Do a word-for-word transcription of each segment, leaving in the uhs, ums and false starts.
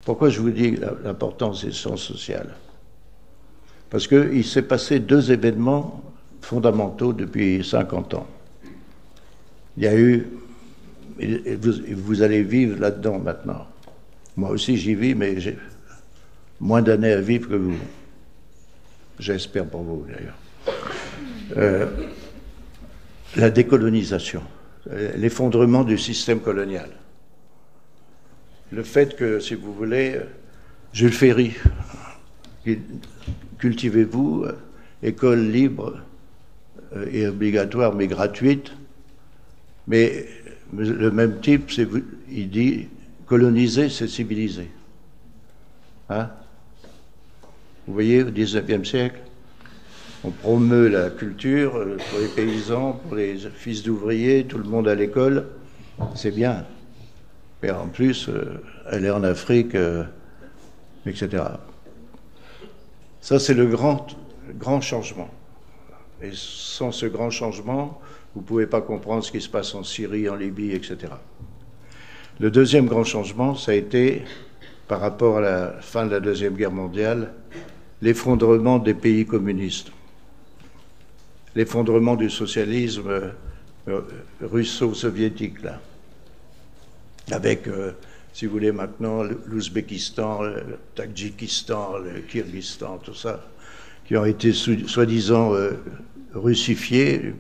Pourquoi je vous dis l'importance des sciences sociales? Parce qu'il s'est passé deux événements fondamentaux depuis cinquante ans. Il y a eu, et vous, vous allez vivre là-dedans maintenant. Moi aussi j'y vis, mais j'ai moins d'années à vivre que vous. J'espère pour vous d'ailleurs. Euh, la décolonisation, l'effondrement du système colonial. Le fait que, si vous voulez, Jules Ferry, cultivez-vous, école libre et obligatoire mais gratuite, mais le même type, il dit coloniser, c'est civiliser. Hein? Vous voyez, au dix-neuvième siècle, on promeut la culture pour les paysans, pour les fils d'ouvriers, tout le monde à l'école, c'est bien. Mais en plus, euh, aller en Afrique, euh, et cetera. Ça, c'est le grand, grand changement. Et sans ce grand changement, vous ne pouvez pas comprendre ce qui se passe en Syrie, en Libye, et cetera. Le deuxième grand changement, ça a été, par rapport à la fin de la Deuxième Guerre mondiale, l'effondrement des pays communistes. L'effondrement du socialisme euh, russo-soviétique, là. Avec, euh, si vous voulez, maintenant, l'Ouzbékistan, le Tadjikistan, le Kyrgyzstan, tout ça, qui ont été soi-disant euh, russifiés.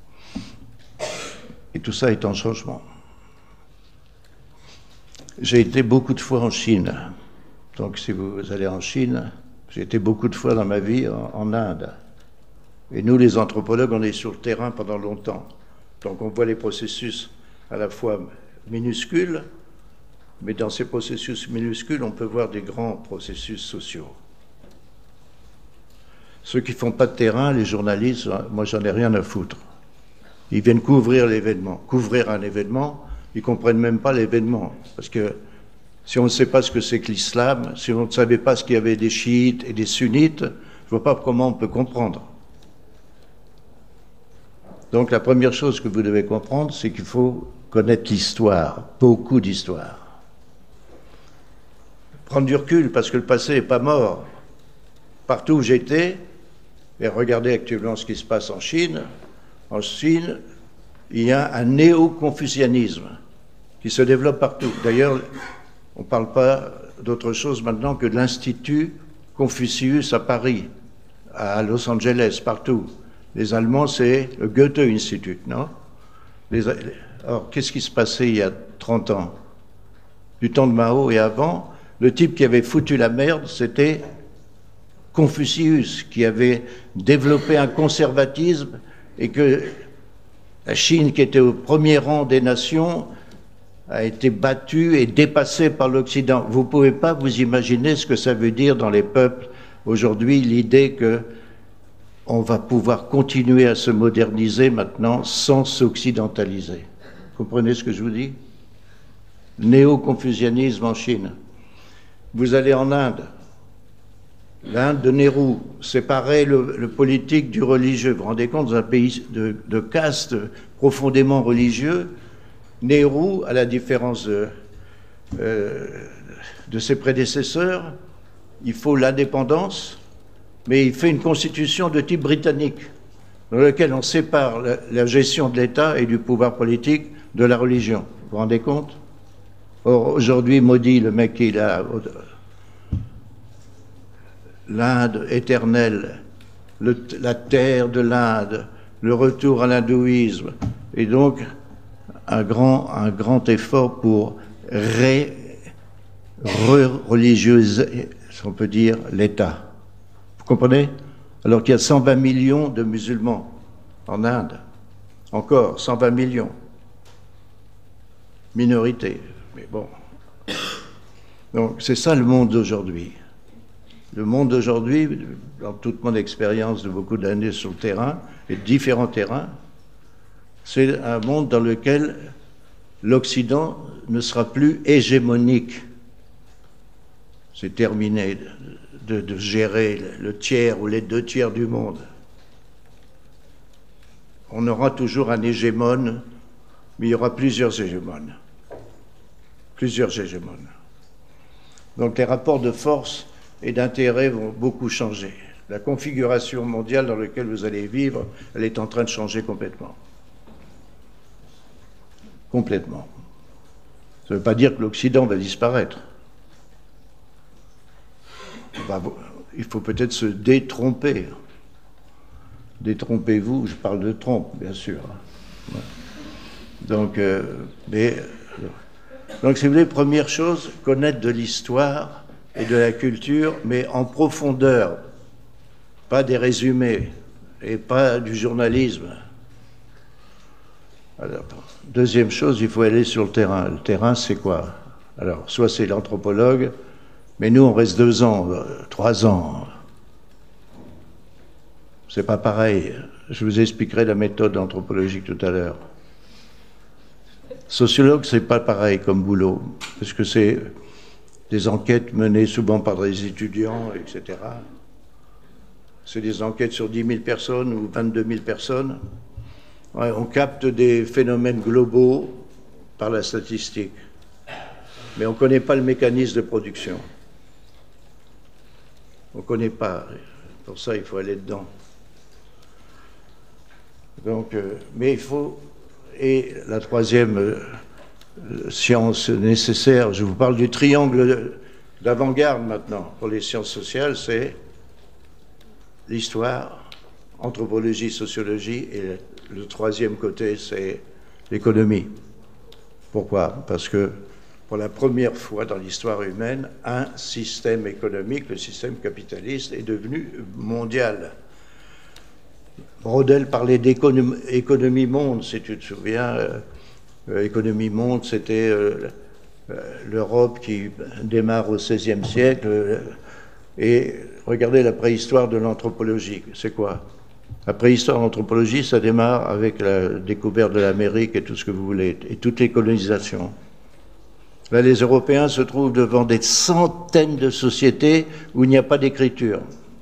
Et tout ça est en changement. J'ai été beaucoup de fois en Chine. Donc, si vous allez en Chine, j'ai été beaucoup de fois dans ma vie en, en Inde. Et nous, les anthropologues, on est sur le terrain pendant longtemps. Donc, on voit les processus à la fois minuscules, mais dans ces processus minuscules, on peut voir des grands processus sociaux. Ceux qui ne font pas de terrain, les journalistes, moi, j'en ai rien à foutre. Ils viennent couvrir l'événement. Couvrir un événement, ils ne comprennent même pas l'événement. Parce que si on ne sait pas ce que c'est que l'islam, si on ne savait pas ce qu'il y avait des chiites et des sunnites, je ne vois pas comment on peut comprendre. Donc la première chose que vous devez comprendre, c'est qu'il faut connaître l'histoire, beaucoup d'histoire. Prendre du recul, parce que le passé n'est pas mort. Partout où j'étais, et regardez actuellement ce qui se passe en Chine, en Chine, il y a un néo-confucianisme qui se développe partout. D'ailleurs, on ne parle pas d'autre chose maintenant que de l'Institut Confucius à Paris, à Los Angeles, partout. Les Allemands, c'est le Goethe Institut, non? Les, alors, qu'est-ce qui se passait il y a trente ans? Du temps de Mao et avant, le type qui avait foutu la merde, c'était Confucius, qui avait développé un conservatisme et que la Chine, qui était au premier rang des nations, a été battue et dépassée par l'Occident. Vous ne pouvez pas vous imaginer ce que ça veut dire dans les peuples aujourd'hui, l'idée que on va pouvoir continuer à se moderniser maintenant sans s'occidentaliser. Vous comprenez ce que je vous dis? Néo-confucianisme en Chine. Vous allez en Inde. L'Inde de Nehru séparait le, le politique du religieux. Vous vous rendez compte, dans un pays de, de caste profondément religieux, Nehru, à la différence de, euh, de ses prédécesseurs, il faut l'indépendance, mais il fait une constitution de type britannique, dans laquelle on sépare la, la gestion de l'État et du pouvoir politique de la religion. Vous vous rendez compte? Or, aujourd'hui, Modi, le mec qui est là, l'Inde éternelle, le, la terre de l'Inde, le retour à l'hindouisme, et donc un grand, un grand effort pour ré-religieuser, si on peut dire, l'État. Vous comprenez? Alors qu'il y a cent vingt millions de musulmans en Inde. Encore, cent vingt millions. Minorité, mais bon. Donc, c'est ça le monde d'aujourd'hui. Le monde d'aujourd'hui, dans toute mon expérience de beaucoup d'années sur le terrain, et de différents terrains, c'est un monde dans lequel l'Occident ne sera plus hégémonique. C'est terminé de, de gérer le tiers ou les deux tiers du monde. On aura toujours un hégémone, mais il y aura plusieurs hégémones. Plusieurs hégémones. Donc les rapports de force et d'intérêt vont beaucoup changer. La configuration mondiale dans laquelle vous allez vivre, elle est en train de changer complètement. Complètement. Ça ne veut pas dire que l'Occident va disparaître. Il faut peut-être se détromper. Détrompez-vous, je parle de trompe, bien sûr. Donc, euh, mais, donc, si vous voulez, première chose, connaître de l'histoire et de la culture, mais en profondeur, pas des résumés et pas du journalisme. Alors, deuxième chose, il faut aller sur le terrain. Le terrain, c'est quoi? Alors, soit c'est l'anthropologue, mais nous, on reste deux ans, trois ans. C'est pas pareil. Je vous expliquerai la méthode anthropologique tout à l'heure. Sociologue, c'est pas pareil comme boulot, parce que c'est des enquêtes menées souvent par des étudiants, et cetera. C'est des enquêtes sur dix mille personnes ou vingt-deux mille personnes. Ouais, on capte des phénomènes globaux par la statistique, mais on ne connaît pas le mécanisme de production. On ne connaît pas. Pour ça, il faut aller dedans. Donc, euh, mais il faut... Et la troisième euh, science nécessaire, je vous parle du triangle d'avant-garde maintenant pour les sciences sociales, c'est l'histoire, anthropologie, sociologie, et le troisième côté, c'est l'économie. Pourquoi? Parce que pour la première fois dans l'histoire humaine, un système économique, le système capitaliste, est devenu mondial. Brodel parlait d'économie monde, si tu te souviens. Euh, économie monde, c'était euh, l'Europe qui démarre au seizième siècle. Euh, et regardez la préhistoire de l'anthropologie. C'est quoi? La préhistoire de l'anthropologie, ça démarre avec la découverte de l'Amérique et tout ce que vous voulez, et toutes les colonisations. Là, les Européens se trouvent devant des centaines de sociétés où il n'y a pas d'écriture.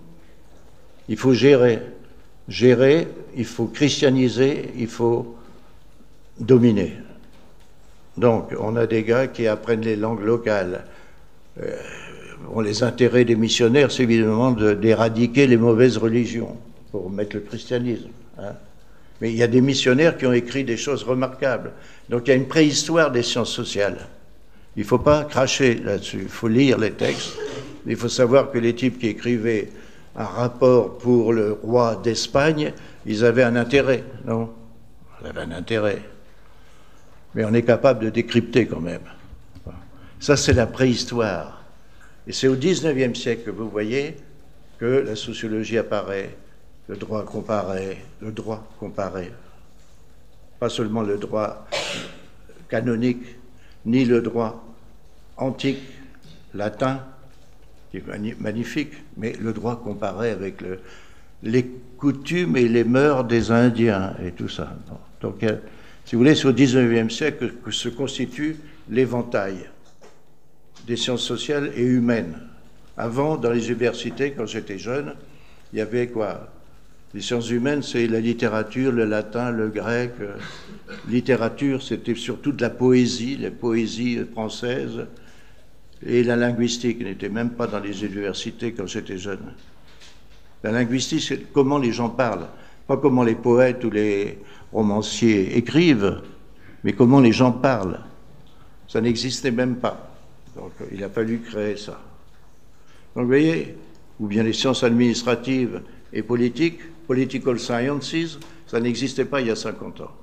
Il faut gérer. Gérer, il faut christianiser, il faut dominer. Donc, on a des gars qui apprennent les langues locales. Euh, bon, les intérêts des missionnaires, c'est évidemment d'éradiquer les mauvaises religions, pour mettre le christianisme. Hein. Mais il y a des missionnaires qui ont écrit des choses remarquables. Donc, il y a une préhistoire des sciences sociales. Il ne faut pas cracher là-dessus. Il faut lire les textes. Il faut savoir que les types qui écrivaient un rapport pour le roi d'Espagne, ils avaient un intérêt, non? Ils avaient un intérêt. Mais on est capable de décrypter quand même. Ça, c'est la préhistoire. Et c'est au dix-neuvième siècle que vous voyez que la sociologie apparaît, le droit comparé, le droit comparé. Pas seulement le droit canonique, ni le droit antique, latin, qui est magnifique, mais le droit comparé avec le, les coutumes et les mœurs des Indiens et tout ça. Donc, si vous voulez, c'est au dix-neuvième siècle que se constitue l'éventail des sciences sociales et humaines. Avant, dans les universités, quand j'étais jeune, il y avait quoi? Les sciences humaines, c'est la littérature, le latin, le grec. Littérature, c'était surtout de la poésie, la poésie française. Et la linguistique n'était même pas dans les universités quand j'étais jeune. La linguistique, c'est comment les gens parlent, pas comment les poètes ou les romanciers écrivent, mais comment les gens parlent. Ça n'existait même pas. Donc il a fallu créer ça. Donc vous voyez, ou bien les sciences administratives et politiques, political sciences, ça n'existait pas il y a cinquante ans.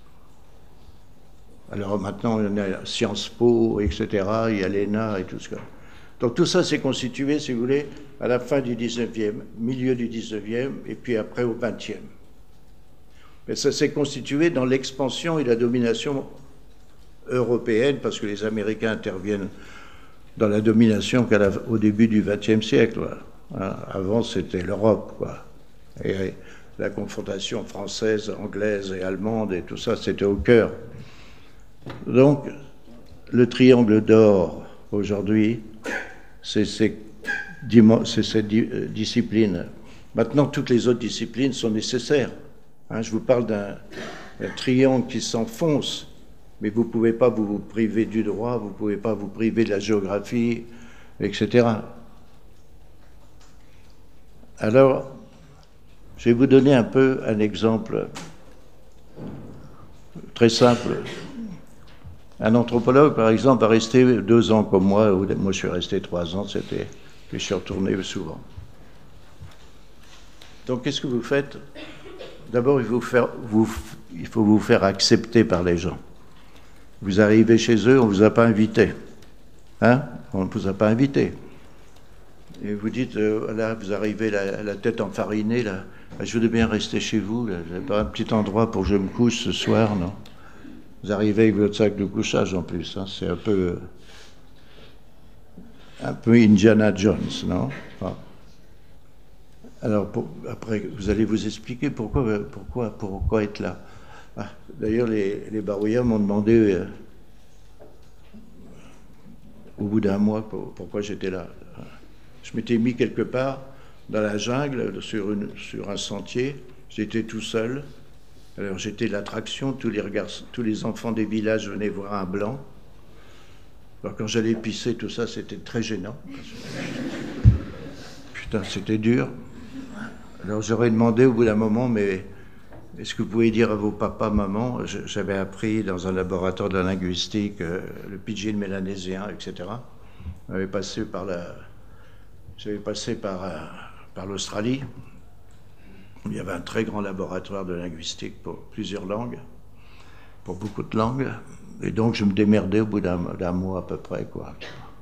Alors maintenant, il y a Sciences Po, et cetera, il y a l'E N A et tout ça. Donc tout ça s'est constitué, si vous voulez, à la fin du dix-neuvième, milieu du dix-neuvième, et puis après au vingtième. Mais ça s'est constitué dans l'expansion et la domination européenne, parce que les Américains interviennent dans la domination qu'au début du vingtième siècle. Hein. Avant, c'était l'Europe, quoi. Et la confrontation française, anglaise et allemande, et tout ça, c'était au cœur. Donc, le triangle d'or, aujourd'hui, c'est ces, ces disciplines. Maintenant, toutes les autres disciplines sont nécessaires. Hein, je vous parle d'un triangle qui s'enfonce, mais vous ne pouvez pas vous, vous priver du droit, vous ne pouvez pas vous priver de la géographie, et cetera. Alors, je vais vous donner un peu un exemple très simple. Un anthropologue, par exemple, a resté deux ans comme moi, ou moi je suis resté trois ans, c'était, puis je suis retourné souvent. Donc, qu'est-ce que vous faites? D'abord, il faut, faire, vous, il faut vous faire accepter par les gens. Vous arrivez chez eux, on ne vous a pas invité. Hein? On ne vous a pas invité. Et vous dites, euh, là, vous arrivez la, la tête enfarinée, là, je voudrais bien rester chez vous, là, vous n'avez pas un petit endroit pour que je me couche ce soir, non? Vous arrivez avec votre sac de couchage en plus, hein, c'est un peu, un peu Indiana Jones, non? Enfin, alors, pour, après, vous allez vous expliquer pourquoi, pourquoi, pourquoi être là. Ah, d'ailleurs, les, les barouillards m'ont demandé, euh, au bout d'un mois, pour, pourquoi j'étais là. Je m'étais mis quelque part dans la jungle, sur, une, sur un sentier. J'étais tout seul. Alors j'étais l'attraction. Tous les regards, tous les enfants des villages venaient voir un blanc. Alors quand j'allais pisser, tout ça, c'était très gênant. Putain, c'était dur. Alors j'aurais demandé au bout d'un moment, mais est-ce que vous pouvez dire à vos papas, maman, j'avais appris dans un laboratoire de linguistique euh, le pidgin mélanésien, et cetera. J'avais passé par la, j'avais passé par, euh, par l'Australie. Il y avait un très grand laboratoire de linguistique pour plusieurs langues, pour beaucoup de langues. Et donc je me démerdais au bout d'un, d'un mois à peu près, quoi.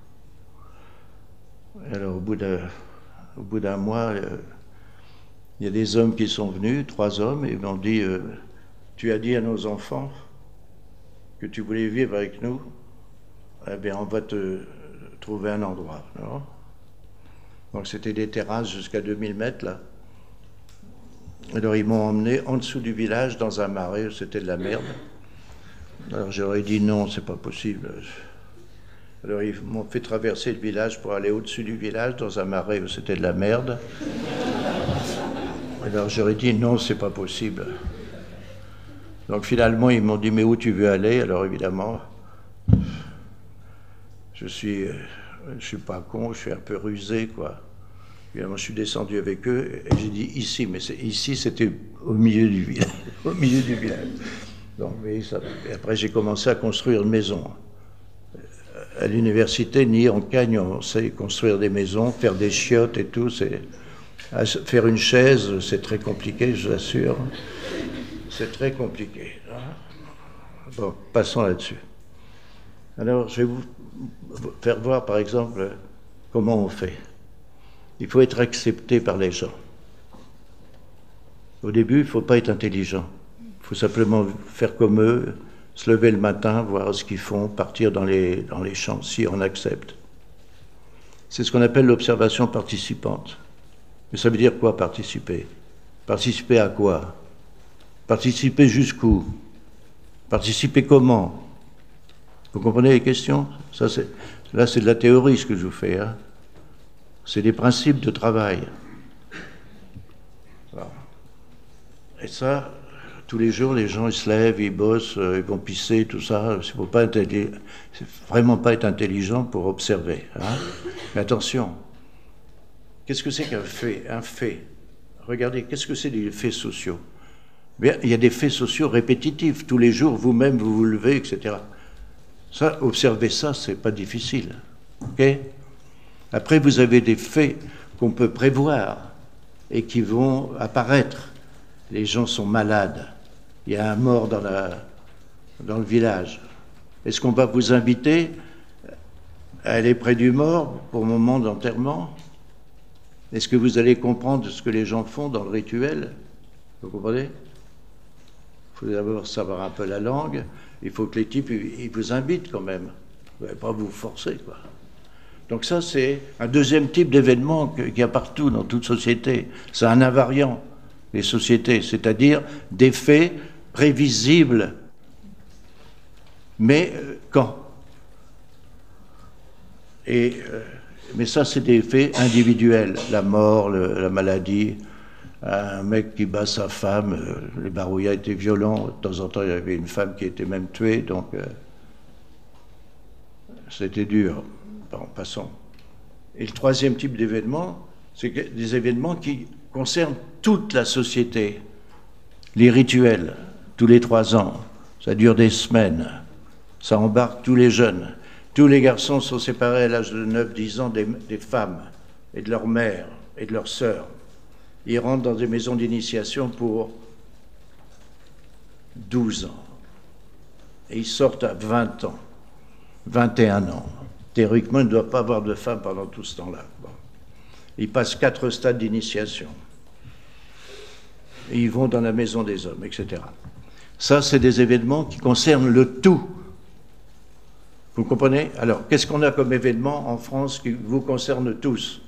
Et alors au bout d'un, au bout d'un mois, euh, il y a des hommes qui sont venus, trois hommes, et ils m'ont dit euh, « Tu as dit à nos enfants que tu voulais vivre avec nous, eh bien on va te trouver un endroit. » Donc c'était des terrasses jusqu'à deux mille mètres, là. Alors ils m'ont emmené en dessous du village, dans un marais, c'était de la merde. Alors j'aurais dit non, c'est pas possible. Alors ils m'ont fait traverser le village pour aller au-dessus du village, dans un marais où c'était de la merde. Alors j'aurais dit non, c'est pas possible. Donc finalement ils m'ont dit mais où tu veux aller? Alors évidemment, je suis, je suis pas con, je suis un peu rusé, quoi. Évidemment je suis descendu avec eux et j'ai dit ici, mais c'est, ici c'était au milieu du village, au milieu du village. Donc, mais ça, et après j'ai commencé à construire une maison. À l'université, ni en Cagne, on sait construire des maisons, faire des chiottes et tout, c'est... Faire une chaise, c'est très compliqué, je vous assure. C'est très compliqué. Bon, passons là-dessus. Alors, je vais vous faire voir, par exemple, comment on fait. Il faut être accepté par les gens. Au début, il ne faut pas être intelligent. Il faut simplement faire comme eux, se lever le matin, voir ce qu'ils font, partir dans les, dans les champs, si on accepte. C'est ce qu'on appelle l'observation participante. Mais ça veut dire quoi, participer? Participer à quoi? Participer jusqu'où? Participer comment? Vous comprenez les questions? Ça, c'est, là, c'est de la théorie, ce que je vous fais. Hein? C'est des principes de travail. Et ça, tous les jours, les gens, ils se lèvent, ils bossent, ils vont pisser, tout ça. Il faut pas être, c'est vraiment pas être intelligent pour observer. Hein? Mais attention. Qu'est-ce que c'est qu'un fait? Un fait. Regardez, qu'est-ce que c'est des faits sociaux? Bien, il y a des faits sociaux répétitifs. Tous les jours, vous-même, vous vous levez, et cetera. Ça, observer ça, c'est pas difficile. Ok? Après, vous avez des faits qu'on peut prévoir et qui vont apparaître. Les gens sont malades. Il y a un mort dans, la, dans le village. Est-ce qu'on va vous inviter à aller près du mort pour le moment d'enterrement? Est-ce que vous allez comprendre ce que les gens font dans le rituel? Vous comprenez? Il faut d'abord savoir un peu la langue. Il faut que les types ils vous invitent quand même. Vous n'allez pas vous forcer, quoi. Donc ça, c'est un deuxième type d'événement qu'il y a partout dans toute société. C'est un invariant, les sociétés, c'est-à-dire des faits prévisibles. Mais euh, quand? Et... Euh, Mais ça, c'est des faits individuels. La mort, le, la maladie, un mec qui bat sa femme, euh, les barouillards étaient violents. De temps en temps, il y avait une femme qui était même tuée, donc euh, c'était dur. Bon, passons. Et le troisième type d'événement, c'est des événements qui concernent toute la société. Les rituels, tous les trois ans, ça dure des semaines, ça embarque tous les jeunes. Tous les garçons sont séparés à l'âge de neuf dix ans des, des femmes et de leurs mères et de leurs sœurs. Ils rentrent dans des maisons d'initiation pour douze ans. Et ils sortent à vingt ans, vingt et un ans. Théoriquement, ils ne doivent pas avoir de femmes pendant tout ce temps-là. Bon. Ils passent quatre stades d'initiation. Et ils vont dans la maison des hommes, et cetera. Ça, c'est des événements qui concernent le tout. Vous comprenez? Alors, qu'est-ce qu'on a comme événement en France qui vous concerne tous?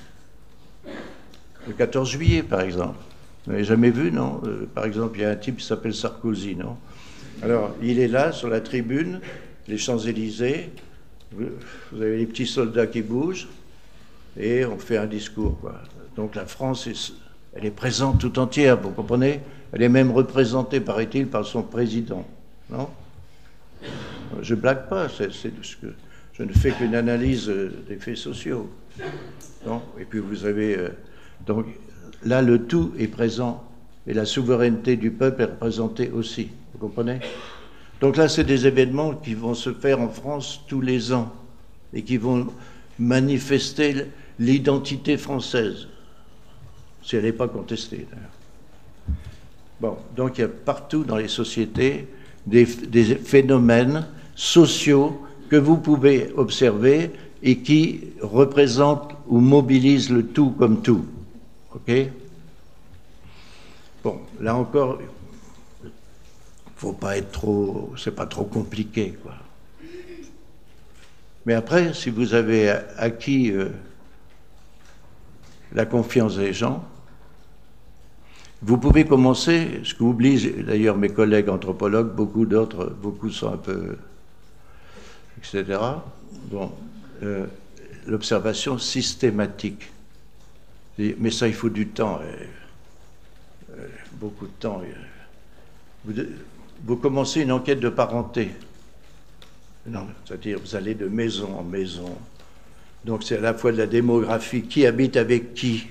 Le quatorze juillet, par exemple. Vous n'avez jamais vu, non? euh, Par exemple, il y a un type qui s'appelle Sarkozy, non? Alors, il est là, sur la tribune, les Champs-Élysées, vous, vous avez les petits soldats qui bougent, et on fait un discours, quoi. Donc la France, est, elle est présente tout entière, vous comprenez? Elle est même représentée, paraît-il, par son président, non? Je blague pas, c'est, c'est ce que, je ne fais qu'une analyse des faits sociaux, non? Et puis vous avez... Euh, donc là, le tout est présent, et la souveraineté du peuple est représentée aussi, vous comprenez? Donc là, c'est des événements qui vont se faire en France tous les ans, et qui vont manifester l'identité française, si elle n'est pas contestée, d'ailleurs. Bon, donc il y a partout dans les sociétés des, des phénomènes sociaux que vous pouvez observer et qui représentent ou mobilisent le tout comme tout. OK? Bon, là encore, faut pas être trop... c'est pas trop compliqué, quoi. Mais après, si vous avez acquis euh, la confiance des gens, vous pouvez commencer, ce qu'oublient d'ailleurs mes collègues anthropologues, beaucoup d'autres, beaucoup sont un peu... et cetera. Bon, euh, l'observation systématique. Mais ça, il faut du temps, euh, euh, beaucoup de temps. Vous, vous commencez une enquête de parenté. Non, c'est-à-dire, vous allez de maison en maison. Donc, c'est à la fois de la démographie, qui habite avec qui,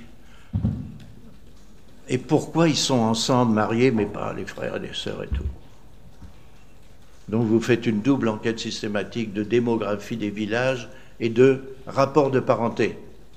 et pourquoi ils sont ensemble, mariés, mais pas les frères et les sœurs et tout. Donc, vous faites une double enquête systématique de démographie des villages et de rapport de parenté.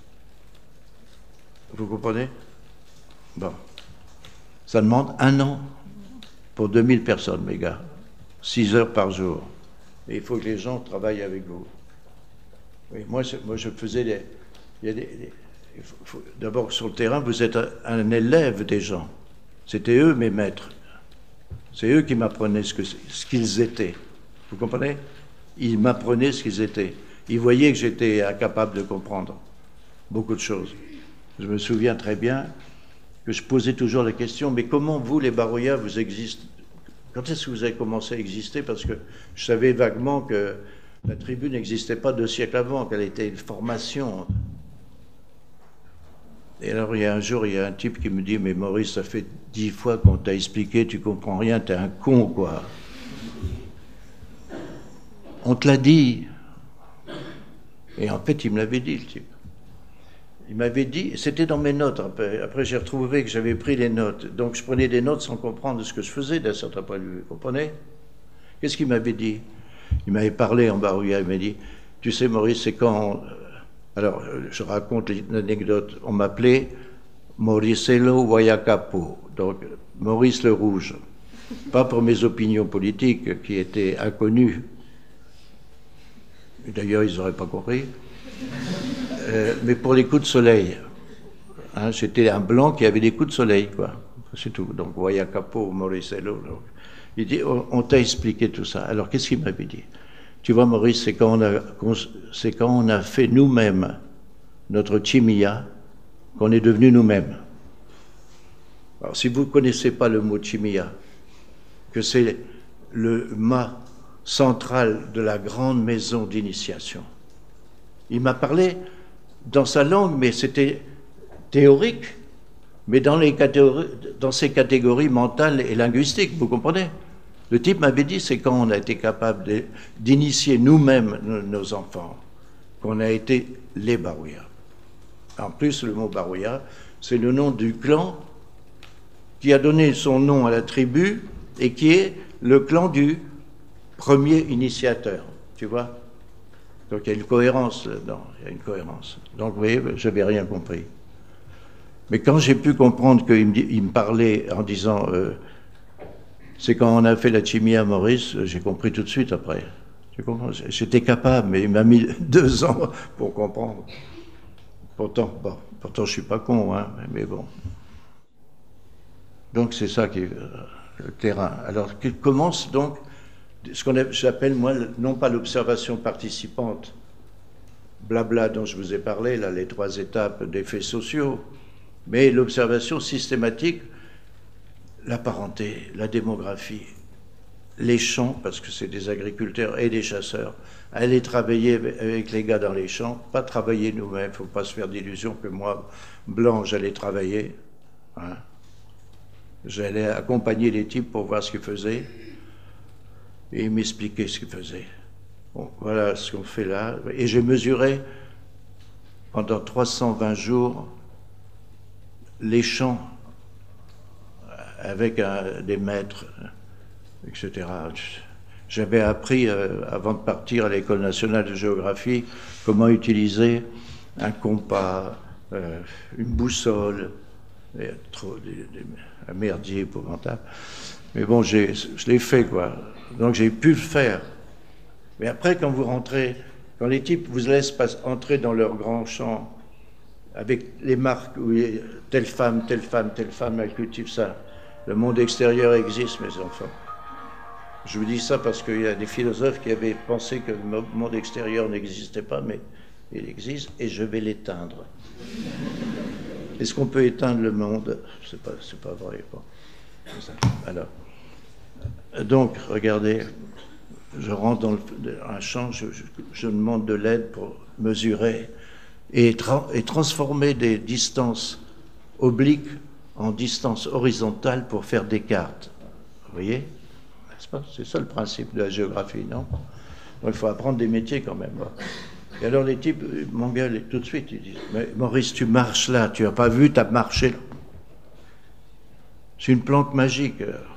Vous comprenez? Bon. Ça demande un an pour deux mille personnes, mes gars. Six heures par jour. Et il faut que les gens travaillent avec vous. Oui, moi, je, moi, je faisais des... Il y a des, des d'abord, sur le terrain, vous êtes un, un élève des gens. C'était eux, mes maîtres. C'est eux qui m'apprenaient ce, que, ce qu'ils étaient. Vous comprenez? Ils m'apprenaient ce qu'ils étaient. Ils voyaient que j'étais incapable de comprendre beaucoup de choses. Je me souviens très bien que je posais toujours la question, mais comment vous, les Baroya, vous existez? Quand est-ce que vous avez commencé à exister? Parce que je savais vaguement que la tribu n'existait pas deux siècles avant, qu'elle était une formation. Et alors, il y a un jour, il y a un type qui me dit, mais Maurice, ça fait dix fois qu'on t'a expliqué, tu comprends rien, t'es un con, quoi. On te l'a dit. Et en fait, il me l'avait dit, le type. Il m'avait dit, c'était dans mes notes, après, après j'ai retrouvé que j'avais pris les notes, donc je prenais des notes sans comprendre ce que je faisais d'un certain point de vue, vous comprenez? Qu'est-ce qu'il m'avait dit? Il m'avait parlé en barouilla, il m'a dit, tu sais Maurice, c'est quand... Alors, je raconte l'anecdote, on m'appelait Mauricello Wayakapo, donc Maurice le Rouge, pas pour mes opinions politiques qui étaient inconnues, d'ailleurs ils n'auraient pas compris, Euh, mais pour les coups de soleil. Hein, j'étais un blanc qui avait des coups de soleil, quoi. C'est tout. Donc, Wayakapo, Mauricello. Donc. Il dit, on, on t'a expliqué tout ça. Alors, qu'est-ce qu'il m'avait dit? Tu vois, Maurice, c'est quand on a, c'est quand on a fait nous-mêmes notre chimia qu'on est devenu nous-mêmes. Alors, si vous ne connaissez pas le mot chimia, que c'est le mât central de la grande maison d'initiation, il m'a parlé dans sa langue, mais c'était théorique, mais dans, les catégories, dans ces catégories mentales et linguistiques, vous comprenez? Le type m'avait dit, c'est quand on a été capable d'initier nous-mêmes nos enfants, qu'on a été les Barouillas. En plus, le mot Barouilla, c'est le nom du clan qui a donné son nom à la tribu et qui est le clan du premier initiateur, tu vois. Donc il y a une cohérence là-dedans, il y a une cohérence. Donc vous voyez, je n'avais rien compris. Mais quand j'ai pu comprendre qu'il me, il me parlait en disant, euh, c'est quand on a fait la chimie à Maurice, j'ai compris tout de suite après. Tu comprends? J'étais capable, mais il m'a mis deux ans pour comprendre. Pourtant, bon, pourtant je ne suis pas con, hein, mais bon. Donc c'est ça qui est euh, le terrain. Alors qu'il commence donc ce qu'on j'appelle moi non pas l'observation participante, blabla dont je vous ai parlé, là, les trois étapes des faits sociaux, mais l'observation systématique, la parenté, la démographie, les champs, parce que c'est des agriculteurs et des chasseurs, aller travailler avec les gars dans les champs, pas travailler nous-mêmes, il ne faut pas se faire d'illusions que moi, blanc, j'allais travailler. Hein. J'allais accompagner les types pour voir ce qu'ils faisaient et m'expliquer ce qu'ils faisaient. Bon, voilà ce qu'on fait là. Et j'ai mesuré pendant trois cent vingt jours les champs avec un, des maîtres, et cetera. J'avais appris, euh, avant de partir à l'École nationale de géographie, comment utiliser un compas, euh, une boussole, et trop, des, des, un merdier épouvantable. Mais bon, je l'ai fait, quoi. Donc j'ai pu le faire. Mais après, quand vous rentrez, quand les types vous laissent pas entrer dans leur grand champ, avec les marques où il y a telle femme, telle femme, telle femme, elle cultive ça. Le monde extérieur existe, mes enfants. Je vous dis ça parce qu'il y a des philosophes qui avaient pensé que le monde extérieur n'existait pas, mais il existe et je vais l'éteindre. Est-ce qu'on peut éteindre le monde? C'est pas, c'est pas vrai. Bon. Alors, donc, regardez, je rentre dans le, un champ, je, je, je demande de l'aide pour mesurer et, tra et transformer des distances obliques en distances horizontales pour faire des cartes. Vous voyez? C'est ça le principe de la géographie, non? Donc il faut apprendre des métiers quand même. Et alors les types m'engueulent tout de suite, ils disent, mais Maurice, tu marches là, tu n'as pas vu, tu as marché là. C'est une plante magique.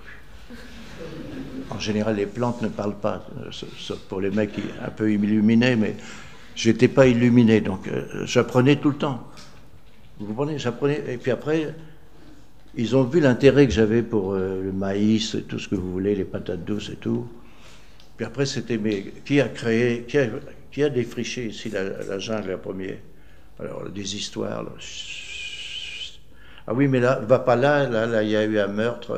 En général, les plantes ne parlent pas, sauf pour les mecs un peu illuminés, mais j'étais pas illuminé, donc j'apprenais tout le temps. Vous comprenez? J'apprenais, et puis après, ils ont vu l'intérêt que j'avais pour euh, le maïs, et tout ce que vous voulez, les patates douces et tout. Puis après, c'était, mais qui a créé, qui a, qui a défriché ici la, la jungle, la première? Alors, des histoires, là. Ah oui, mais là, va pas là, là, là, il y a eu un meurtre.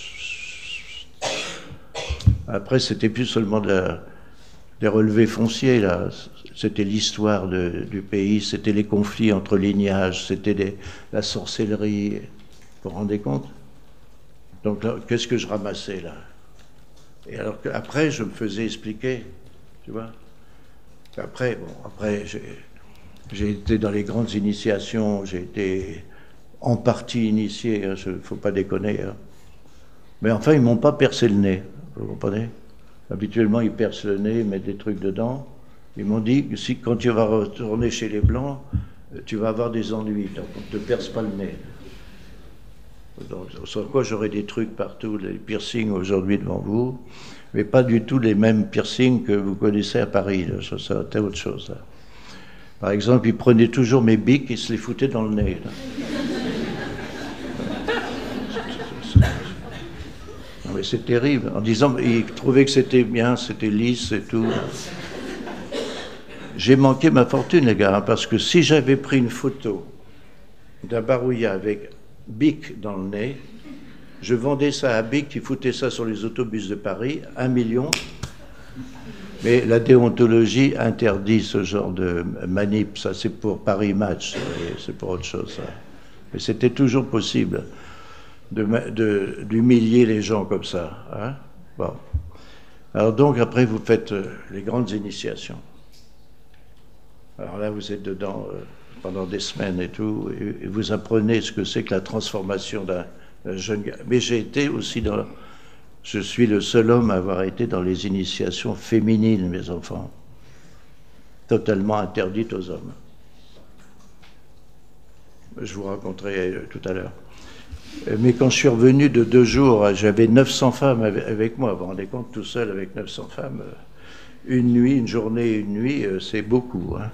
Après, c'était plus seulement de la, des relevés fonciers, là. C'était l'histoire du pays, c'était les conflits entre lignages, c'était la sorcellerie. Vous vous rendez compte? Donc là, qu'est-ce que je ramassais là? Et alors après, je me faisais expliquer, tu vois? Après, bon, après, j'ai été dans les grandes initiations, j'ai été en partie initié, il hein, ne faut pas déconner. Hein. Mais enfin, ils ne m'ont pas percé le nez, vous comprenez? Habituellement, ils percent le nez, ils mettent des trucs dedans. Ils m'ont dit que si, quand tu vas retourner chez les Blancs, tu vas avoir des ennuis, donc on ne te perce pas le nez. Donc, sur quoi j'aurai des trucs partout, les piercings aujourd'hui devant vous, mais pas du tout les mêmes piercings que vous connaissez à Paris. Là. Ça, c'était autre chose. Là. Par exemple, ils prenaient toujours mes bics et se les foutaient dans le nez. Là. Non, mais c'est terrible. En disant, ils trouvaient que c'était bien, c'était lisse et tout. J'ai manqué ma fortune, les gars, hein, parce que si j'avais pris une photo d'un Barouilla avec bic dans le nez, je vendais ça à Bic qui foutait ça sur les autobus de Paris, un million. Mais la déontologie interdit ce genre de manip, ça c'est pour Paris Match, c'est pour autre chose. Ça. Mais c'était toujours possible d'humilier de, d'humilier les gens comme ça. Hein? Bon. Alors donc après vous faites euh, les grandes initiations. Alors là vous êtes dedans euh, pendant des semaines et tout, et, et vous apprenez ce que c'est que la transformation d'un jeune gars. Mais j'ai été aussi dans... Je suis le seul homme à avoir été dans les initiations féminines, mes enfants. totalement interdite aux hommes. Je vous raconterai tout à l'heure. Mais quand je suis revenu de deux jours, j'avais neuf cents femmes avec moi. Vous vous rendez compte, tout seul avec neuf cents femmes, une nuit, une journée, une nuit, c'est beaucoup. Hein.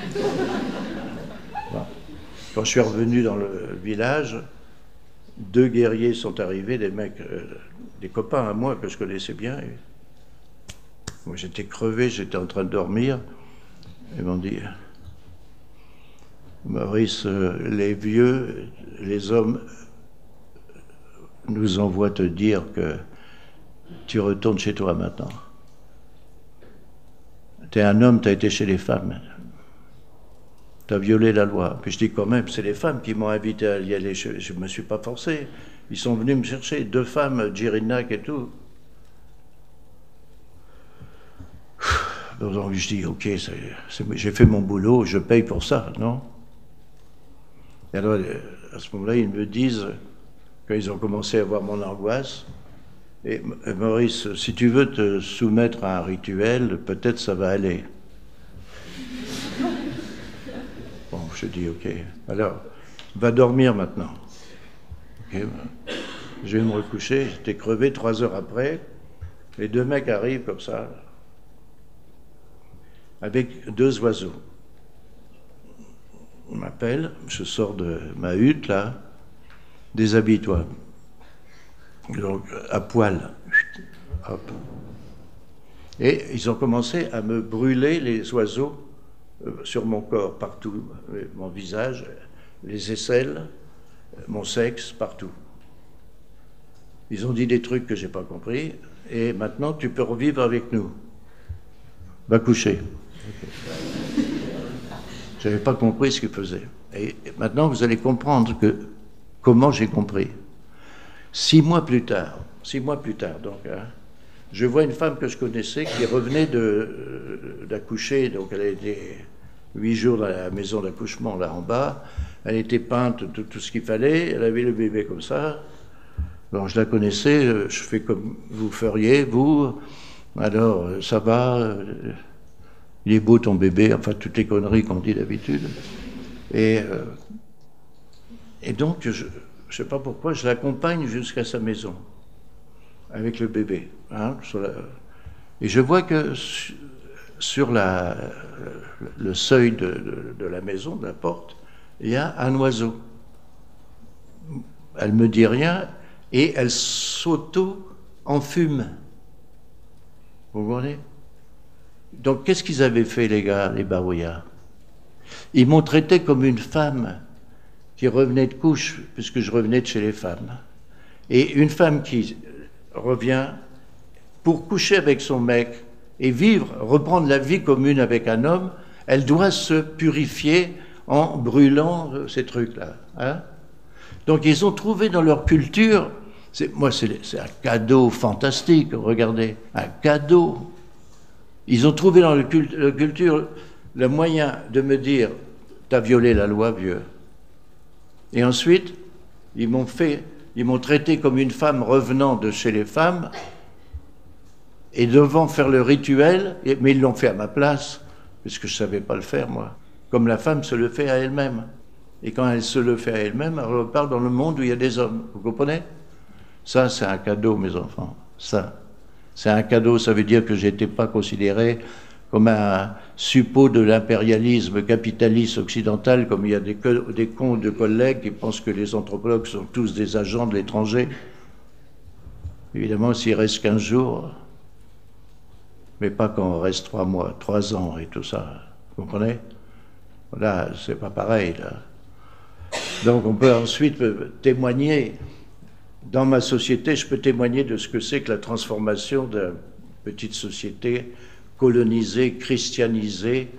Bon. Quand je suis revenu dans le village, deux guerriers sont arrivés, des mecs, euh, des copains à moi que je connaissais bien. Et moi, j'étais crevé, j'étais en train de dormir. Ils m'ont dit, Maurice, euh, les vieux, les hommes nous envoient te dire que tu retournes chez toi maintenant. T'es un homme, t'as été chez les femmes. T'as violé la loi. Puis je dis quand même, c'est les femmes qui m'ont invité à y aller. Je ne me suis pas forcé. Ils sont venus me chercher, deux femmes, Djirinak et tout. Donc je dis, ok, j'ai fait mon boulot, je paye pour ça, non? Et alors, à ce moment-là, ils me disent, quand ils ont commencé à voir mon angoisse, et Maurice, si tu veux te soumettre à un rituel, peut-être ça va aller. Bon, je dis, ok, alors, va dormir maintenant. Okay, ben, je vais me recoucher, j'étais crevé, trois heures après, les deux mecs arrivent comme ça, avec deux oiseaux. On m'appelle, je sors de ma hutte, là, déshabille-toi. Donc, à poil. Hop. Et ils ont commencé à me brûler les oiseaux euh, sur mon corps, partout. Mon visage, les aisselles, mon sexe, partout. Ils ont dit des trucs que je n'ai pas compris. Et maintenant, tu peux revivre avec nous. Va coucher. Okay. Je n'avais pas compris ce qu'ils faisaient. Et maintenant, vous allez comprendre que, comment j'ai compris. Six mois plus tard, six mois plus tard, donc, hein, je vois une femme que je connaissais qui revenait d'accoucher, donc elle a été huit jours dans la maison d'accouchement, là en bas, elle était peinte, tout, tout ce qu'il fallait, elle avait le bébé comme ça. Alors je la connaissais, je fais comme vous feriez, vous, alors ça va, il est beau ton bébé, enfin toutes les conneries qu'on dit d'habitude. Et, euh, et donc, je ne sais pas pourquoi, je l'accompagne jusqu'à sa maison, avec le bébé. Hein, sur la, et je vois que sur, sur la, le seuil de, de, de la maison, de la porte, il y a un oiseau. Elle ne me dit rien et elle s'auto-enfume. Vous voyez? Donc, qu'est-ce qu'ils avaient fait, les gars, les barouillards? Ils m'ont traité comme une femme qui revenait de couche, puisque je revenais de chez les femmes. Et une femme qui revient pour coucher avec son mec et vivre, reprendre la vie commune avec un homme, elle doit se purifier en brûlant ces trucs-là. Hein? Donc, ils ont trouvé dans leur culture, moi, c'est un cadeau fantastique, regardez, un cadeau. Ils ont trouvé dans leur culture le moyen de me dire « t'as violé la loi, vieux ». Et ensuite, ils m'ont fait, ils m'ont traité comme une femme revenant de chez les femmes et devant faire le rituel, mais ils l'ont fait à ma place, puisque je ne savais pas le faire, moi. Comme la femme se le fait à elle-même. Et quand elle se le fait à elle-même, elle repart dans le monde où il y a des hommes. Vous comprenez? Ça, c'est un cadeau, mes enfants. Ça, c'est un cadeau. Ça veut dire que je n'étais pas considéré comme un suppôt de l'impérialisme capitaliste occidental, comme il y a des, des cons de collègues qui pensent que les anthropologues sont tous des agents de l'étranger. Évidemment, s'il reste quinze jours, mais pas quand on reste trois mois, trois ans et tout ça. Vous comprenez? Là, c'est pas pareil, là. Donc, on peut ensuite témoigner. Dans ma société, je peux témoigner de ce que c'est que la transformation d'une petite société colonisée, christianisée.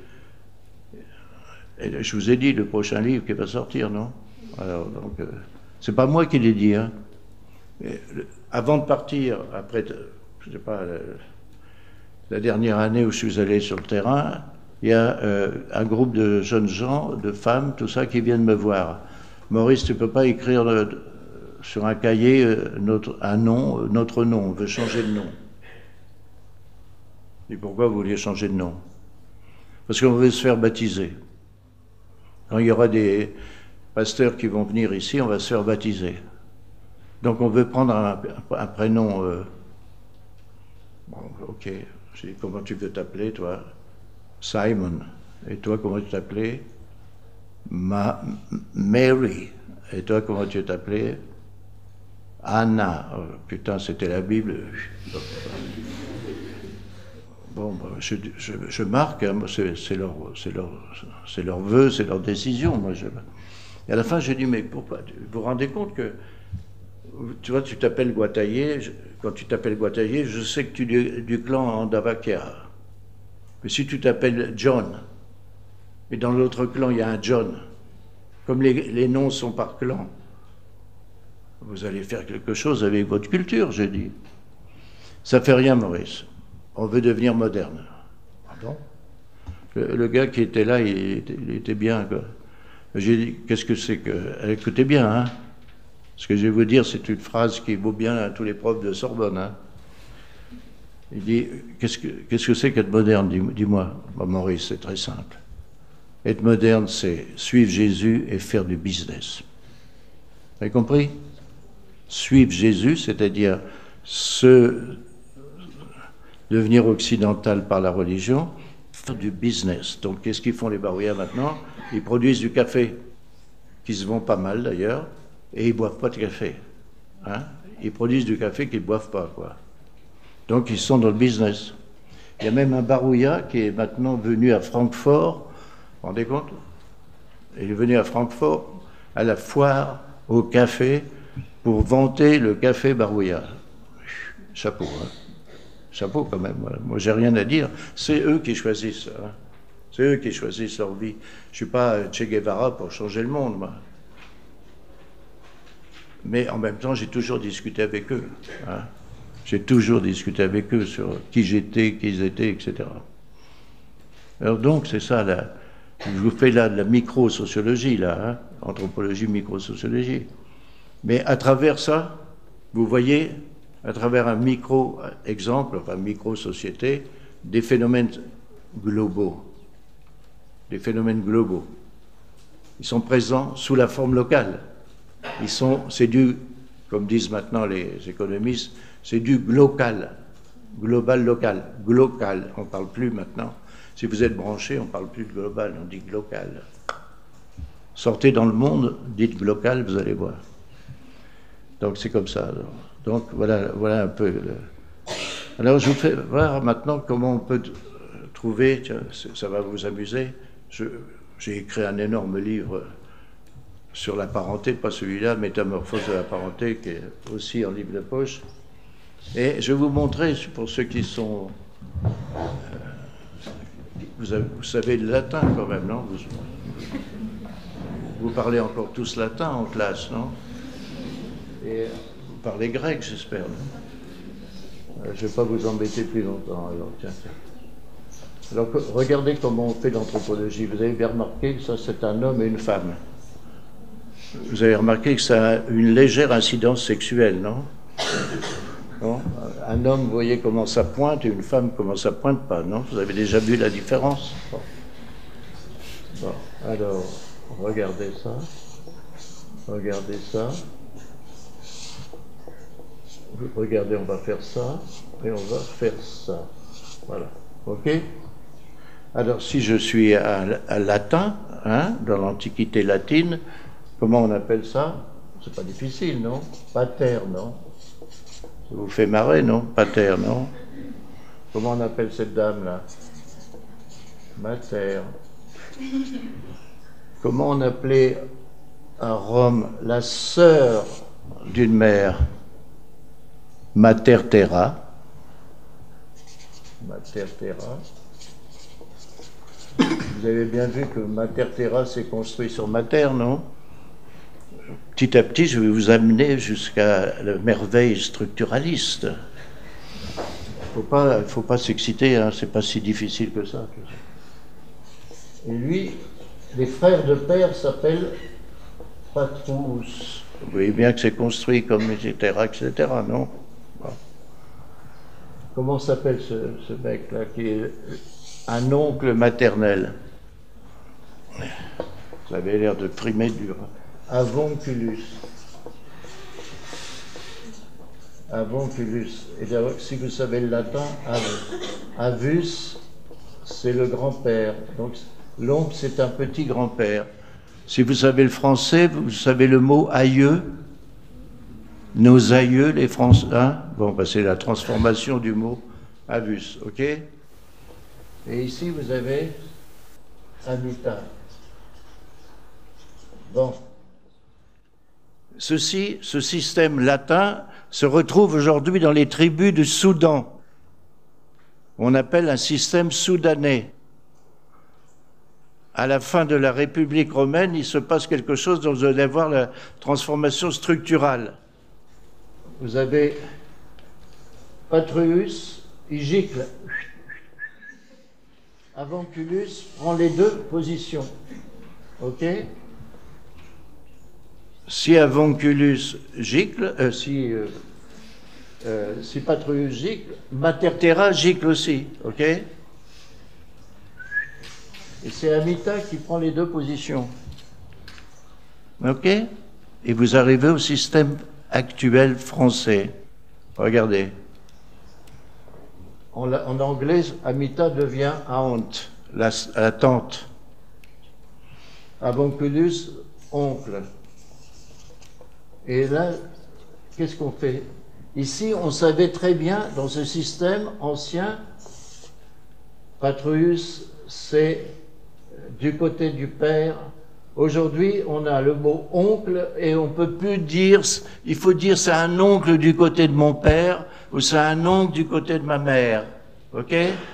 Et je vous ai dit, le prochain livre qui va sortir, non? Alors, donc, euh, c'est pas moi qui l'ai dit, hein. Mais, le, avant de partir, après, je sais pas, la, la dernière année où je suis allé sur le terrain, il y a euh, un groupe de jeunes gens, de femmes, tout ça, qui viennent me voir. Maurice, tu ne peux pas écrire le, sur un cahier euh, notre, un nom, euh, notre nom, on veut changer de nom. Et pourquoi vous vouliez changer de nom? Parce qu'on veut se faire baptiser. Quand il y aura des pasteurs qui vont venir ici, on va se faire baptiser. Donc on veut prendre un, un prénom... Euh, bon, ok, je dis, comment tu veux t'appeler, toi? Simon. Et toi, comment tu t'appelais? Ma, Mary. Et toi, comment tu t'appelais? Anna. Oh, putain, c'était la Bible. Bon, bah, je, je, je marque, hein, c'est leur, leur, leur vœu, c'est leur décision. Moi, je... Et à la fin, j'ai dit, mais pourquoi? Vous vous rendez compte que, tu vois, tu t'appelles Guataillé, je, quand tu t'appelles Guataillé, je sais que tu es du, du clan Andavakia. Mais si tu t'appelles John, et dans l'autre clan, il y a un John, comme les, les noms sont par clan, vous allez faire quelque chose avec votre culture, j'ai dit. Ça fait rien, Maurice. On veut devenir moderne. Pardon? Le, le gars qui était là, il était, il était bien, quoi. J'ai dit, qu'est-ce que c'est que... Écoutez bien, hein. Ce que je vais vous dire, c'est une phrase qui vaut bien à tous les profs de Sorbonne, hein. Il dit, qu'est-ce que qu'est-ce que c'est qu'être moderne? Dis-moi. Bon, Maurice, c'est très simple. Être moderne, c'est suivre Jésus et faire du business. Vous avez compris? Suivre Jésus, c'est-à-dire se devenir occidental par la religion, faire du business. Donc, qu'est-ce qu'ils font les barouillards maintenant? Ils produisent du café, qui se vend pas mal d'ailleurs, et ils ne boivent pas de café. Hein? Ils produisent du café qu'ils ne boivent pas, quoi. Donc, ils sont dans le business. Il y a même un barouillard qui est maintenant venu à Francfort. Vous vous rendez compte? Il est venu à Francfort, à la foire au café, pour vanter le café barouillard. Chapeau, hein? Chapeau quand même. Voilà. Moi, j'ai rien à dire. C'est eux qui choisissent. Hein? C'est eux qui choisissent leur vie. Je ne suis pas Che Guevara pour changer le monde, moi. Mais en même temps, j'ai toujours discuté avec eux. Hein? J'ai toujours discuté avec eux sur qui j'étais, qui ils étaient, et cetera. Alors donc, c'est ça, là. Je vous fais là de la micro-sociologie, là, hein? Anthropologie, micro-sociologie. Mais à travers ça, vous voyez, à travers un micro-exemple, enfin micro-société, des phénomènes globaux. Des phénomènes globaux. Ils sont présents sous la forme locale. Ils sont, c'est du, comme disent maintenant les économistes, c'est du glocal, global, local, glocal, on ne parle plus maintenant. Si vous êtes branché, on ne parle plus de global, on dit glocal. Sortez dans le monde, dites glocal, vous allez voir. Donc c'est comme ça. Alors. Donc voilà, voilà un peu. Le... Alors je vous fais voir maintenant comment on peut trouver, tiens, ça va vous amuser, je, j'ai écrit un énorme livre sur la parenté, pas celui-là, Métamorphose de la parenté, qui est aussi en livre de poche. Et je vais vous montrer, pour ceux qui sont... Euh, vous, avez, vous savez le latin quand même, non? vous, vous parlez encore tous latin en classe, non? Et vous parlez grec, j'espère, non? euh, Je ne vais pas vous embêter plus longtemps, alors tiens, tiens. Alors, regardez comment on fait l'anthropologie. Vous avez bien remarqué que ça, c'est un homme et une femme. Vous avez remarqué que ça a une légère incidence sexuelle, non? Non? Un homme, vous voyez comment ça pointe, et une femme, comment ça pointe pas, non? Vous avez déjà vu la différence? Bon. Bon, alors, regardez ça. Regardez ça. Regardez, on va faire ça, et on va faire ça. Voilà. OK? Alors, si je suis à, à latin, hein, dans l'Antiquité latine, comment on appelle ça? C'est pas difficile, non? Pater, non? Ça vous fait marrer, non? Pater, non? Comment on appelle cette dame-là? Mater. Comment on appelait à Rome la sœur d'une mère? Mater terra. Mater terra. Vous avez bien vu que Mater terra s'est construit sur Mater, non? Petit à petit, je vais vous amener jusqu'à la merveille structuraliste. Il ne faut pas s'exciter, hein, c'est pas si difficile que ça. Et lui, les frères de père s'appellent Patrus. Vous voyez bien que c'est construit comme et cetera, et cetera, non? Bon. Comment s'appelle ce, ce mec-là qui est un oncle maternel. Vous avez l'air de frimer dur. Avonculus. Avonculus. Et d'ailleurs, si vous savez le latin, avus, c'est le grand-père. Donc, l'oncle, c'est un petit grand-père. Si vous savez le français, vous savez le mot aïeux. Nos aïeux, les Français. Hein? Bon, bah, c'est la transformation du mot avus, ok? Et ici, vous avez amita. Bon. Ceci, ce système latin se retrouve aujourd'hui dans les tribus du Soudan. On appelle un système soudanais. À la fin de la République romaine, il se passe quelque chose dont vous allez voir la transformation structurale. Vous avez Patruus, il gicle. Avonculus prend les deux positions. OK? Si Avonculus gicle, euh, si, euh, euh, si Patruus gicle, Mater Terra gicle aussi. OK? Et c'est Amita qui prend les deux positions. OK? Et vous arrivez au système actuel français. Regardez. En, en anglais, Amita devient aunt, la, la tante. Avonculus, oncle. Et là, qu'est-ce qu'on fait? Ici, on savait très bien, dans ce système ancien, Patruus, c'est du côté du père. Aujourd'hui, on a le mot oncle et on ne peut plus dire, il faut dire c'est un oncle du côté de mon père ou c'est un oncle du côté de ma mère. OK?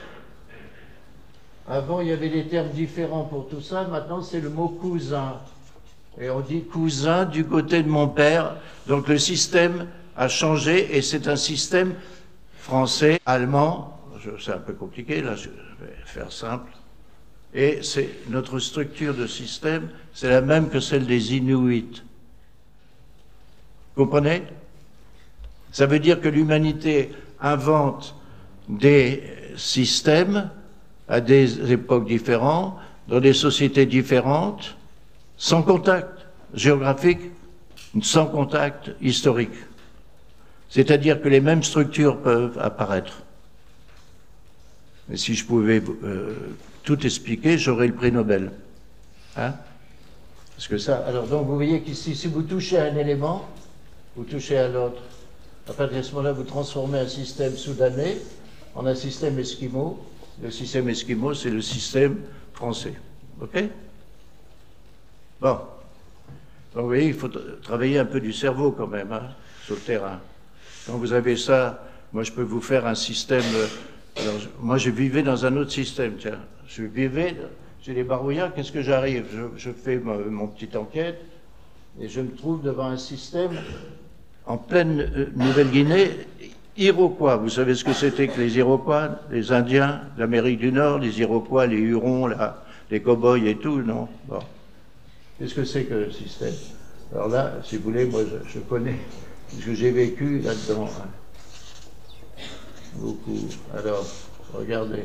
Avant, il y avait des termes différents pour tout ça. Maintenant, c'est le mot cousin. Et on dit cousin du côté de mon père. Donc le système a changé et c'est un système français, allemand. C'est un peu compliqué, là, je vais faire simple. Et c'est notre structure de système, c'est la même que celle des Inuits. Vous comprenez? Ça veut dire que l'humanité invente des systèmes à des époques différentes, dans des sociétés différentes, sans contact géographique, sans contact historique. C'est-à-dire que les mêmes structures peuvent apparaître. Et si je pouvais euh, tout expliquer, j'aurais le prix Nobel. Hein? Parce que ça, alors donc vous voyez qu'ici, si vous touchez à un élément, vous touchez à l'autre. À partir de ce moment-là, vous transformez un système soudanais en un système esquimau. Le système esquimau, c'est le système français. OK? Bon. Donc vous voyez, il faut travailler un peu du cerveau quand même, hein, sur le terrain. Quand vous avez ça, moi je peux vous faire un système... Alors, moi, je vivais dans un autre système, tiens. Je vivais chez les Barouillards, qu'est-ce que j'arrive? je, je fais ma, mon petite enquête et je me trouve devant un système en pleine euh, Nouvelle-Guinée, Iroquois. Vous savez ce que c'était que les Iroquois? Les Indiens d'Amérique du Nord, les Iroquois, les Hurons, là, les cow-boys et tout, non? Bon. Qu'est-ce que c'est que le système? Alors là, si vous voulez, moi, je, je connais, parce que j'ai vécu là-dedans. Hein. Beaucoup. Alors, regardez.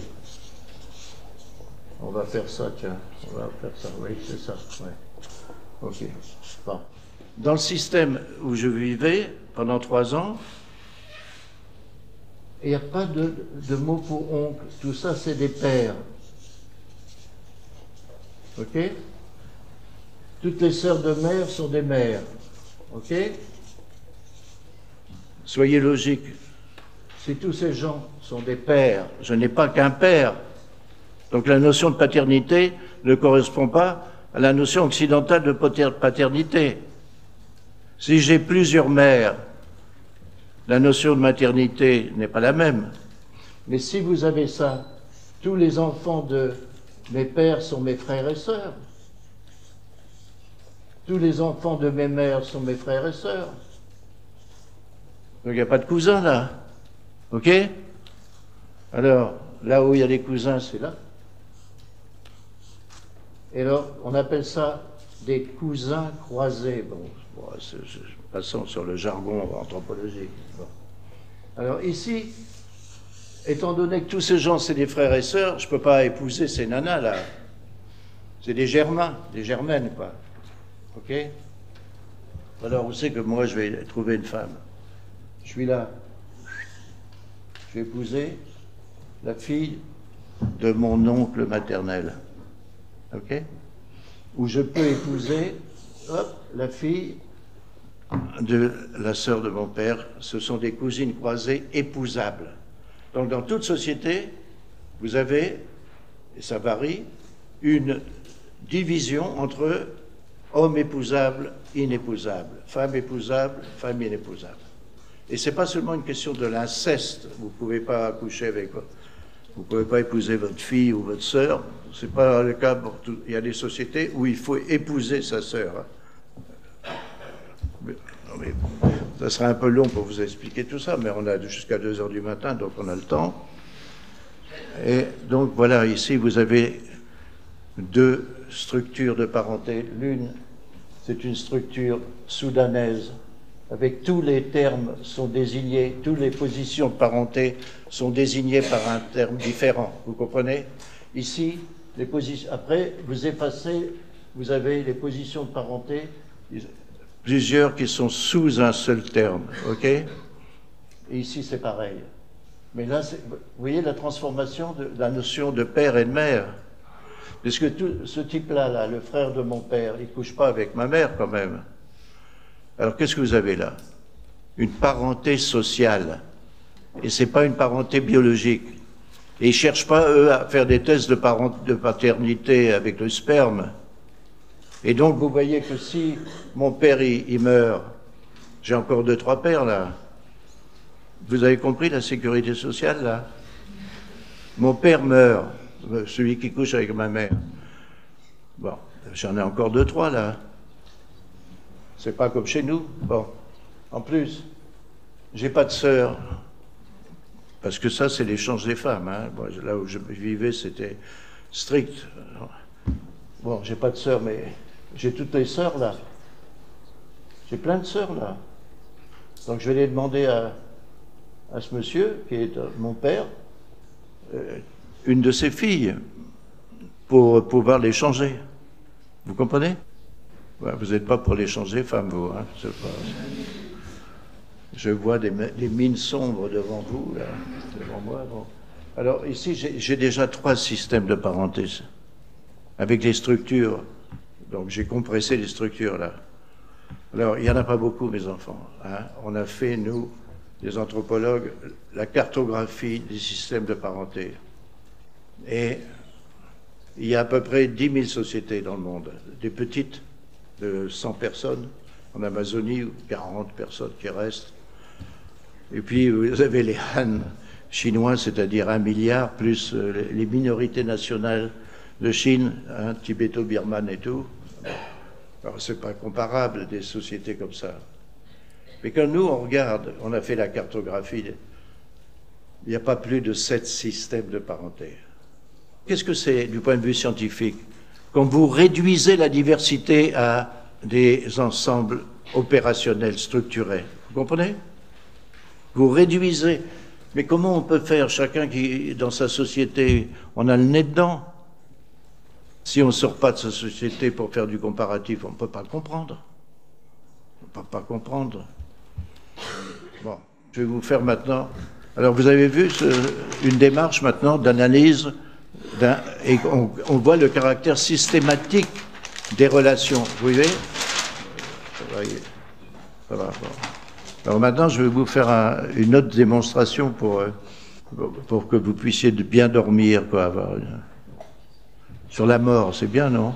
On va faire ça, tiens. On va faire ça. Oui, c'est ça. Ouais. OK. Bon. Dans le système où je vivais pendant trois ans, il n'y a pas de, de mot pour oncle. Tout ça, c'est des pères. OK? Toutes les sœurs de mère sont des mères. OK? Soyez logiques. Si tous ces gens sont des pères, je n'ai pas qu'un père. Donc la notion de paternité ne correspond pas à la notion occidentale de paternité. Si j'ai plusieurs mères, la notion de maternité n'est pas la même. Mais si vous avez ça, tous les enfants de mes pères sont mes frères et sœurs. Tous les enfants de mes mères sont mes frères et sœurs. Donc il n'y a pas de cousins là. OK? Alors, là où il y a des cousins, c'est là. Et alors, on appelle ça des cousins croisés. Bon, bon c'est, c'est, passons sur le jargon anthropologique. Bon. Alors ici, étant donné que tous ces gens, c'est des frères et sœurs, je ne peux pas épouser ces nanas-là. C'est des germains, des germaines, quoi. OK? Alors, vous savez que moi, je vais trouver une femme. Je suis là. Je vais épouser la fille de mon oncle maternel. OK? Ou je peux épouser, hop, la fille de la sœur de mon père. Ce sont des cousines croisées épousables. Donc, dans toute société, vous avez, et ça varie, une division entre homme épousable, inépousable, femme épousable, femme inépousable. Et ce n'est pas seulement une question de l'inceste. Vous ne pouvez pas accoucher avec, vous ne pouvez pas épouser votre fille ou votre sœur. Ce n'est pas le cas pour tout. Il y a des sociétés où il faut épouser sa sœur. Mais, non mais bon, ça sera un peu long pour vous expliquer tout ça, mais on a jusqu'à deux heures du matin, donc on a le temps. Et donc voilà, ici vous avez deux structures de parenté. L'une, c'est une structure soudanaise, avec tous les termes sont désignés, toutes les positions de parenté sont désignées par un terme différent. Vous comprenez? Ici, les positions. Après, vous effacez, vous avez les positions de parenté, plusieurs qui sont sous un seul terme, ok? Et ici, c'est pareil. Mais là, vous voyez la transformation de, de la notion de père et de mère. Parce que tout, ce type-là, là, le frère de mon père, il ne couche pas avec ma mère quand même. Alors qu'est-ce que vous avez là? Une parenté sociale. Et ce n'est pas une parenté biologique. Et ils ne cherchent pas, eux, à faire des tests de, parent, de paternité avec le sperme. Et donc, vous voyez que si mon père, il, il meurt, j'ai encore deux, trois pères, là. Vous avez compris la sécurité sociale, là? Mon père meurt, celui qui couche avec ma mère. Bon, j'en ai encore deux, trois, là. C'est pas comme chez nous. Bon, en plus, j'ai pas de sœur. Parce que ça, c'est l'échange des femmes. Hein. Bon, là où je vivais, c'était strict. Bon, j'ai pas de sœur, mais j'ai toutes les sœurs, là. J'ai plein de sœurs, là. Donc, je vais les demander à, à ce monsieur, qui est mon père, euh, une de ses filles, pour pouvoir l'échanger. Vous comprenez? Ouais, vous n'êtes pas pour l'échanger, femme, vous. Hein, pas... Je vois des, des mines sombres devant vous, là, devant moi. Bon. Alors, ici, j'ai déjà trois systèmes de parenté, avec des structures. Donc, j'ai compressé les structures, là. Alors, il n'y en a pas beaucoup, mes enfants. Hein. On a fait, nous, les anthropologues, la cartographie des systèmes de parenté. Et il y a à peu près dix mille sociétés dans le monde, des petites, de cent personnes, en Amazonie, ou quarante personnes qui restent. Et puis, vous avez les Han chinois, c'est-à-dire un milliard, plus les minorités nationales de Chine, hein, tibéto-birmane et tout. Alors, c'est pas comparable, des sociétés comme ça. Mais quand nous, on regarde, on a fait la cartographie, il n'y a pas plus de sept systèmes de parenté. Qu'est-ce que c'est, du point de vue scientifique? Quand vous réduisez la diversité à des ensembles opérationnels structurés, vous comprenez? Vous réduisez. Mais comment on peut faire, chacun qui, dans sa société, on a le nez dedans? Si on ne sort pas de sa société pour faire du comparatif, on ne peut pas le comprendre. On ne peut pas comprendre. Bon, je vais vous faire maintenant... Alors, vous avez vu ce, une démarche maintenant d'analyse, et on, on voit le caractère systématique des relations. Vous voyez? Ça va, bon. Alors maintenant, je vais vous faire un, une autre démonstration pour, pour que vous puissiez bien dormir, quoi. Avoir une... Sur la mort, c'est bien, non?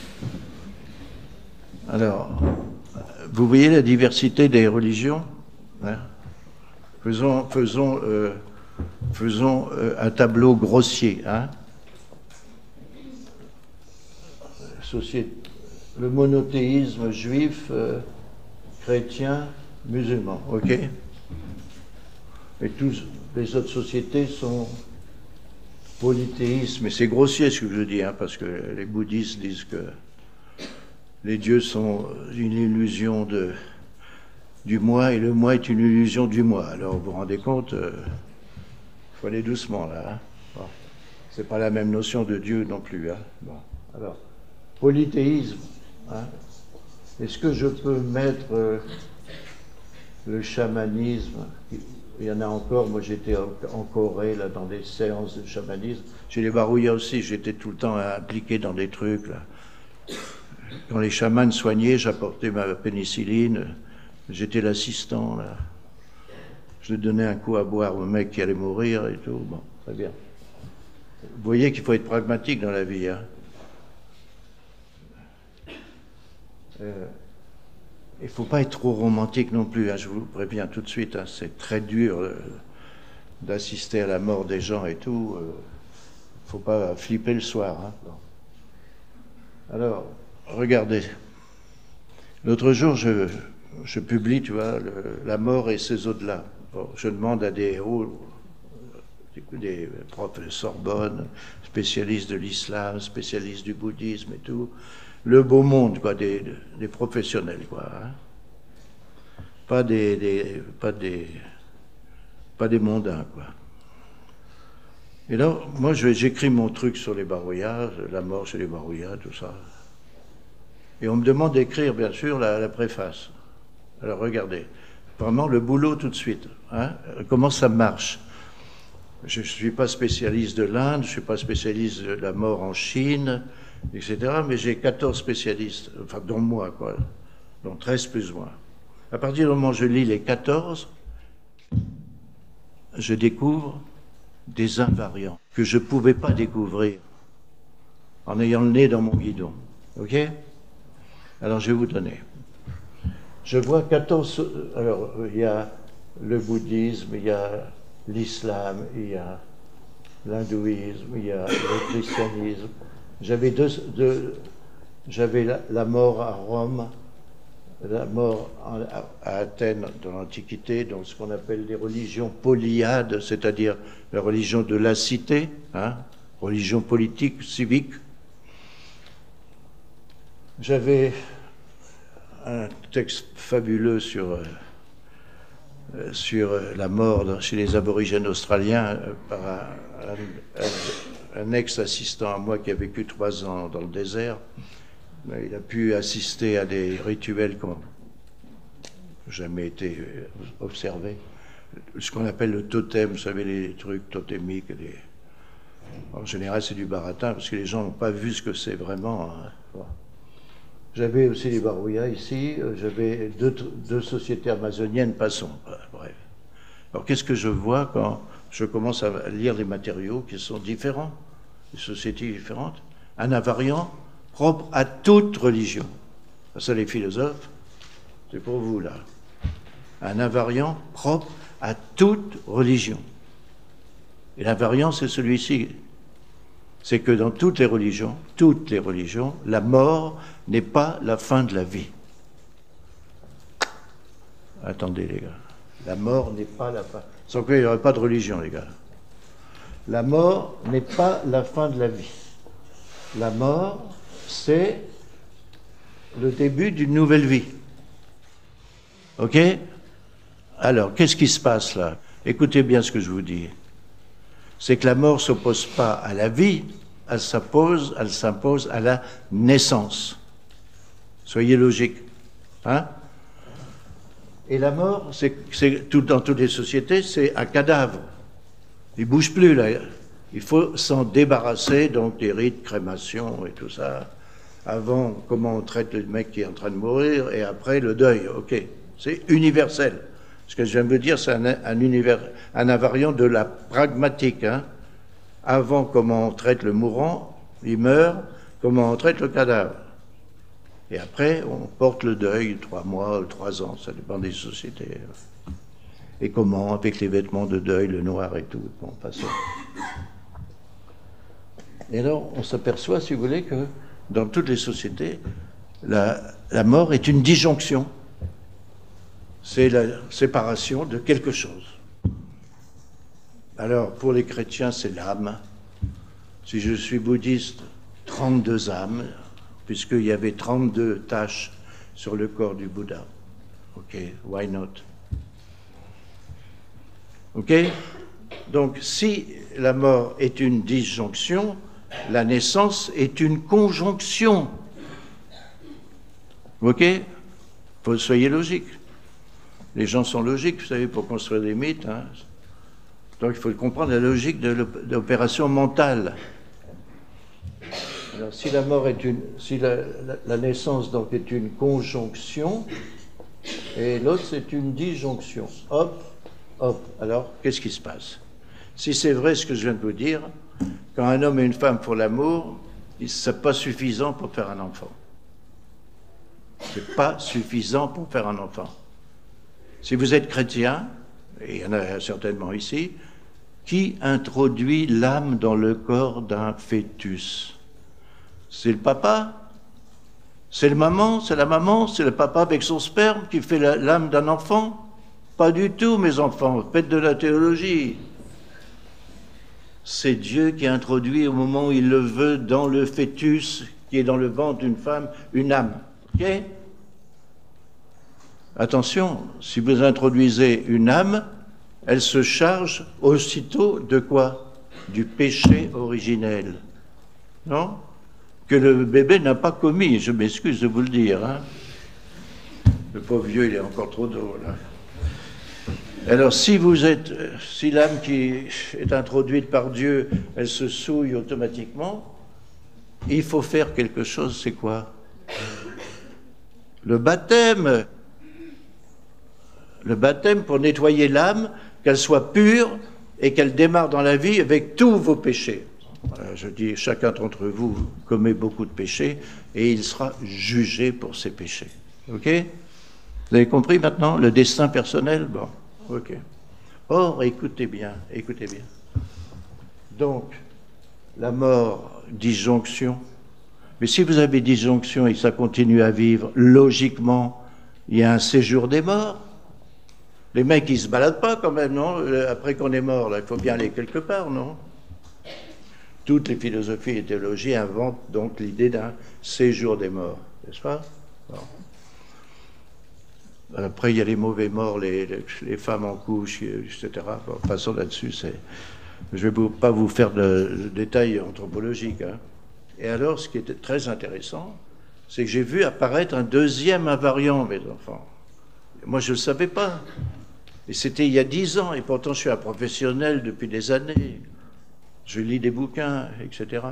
Alors, vous voyez la diversité des religions, hein? Faisons, faisons, euh, faisons euh, un tableau grossier, hein? Société, le monothéisme juif, euh, chrétien, musulman, ok? Et toutes les autres sociétés sont polythéisme, et c'est grossier ce que je dis, hein, parce que les bouddhistes disent que les dieux sont une illusion de, du moi, et le moi est une illusion du moi. Alors vous vous rendez compte, euh, faut aller doucement là. Hein. Bon. C'est pas la même notion de Dieu non plus. Hein. Bon. Alors, polythéisme. Hein. Est-ce que je peux mettre euh, le chamanisme? Il y en a encore. Moi, j'étais en, en Corée là dans des séances de chamanisme. Chez les Barouillas aussi, j'étais tout le temps impliqué dans des trucs là. Quand les chamans soignaient, j'apportais ma pénicilline. J'étais l'assistant là. Je donnais un coup à boire au mec qui allait mourir et tout. Bon, très bien. Vous voyez qu'il faut être pragmatique dans la vie. Hein. Euh, il ne faut pas être trop romantique non plus. Hein, je vous préviens tout de suite. Hein, c'est très dur euh, d'assister à la mort des gens et tout. Il euh, ne faut pas flipper le soir. Hein. Bon. Alors, regardez. L'autre jour, je, je publie, tu vois, le, la mort et ses au-delà. Bon, je demande à des hauts, des profs de Sorbonne, spécialistes de l'islam, spécialistes du bouddhisme et tout, le beau monde, quoi, des, des professionnels, quoi. Hein. Pas des, des, pas des, pas des mondains, quoi. Et là, moi, j'écris mon truc sur les Barouillas, la mort chez les Barouillas, tout ça. Et on me demande d'écrire, bien sûr, la, la préface. Alors, regardez. Vraiment le boulot tout de suite. Hein. Comment ça marche? Je ne suis pas spécialiste de l'Inde, je ne suis pas spécialiste de la mort en Chine, et cetera. Mais j'ai quatorze spécialistes, enfin dont moi, quoi, dont treize plus moi. À partir du moment où je lis les quatorze, je découvre des invariants que je ne pouvais pas découvrir en ayant le nez dans mon guidon. OK? Alors je vais vous donner. Je vois quatorze... Alors, il y a le bouddhisme, il y a l'islam, il y a l'hindouisme, il y a le christianisme. J'avais deux, deux, j'avais la, la mort à Rome, la mort en, à, à Athènes dans l'Antiquité, donc ce qu'on appelle les religions polyades, c'est-à-dire la religion de la cité, hein, religion politique, civique. J'avais un texte fabuleux sur, euh, sur la mort chez les aborigènes australiens euh, par un, un, un ex-assistant à moi qui a vécu trois ans dans le désert. Il a pu assister à des rituels qui n'ont jamais été observés. Ce qu'on appelle le totem, vous savez, les trucs totémiques. Les... En général, c'est du baratin parce que les gens n'ont pas vu ce que c'est vraiment. Hein. Bon. J'avais aussi les Barouillas ici, j'avais deux, deux sociétés amazoniennes, passons, bref. Alors qu'est-ce que je vois quand je commence à lire les matériaux qui sont différents, des sociétés différentes? Un invariant propre à toute religion. Ça, les philosophes, c'est pour vous là. Un invariant propre à toute religion. Et l'invariant, c'est celui-ci. C'est que dans toutes les religions, toutes les religions, la mort n'est pas la fin de la vie. Attendez, les gars. La mort n'est pas la fin. Sans quoi il n'y aurait pas de religion, les gars. La mort n'est pas la fin de la vie. La mort, c'est le début d'une nouvelle vie. OK? Alors, qu'est-ce qui se passe là? Écoutez bien ce que je vous dis. C'est que la mort ne s'oppose pas à la vie, elle s'impose, elle s'impose à la naissance. Soyez logiques. Hein? Et la mort, c'est, c'est tout, dans toutes les sociétés, c'est un cadavre. Il ne bouge plus, là. Il faut s'en débarrasser, donc des rites, crémation et tout ça. Avant, comment on traite le mec qui est en train de mourir, et après, le deuil. OK. C'est universel. Ce que je viens de vous dire, c'est un, un, univers, un invariant de la pragmatique. Hein. Avant, comment on traite le mourant, il meurt, comment on traite le cadavre. Et après, on porte le deuil, trois mois, trois ans, ça dépend des sociétés. Et comment, avec les vêtements de deuil, le noir et tout. Bon, passons. Et alors, on s'aperçoit, si vous voulez, que dans toutes les sociétés, la, la mort est une disjonction. C'est la séparation de quelque chose. Alors, pour les chrétiens, c'est l'âme. Si je suis bouddhiste, trente-deux âmes, puisqu'il y avait trente-deux taches sur le corps du Bouddha. OK, why not? OK? Donc, si la mort est une disjonction, la naissance est une conjonction. Ok? Faut soyez logique. Les gens sont logiques, vous savez, pour construire des mythes. Hein. Donc, il faut comprendre la logique de l'opération mentale. Alors, si la mort est une, si la, la, la naissance donc est une conjonction, et l'autre c'est une disjonction. Hop, hop. Alors, qu'est-ce qui se passe? Si c'est vrai ce que je viens de vous dire, quand un homme et une femme font l'amour, ce n'est pas suffisant pour faire un enfant. C'est pas suffisant pour faire un enfant. Si vous êtes chrétien, et il y en a certainement ici, qui introduit l'âme dans le corps d'un fœtus? C'est le papa? C'est le maman? C'est la maman? C'est le papa avec son sperme qui fait l'âme d'un enfant? Pas du tout, mes enfants. Faites de la théologie. C'est Dieu qui introduit au moment où il le veut dans le fœtus qui est dans le ventre d'une femme une âme. Ok? Attention, si vous introduisez une âme, elle se charge aussitôt de quoi? Du péché originel. Non? Que le bébé n'a pas commis, je m'excuse de vous le dire. Hein. Le pauvre vieux, il est encore trop drôle. Hein. Alors, si vous êtes, si l'âme qui est introduite par Dieu, elle se souille automatiquement, il faut faire quelque chose, c'est quoi? Le baptême. Le baptême pour nettoyer l'âme, qu'elle soit pure et qu'elle démarre dans la vie avec tous vos péchés. Je dis, chacun d'entre vous commet beaucoup de péchés et il sera jugé pour ses péchés. Ok? Vous avez compris maintenant le destin personnel? Bon, ok. Or, écoutez bien, écoutez bien. Donc, la mort, disjonction. Mais si vous avez disjonction et que ça continue à vivre, logiquement, il y a un séjour des morts. Les mecs, ils ne se baladent pas quand même, non? Après qu'on est mort, là, il faut bien aller quelque part, non? Toutes les philosophies et théologies inventent donc l'idée d'un séjour des morts, n'est-ce pas? Bon. Après, il y a les mauvais morts, les, les, les femmes en couche, et cetera. Bon, passons là-dessus. Je ne vais vous, pas vous faire de, de détails anthropologiques. Hein. Et alors, ce qui était très intéressant, c'est que j'ai vu apparaître un deuxième invariant, mes enfants. Moi, je ne le savais pas. Et c'était il y a dix ans, et pourtant, je suis un professionnel depuis des années. Je lis des bouquins, et cetera.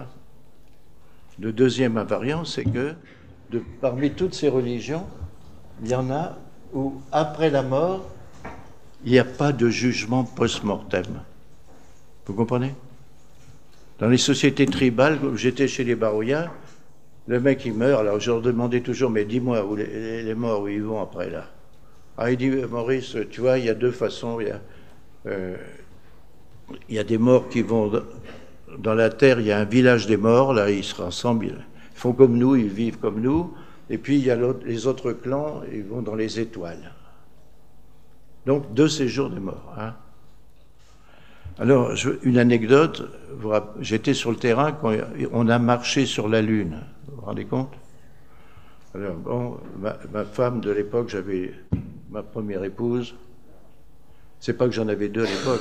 Le deuxième invariant, c'est que de, parmi toutes ces religions, il y en a où, après la mort, il n'y a pas de jugement post-mortem. Vous comprenez? Dans les sociétés tribales, où j'étais chez les Barouillas, le mec, il meurt. Alors, je leur demandais toujours, mais dis-moi, où les, les morts, où ils vont après, là? Ah, il dit, Maurice, tu vois, il y a deux façons. Il y a, euh, il y a des morts qui vont dans la terre, il y a un village des morts, là, ils se rassemblent, ils font comme nous, ils vivent comme nous. Et puis, il y a les autres clans, ils vont dans les étoiles. Donc, deux séjours des morts. Hein. Alors, je, une anecdote, j'étais sur le terrain quand on a marché sur la Lune. Vous vous rendez compte? Alors, bon, ma, ma femme de l'époque, j'avais ma première épouse. C'est pas que j'en avais deux à l'époque.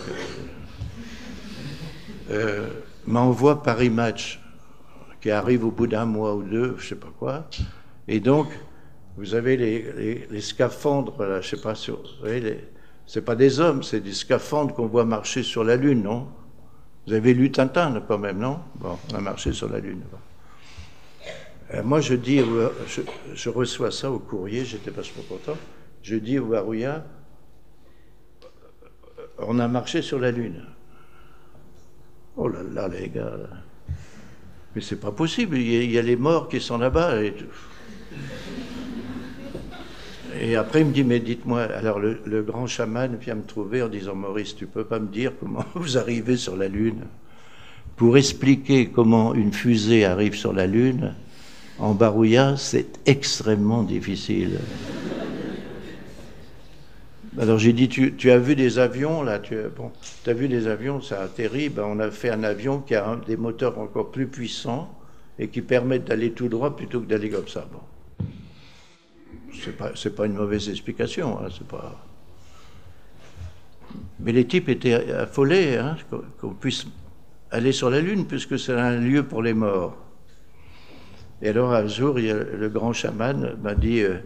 Euh, m'envoie Paris Match, qui arrive au bout d'un mois ou deux, je sais pas quoi. Et donc, vous avez les, les, les scaphandres, là, je sais pas, sur, vous voyez, les, c'est pas des hommes, c'est des scaphandres qu'on voit marcher sur la Lune, non? Vous avez lu Tintin, quand même, non? Bon, on a marché sur la Lune. Bon. Euh, moi, je dis, je, je reçois ça au courrier, j'étais vachement content. Je dis au Barouillas, on a marché sur la Lune. Oh là là, les gars. Mais c'est pas possible, il y, a, il y a les morts qui sont là-bas. Et, et après, il me dit, mais dites-moi, alors le, le grand chaman vient me trouver en disant, Maurice, tu peux pas me dire comment vous arrivez sur la Lune? Pour expliquer comment une fusée arrive sur la Lune, en Barouillas, c'est extrêmement difficile. Alors j'ai dit, tu, tu as vu des avions, là, tu as, bon, tu as vu des avions, ça atterrit, ben, on a fait un avion qui a un, des moteurs encore plus puissants et qui permettent d'aller tout droit plutôt que d'aller comme ça. Bon. C'est pas, c'est pas une mauvaise explication, hein, c'est pas... Mais les types étaient affolés, hein, qu'on puisse aller sur la Lune, puisque c'est un lieu pour les morts. Et alors, un jour, il y a, le grand chaman m'a dit euh,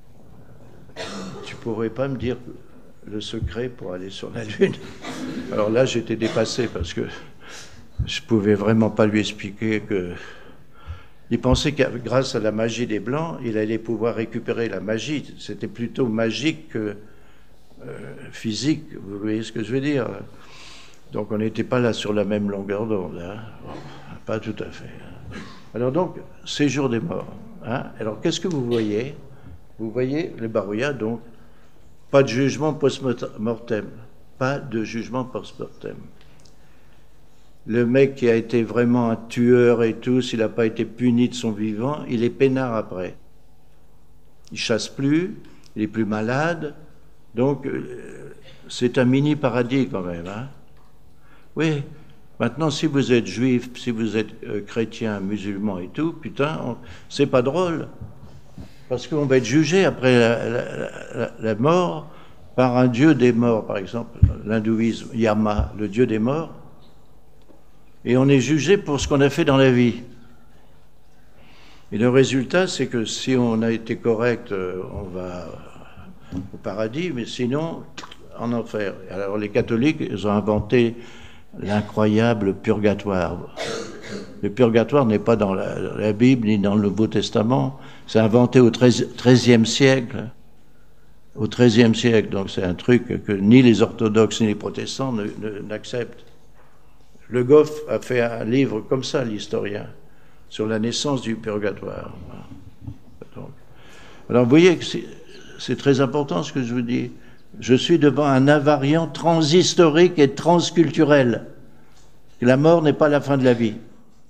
« Tu pourrais pas me dire le secret pour aller sur la Lune ?» Alors là, j'étais dépassé, parce que je pouvais vraiment pas lui expliquer que... Il pensait que grâce à la magie des Blancs, il allait pouvoir récupérer la magie. C'était plutôt magique que euh, physique, vous voyez ce que je veux dire. Donc on n'était pas là sur la même longueur d'onde, hein. Bon, pas tout à fait. Alors donc, séjour des morts. Hein. Alors qu'est-ce que vous voyez? Vous voyez les Barouillas, donc, pas de jugement post-mortem. Pas de jugement post-mortem. Le mec qui a été vraiment un tueur et tout, s'il n'a pas été puni de son vivant, il est peinard après. Il chasse plus, il est plus malade, donc euh, c'est un mini paradis quand même. Hein. Oui, maintenant si vous êtes juif, si vous êtes euh, chrétien, musulman et tout, putain, on... c'est pas drôle, parce qu'on va être jugé après la, la, la, la mort par un dieu des morts, par exemple, l'hindouisme, Yama, le dieu des morts. Et on est jugé pour ce qu'on a fait dans la vie. Et le résultat, c'est que si on a été correct, on va au paradis, mais sinon, en enfer. Alors les catholiques, ils ont inventé l'incroyable purgatoire. Le purgatoire n'est pas dans la, la Bible ni dans le Nouveau Testament. C'est inventé au treizième siècle. Au treizième siècle, donc c'est un truc que ni les orthodoxes ni les protestants ne, ne, n'acceptent. Le Goff a fait un livre comme ça, l'historien, sur la naissance du purgatoire. Donc, alors vous voyez que c'est très important ce que je vous dis. Je suis devant un invariant transhistorique et transculturel. La mort n'est pas la fin de la vie.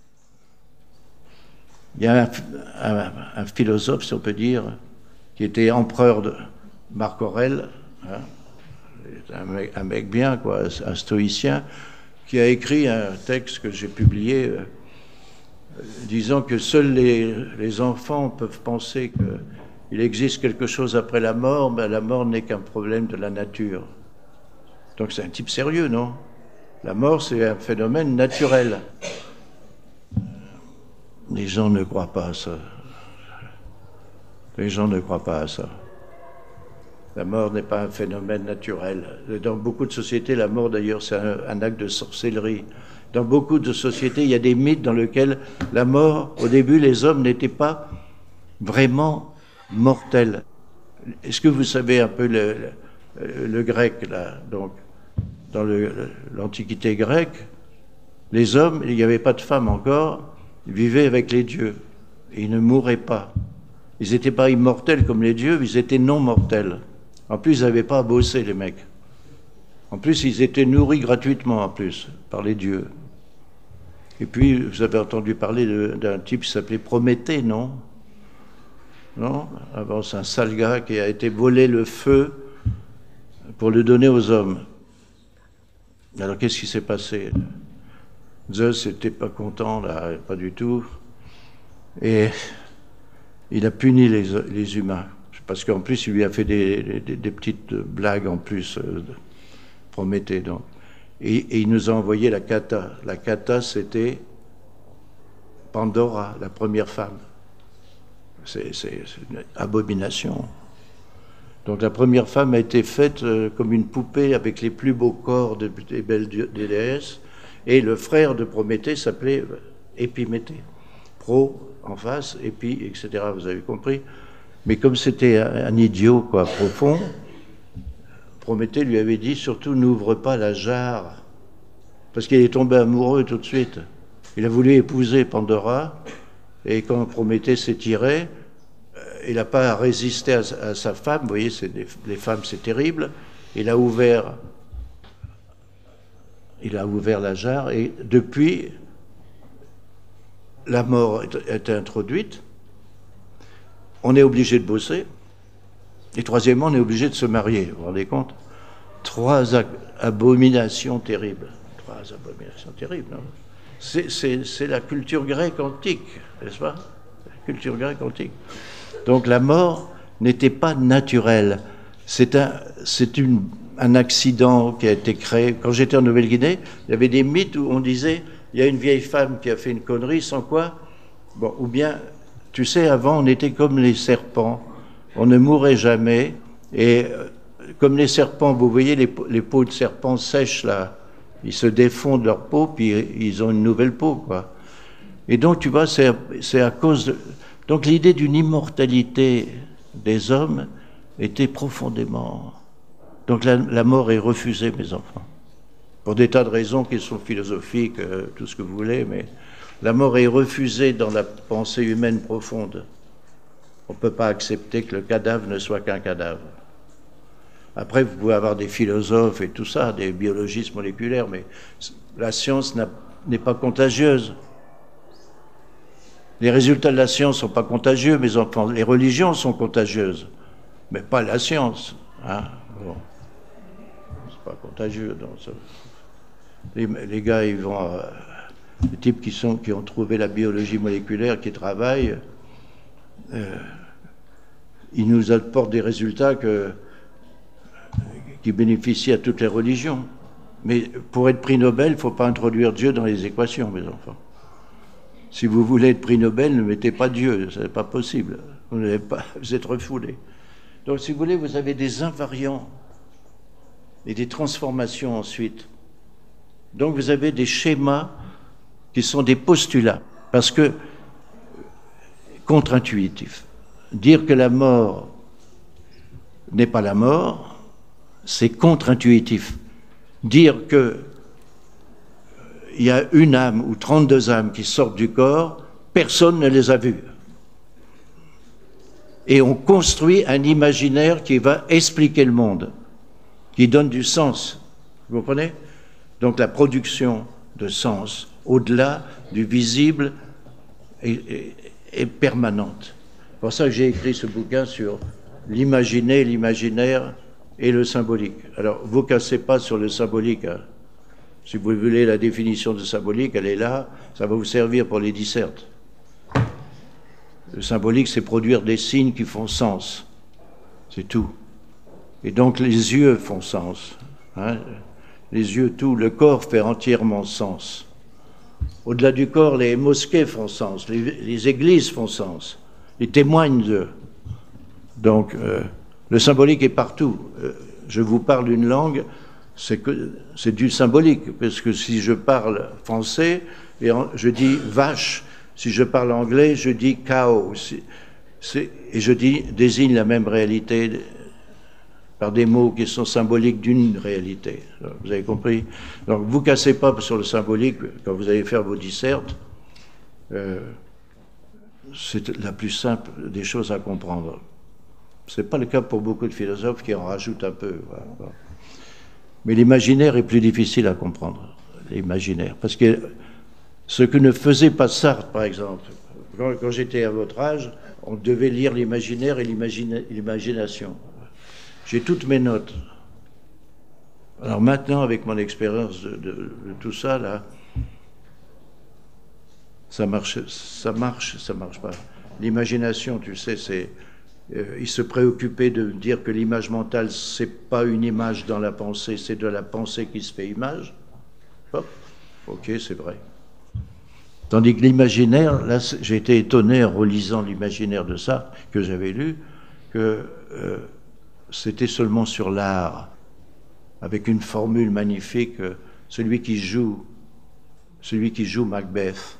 Il y a un, un, un philosophe, si on peut dire, qui était empereur de Marc Aurèle, hein, un, mec, un mec bien, quoi, un stoïcien, qui a écrit un texte que j'ai publié euh, disant que seuls les, les enfants peuvent penser qu'il existe quelque chose après la mort, mais la mort n'est qu'un problème de la nature. Donc c'est un type sérieux, non? La mort, c'est un phénomène naturel. Les gens ne croient pas à ça. Les gens ne croient pas à ça. La mort n'est pas un phénomène naturel. Dans beaucoup de sociétés, la mort d'ailleurs, c'est un, un acte de sorcellerie. Dans beaucoup de sociétés, il y a des mythes dans lesquels la mort, au début, les hommes n'étaient pas vraiment mortels. Est-ce que vous savez un peu le, le, le grec, là, donc, dans l'Antiquité grecque, les hommes, il n'y avait pas de femmes encore, ils vivaient avec les dieux. Et ils ne mouraient pas. Ils n'étaient pas immortels comme les dieux, ils étaient non mortels. En plus, ils n'avaient pas à bosser, les mecs. En plus, ils étaient nourris gratuitement, en plus, par les dieux. Et puis, vous avez entendu parler d'un type qui s'appelait Prométhée, non? Non? Avant, c'est un sale gars qui a été volé le feu pour le donner aux hommes. Alors, qu'est-ce qui s'est passé? Zeus n'était pas content, là, pas du tout. Et il a puni les, les humains. Parce qu'en plus, il lui a fait des, des, des petites blagues en plus, euh, Prométhée, donc. Et, et il nous a envoyé la Cata. La Cata, c'était Pandora, la première femme. C'est une abomination. Donc la première femme a été faite euh, comme une poupée avec les plus beaux corps des, des belles des déesses. Et le frère de Prométhée s'appelait Épiméthée. Pro en face, Épi, et cetera. Vous avez compris? Mais comme c'était un, un idiot, quoi, profond, Prométhée lui avait dit, surtout n'ouvre pas la jarre, parce qu'il est tombé amoureux tout de suite. Il a voulu épouser Pandora, et quand Prométhée s'est tiré, il n'a pas résisté à, à sa femme. Vous voyez, des, les femmes, c'est terrible. Il a ouvert, il a ouvert la jarre, et depuis, la mort est, est introduite. On est obligé de bosser. Et troisièmement, on est obligé de se marier. Vous vous rendez compte? Trois abominations terribles. Trois abominations terribles. C'est la culture grecque antique, n'est-ce pas? La culture grecque antique. Donc la mort n'était pas naturelle. C'est un, c'est une, un accident qui a été créé. Quand j'étais en Nouvelle-Guinée, il y avait des mythes où on disait il y a une vieille femme qui a fait une connerie, sans quoi, bon, ou bien, tu sais, avant on était comme les serpents, on ne mourait jamais, et euh, comme les serpents, vous voyez les, les peaux de serpents sèches là, ils se défondent leur peau, puis ils ont une nouvelle peau, quoi. Et donc, tu vois, c'est à, à cause de... Donc l'idée d'une immortalité des hommes était profondément... Donc la, la mort est refusée, mes enfants, pour des tas de raisons qui sont philosophiques, euh, tout ce que vous voulez, mais la mort est refusée dans la pensée humaine profonde. On ne peut pas accepter que le cadavre ne soit qu'un cadavre. Après, vous pouvez avoir des philosophes et tout ça, des biologistes moléculaires, mais la science n'est pas contagieuse. Les résultats de la science ne sont pas contagieux, mes enfants. Les religions sont contagieuses, mais pas la science. Hein, bon. C'est pas contagieux. Donc ça... les, les gars, ils vont... Euh, les types qui, sont, qui ont trouvé la biologie moléculaire, qui travaillent, euh, ils nous apportent des résultats que, qui bénéficient à toutes les religions. Mais pour être prix Nobel, il ne faut pas introduire Dieu dans les équations, mes enfants. Si vous voulez être prix Nobel, ne mettez pas Dieu, ce n'est pas possible. Vous, n'avez pas, vous êtes refoulé. Donc, si vous voulez, vous avez des invariants et des transformations ensuite. Donc, vous avez des schémas qui sont des postulats, parce que contre-intuitifs. Dire que la mort n'est pas la mort, c'est contre-intuitif. Dire que il y a une âme ou trente-deux âmes qui sortent du corps, personne ne les a vues. Et on construit un imaginaire qui va expliquer le monde, qui donne du sens. Vous comprenez? Donc la production de sens, au-delà du visible, est, est, est permanente. C'est pour ça que j'ai écrit ce bouquin sur l'imaginer, l'imaginaire et le symbolique. Alors, vous ne cassez pas sur le symbolique, hein. Si vous voulez la définition de symbolique, elle est là, ça va vous servir pour les dissertes. Le symbolique, c'est produire des signes qui font sens. C'est tout. Et donc les yeux font sens. Hein. Les yeux, tout. Le corps fait entièrement sens. Au-delà du corps, les mosquées font sens, les, les églises font sens. Ils témoignent d'eux. Donc, euh, le symbolique est partout. Euh, je vous parle une langue... c'est que c'est du symbolique, parce que si je parle français, et je dis vache, si je parle anglais, je dis cow, c'est, et je dis, désigne la même réalité par des mots qui sont symboliques d'une réalité. Vous avez compris? Donc, vous ne cassez pas sur le symbolique quand vous allez faire vos dissertes. Euh, c'est la plus simple des choses à comprendre. Ce n'est pas le cas pour beaucoup de philosophes qui en rajoutent un peu. Voilà. Mais l'imaginaire est plus difficile à comprendre, l'imaginaire. Parce que ce que ne faisait pas Sartre, par exemple, quand, quand j'étais à votre âge, on devait lire l'imaginaire et l'imagination. J'ai toutes mes notes. Alors maintenant, avec mon expérience de, de, de tout ça, là, ça marche, ça marche, ça marche pas. L'imagination, tu sais, c'est... Euh, il se préoccupait de dire que l'image mentale, c'est pas une image dans la pensée, c'est de la pensée qui se fait image. Hop, ok, c'est vrai. Tandis que l'imaginaire, là, j'ai été étonné en relisant l'imaginaire de Sartre, que j'avais lu, que euh, c'était seulement sur l'art, avec une formule magnifique, euh, celui qui joue, celui qui joue Macbeth,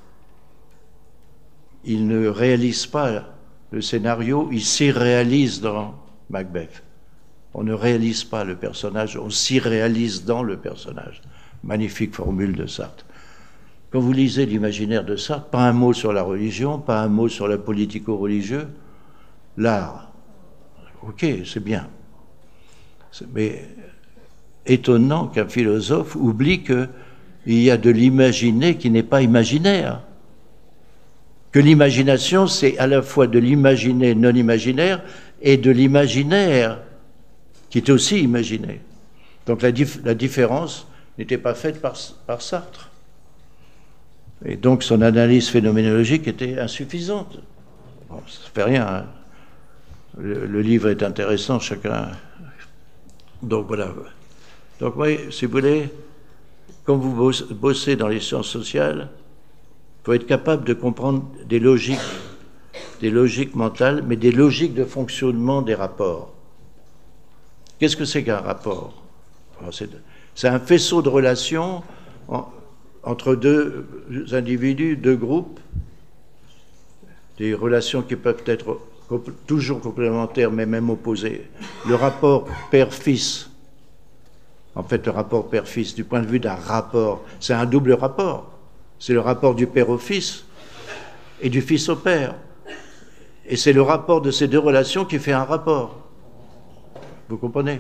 il ne réalise pas le scénario, il s'y réalise dans Macbeth. On ne réalise pas le personnage, on s'y réalise dans le personnage. Magnifique formule de Sartre. Quand vous lisez l'imaginaire de Sartre, pas un mot sur la religion, pas un mot sur la politico-religieux, l'art. Ok, c'est bien. Mais étonnant qu'un philosophe oublie qu'il y a de l'imaginer qui n'est pas imaginaire. Que l'imagination, c'est à la fois de l'imaginer non imaginaire et de l'imaginaire qui est aussi imaginé. Donc la, dif la différence n'était pas faite par, par Sartre. Et donc son analyse phénoménologique était insuffisante. Bon, ça ne fait rien. Hein. Le, le livre est intéressant, chacun... Donc voilà. Donc, oui, si vous voulez, quand vous bossez dans les sciences sociales, il faut être capable de comprendre des logiques, des logiques mentales, mais des logiques de fonctionnement des rapports. Qu'est-ce que c'est qu'un rapport? C'est un faisceau de relations en, entre deux individus, deux groupes, des relations qui peuvent être toujours complémentaires, mais même opposées. Le rapport père-fils, en fait, le rapport père-fils, du point de vue d'un rapport, c'est un double rapport. C'est le rapport du père au fils et du fils au père. Et c'est le rapport de ces deux relations qui fait un rapport. Vous comprenez?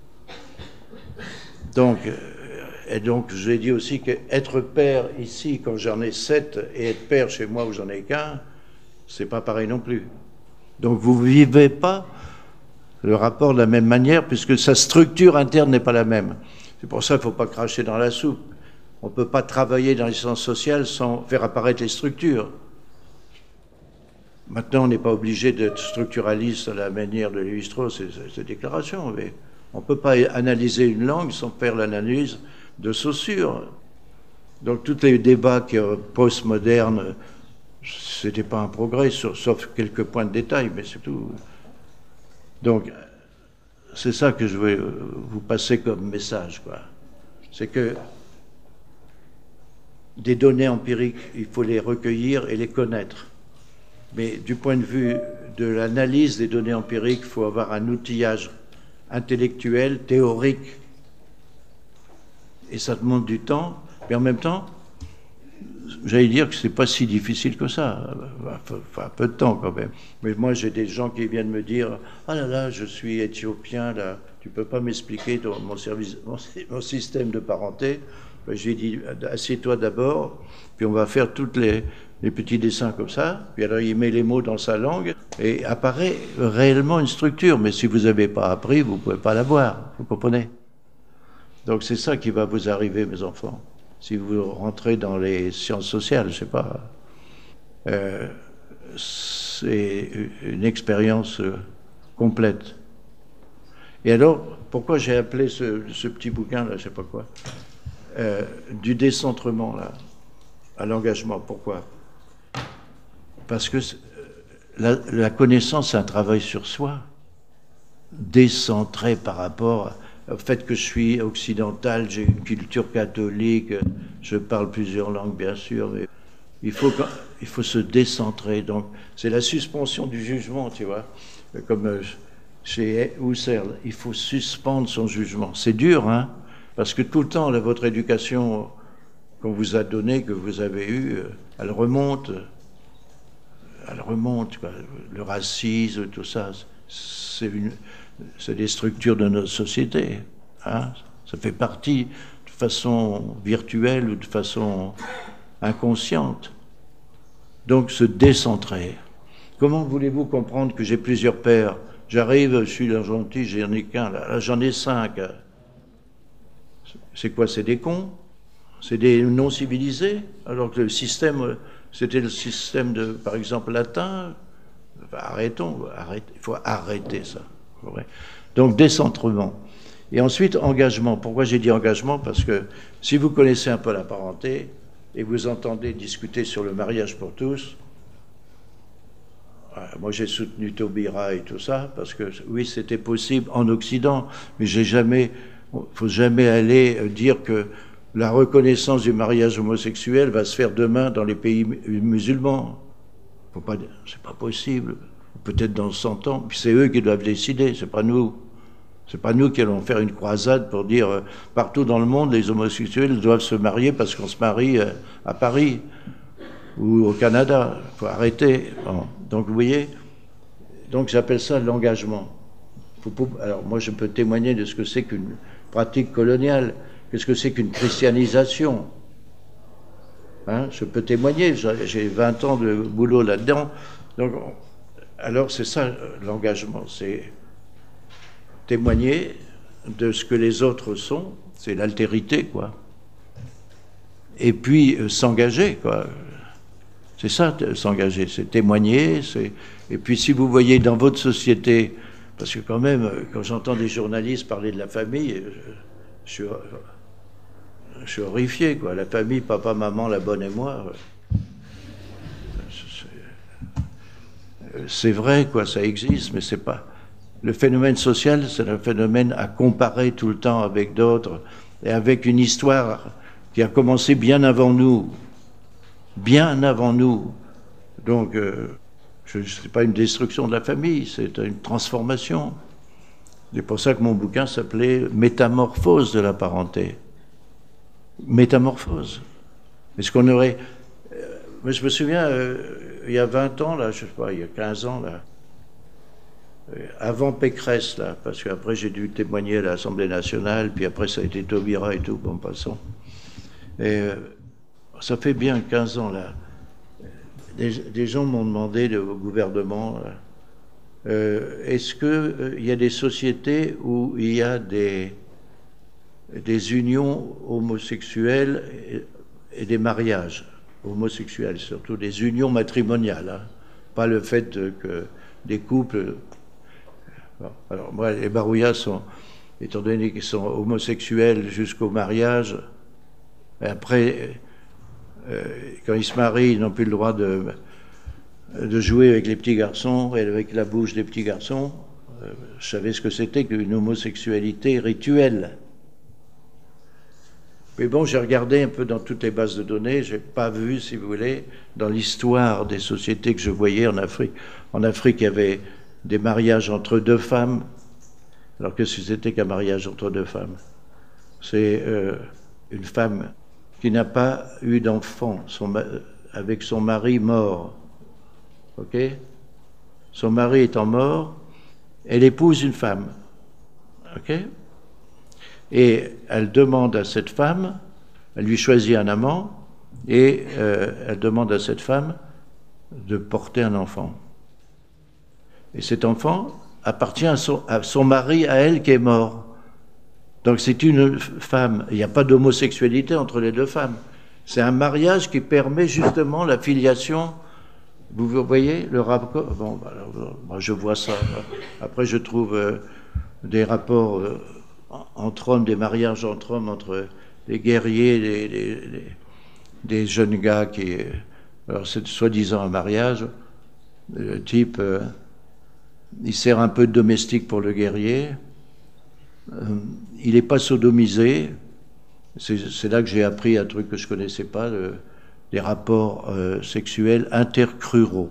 Donc, et donc, je l'ai dit aussi qu'être père ici, quand j'en ai sept, et être père chez moi où j'en ai qu'un, c'est pas pareil non plus. Donc, vous ne vivez pas le rapport de la même manière, puisque sa structure interne n'est pas la même. C'est pour ça qu'il ne faut pas cracher dans la soupe. On ne peut pas travailler dans les sciences sociales sans faire apparaître les structures. Maintenant, on n'est pas obligé d'être structuraliste à la manière de Lévi-Strauss et ses déclarations, mais on ne peut pas analyser une langue sans faire l'analyse de Saussure. Donc, tous les débats qui postmodernes, ce n'était pas un progrès, sauf quelques points de détail, mais c'est tout. Donc, c'est ça que je veux vous passer comme message, quoi. C'est que des données empiriques, il faut les recueillir et les connaître. Mais du point de vue de l'analyse des données empiriques, il faut avoir un outillage intellectuel, théorique. Et ça demande du temps. Mais en même temps, j'allais dire que ce n'est pas si difficile que ça. Enfin, un peu de temps quand même. Mais moi, j'ai des gens qui viennent me dire « Ah là là, je suis éthiopien, là, tu ne peux pas m'expliquer mon, service, mon, mon système de parenté ?» Ben, j'ai dit « Assieds-toi d'abord, puis on va faire tous les, les petits dessins comme ça. » Puis alors, il met les mots dans sa langue et apparaît réellement une structure. Mais si vous n'avez pas appris, vous ne pouvez pas l'avoir. Vous comprenez? Donc c'est ça qui va vous arriver, mes enfants. Si vous rentrez dans les sciences sociales, je ne sais pas, euh, c'est une expérience complète. Et alors, pourquoi j'ai appelé ce, ce petit bouquin, là, je ne sais pas quoi, euh, du décentrement, là, à l'engagement. Pourquoi? Parce que la, la connaissance, c'est un travail sur soi, décentré par rapport au fait que je suis occidental, j'ai une culture catholique, je parle plusieurs langues bien sûr, mais il faut, il faut se décentrer. Donc c'est la suspension du jugement, tu vois, comme chez Husserl, il faut suspendre son jugement. C'est dur, hein, parce que tout le temps, là, votre éducation qu'on vous a donnée, que vous avez eue, elle remonte, elle remonte, quoi. Le racisme, tout ça, c'est une... c'est des structures de notre société. Hein? Ça fait partie de façon virtuelle ou de façon inconsciente. Donc se décentrer. Comment voulez-vous comprendre que j'ai plusieurs pères? J'arrive, je suis gentil, j'en ai qu'un, là, là j'en ai cinq. C'est quoi? C'est des cons? C'est des non-civilisés? Alors que le système, c'était le système de, par exemple, latin. Enfin, arrêtons, arrête, il faut arrêter ça. Donc décentrement. Et ensuite engagement. Pourquoi j'ai dit engagement? Parce que si vous connaissez un peu la parenté et vous entendez discuter sur le mariage pour tous, moi j'ai soutenu Taubira et tout ça, parce que oui, c'était possible en Occident, mais j'ai jamais, il ne faut jamais aller dire que la reconnaissance du mariage homosexuel va se faire demain dans les pays musulmans. C'est pas possible. Peut-être dans cent ans, puis c'est eux qui doivent décider, c'est pas nous. C'est pas nous qui allons faire une croisade pour dire euh, partout dans le monde, les homosexuels doivent se marier parce qu'on se marie euh, à Paris ou au Canada. Il faut arrêter. Bon. Donc vous voyez, donc j'appelle ça l'engagement. Alors moi je peux témoigner de ce que c'est qu'une pratique coloniale, qu'est-ce que c'est qu'une christianisation. Hein, je peux témoigner, j'ai vingt ans de boulot là-dedans. Donc alors c'est ça l'engagement, c'est témoigner de ce que les autres sont, c'est l'altérité, quoi. Et puis euh, s'engager, quoi. C'est ça, s'engager, c'est témoigner. Et puis si vous voyez dans votre société, parce que quand même, quand j'entends des journalistes parler de la famille, je suis, je suis horrifié, quoi. La famille, papa, maman, la bonne et moi. C'est vrai, quoi, ça existe, mais c'est pas... Le phénomène social, c'est un phénomène à comparer tout le temps avec d'autres, et avec une histoire qui a commencé bien avant nous, bien avant nous. Donc, euh, ce n'est pas une destruction de la famille, c'est une transformation. C'est pour ça que mon bouquin s'appelait « Métamorphose de la parenté ». Métamorphose. Est-ce qu'on aurait... Mais je me souviens, euh, il y a vingt ans, là, je sais pas, il y a quinze ans, là, euh, avant Pécresse, là, parce qu'après j'ai dû témoigner à l'Assemblée nationale, puis après ça a été Taubira et tout, bon, passons. Et euh, ça fait bien quinze ans, là. Des, des gens m'ont demandé le, au gouvernement, euh, est-ce qu'il euh, y a des sociétés où il y a des, des unions homosexuelles et, et des mariages homosexuels, surtout des unions matrimoniales, hein. Pas le fait que des couples... Bon, alors moi, les Barouillas sont, étant donné qu'ils sont homosexuels jusqu'au mariage, et après, euh, quand ils se marient, ils n'ont plus le droit de, de jouer avec les petits garçons et avec la bouche des petits garçons. Euh, je savais ce que c'était qu'une homosexualité rituelle. Mais bon, j'ai regardé un peu dans toutes les bases de données, je n'ai pas vu, si vous voulez, dans l'histoire des sociétés que je voyais en Afrique. En Afrique, il y avait des mariages entre deux femmes, alors que c'était qu'un mariage entre deux femmes. C'est euh, une femme qui n'a pas eu d'enfant son, avec son mari mort. Ok? Son mari étant mort, elle épouse une femme. Ok? Et elle demande à cette femme, elle lui choisit un amant, et euh, elle demande à cette femme de porter un enfant. Et cet enfant appartient à son, à son mari, à elle, qui est mort. Donc c'est une femme, il n'y a pas d'homosexualité entre les deux femmes. C'est un mariage qui permet justement la filiation. Vous voyez le rapport? Bon, alors, moi je vois ça. Après je trouve euh, des rapports... Euh, entre hommes, des mariages entre hommes, entre des guerriers, des, des, des, des jeunes gars qui... Alors c'est soi-disant un mariage, le type, euh, il sert un peu de domestique pour le guerrier, euh, il n'est pas sodomisé, c'est là que j'ai appris un truc que je ne connaissais pas, le, les rapports euh, sexuels intercruraux.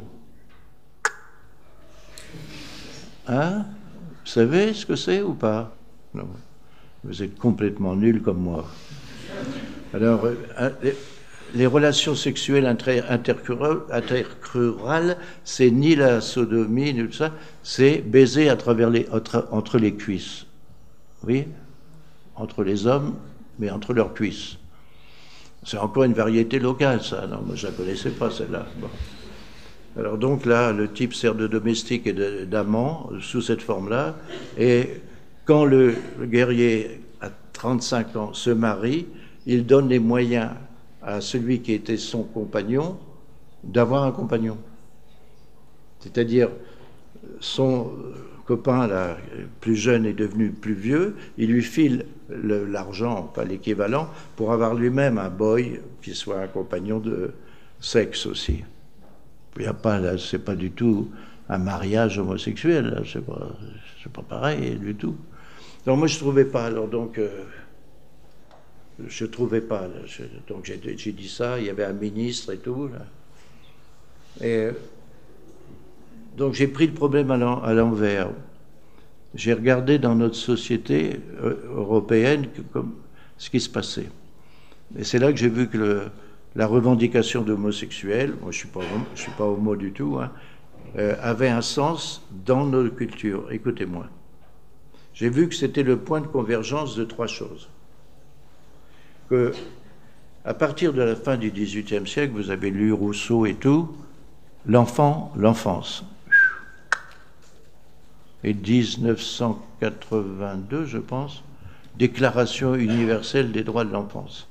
Hein? Vous savez ce que c'est ou pas? Non. Vous êtes complètement nuls comme moi. Alors, euh, les, les relations sexuelles intercrurales, c'est ni la sodomie, ni tout ça, c'est baiser à travers les, entre, entre les cuisses. Oui? Entre les hommes, mais entre leurs cuisses. C'est encore une variété locale, ça. Non, moi, je ne la connaissais pas, celle-là. Bon. Alors donc là, le type sert de domestique et d'amant sous cette forme-là, et quand le guerrier à trente-cinq ans se marie, il donne les moyens à celui qui était son compagnon d'avoir un compagnon. C'est-à-dire, son copain, là, plus jeune, est devenu plus vieux, il lui file l'argent, pas l'équivalent, pour avoir lui-même un boy qui soit un compagnon de sexe aussi. Il n'y a pas, là, c'est pas du tout un mariage homosexuel, c'est pas, c'est pas pareil du tout. Donc moi je trouvais pas, alors donc euh, je trouvais pas, là, je, donc j'ai dit ça, il y avait un ministre et tout, là. Et donc j'ai pris le problème à l'envers. J'ai regardé dans notre société européenne que, comme, ce qui se passait. Et c'est là que j'ai vu que le, la revendication d'homosexuels, moi je suis pas, je suis pas homo du tout, hein, euh, avait un sens dans nos cultures. Écoutez-moi. J'ai vu que c'était le point de convergence de trois choses. Que, à partir de la fin du dix-huitième siècle, vous avez lu Rousseau et tout, l'enfant, l'enfance. Et mille neuf cent quatre-vingt-deux, je pense, Déclaration universelle des droits de l'enfance.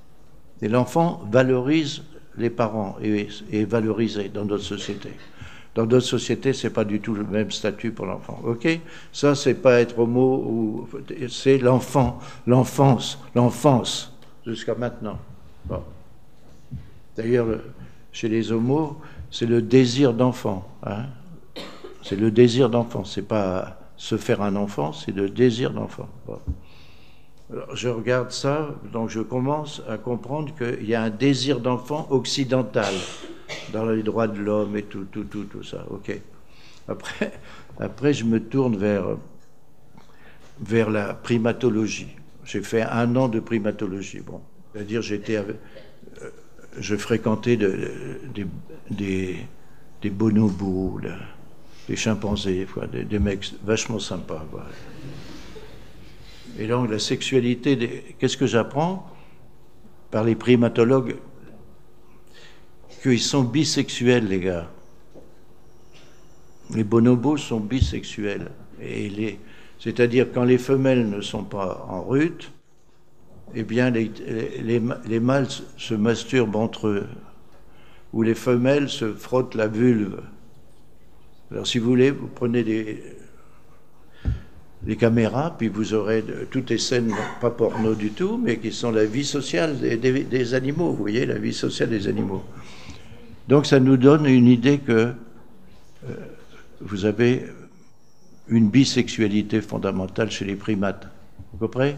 Et l'enfant valorise les parents et est valorisé dans notre société. Dans d'autres sociétés, c'est pas du tout le même statut pour l'enfant. Ok? Ça, c'est pas être homo, ou c'est l'enfant, l'enfance, l'enfance jusqu'à maintenant. Bon. D'ailleurs, chez les homos, c'est le désir d'enfant. Hein? C'est le désir d'enfant. C'est pas se faire un enfant, c'est le désir d'enfant. Bon. Alors, je regarde ça, donc je commence à comprendre qu'il y a un désir d'enfant occidental dans les droits de l'homme et tout, tout, tout, tout ça. Ok. Après, après, je me tourne vers, vers la primatologie. J'ai fait un an de primatologie. Bon, c'est-à-dire j'étais, avec, euh, je fréquentais de, de, des, des, des bonobos, là, des chimpanzés, quoi, des, des mecs vachement sympas. Quoi. Et donc la sexualité, des... qu'est-ce que j'apprends par les primatologues? Qu'ils sont bisexuels, les gars. Les bonobos sont bisexuels. Et les... C'est-à-dire quand les femelles ne sont pas en rut, eh bien les, les, les mâles se masturbent entre eux, ou les femelles se frottent la vulve. Alors si vous voulez, vous prenez des, des caméras, puis vous aurez de, toutes les scènes, pas porno du tout, mais qui sont la vie sociale des, des, des animaux, vous voyez, la vie sociale des animaux. Donc ça nous donne une idée que euh, vous avez une bisexualité fondamentale chez les primates. Vous comprenez?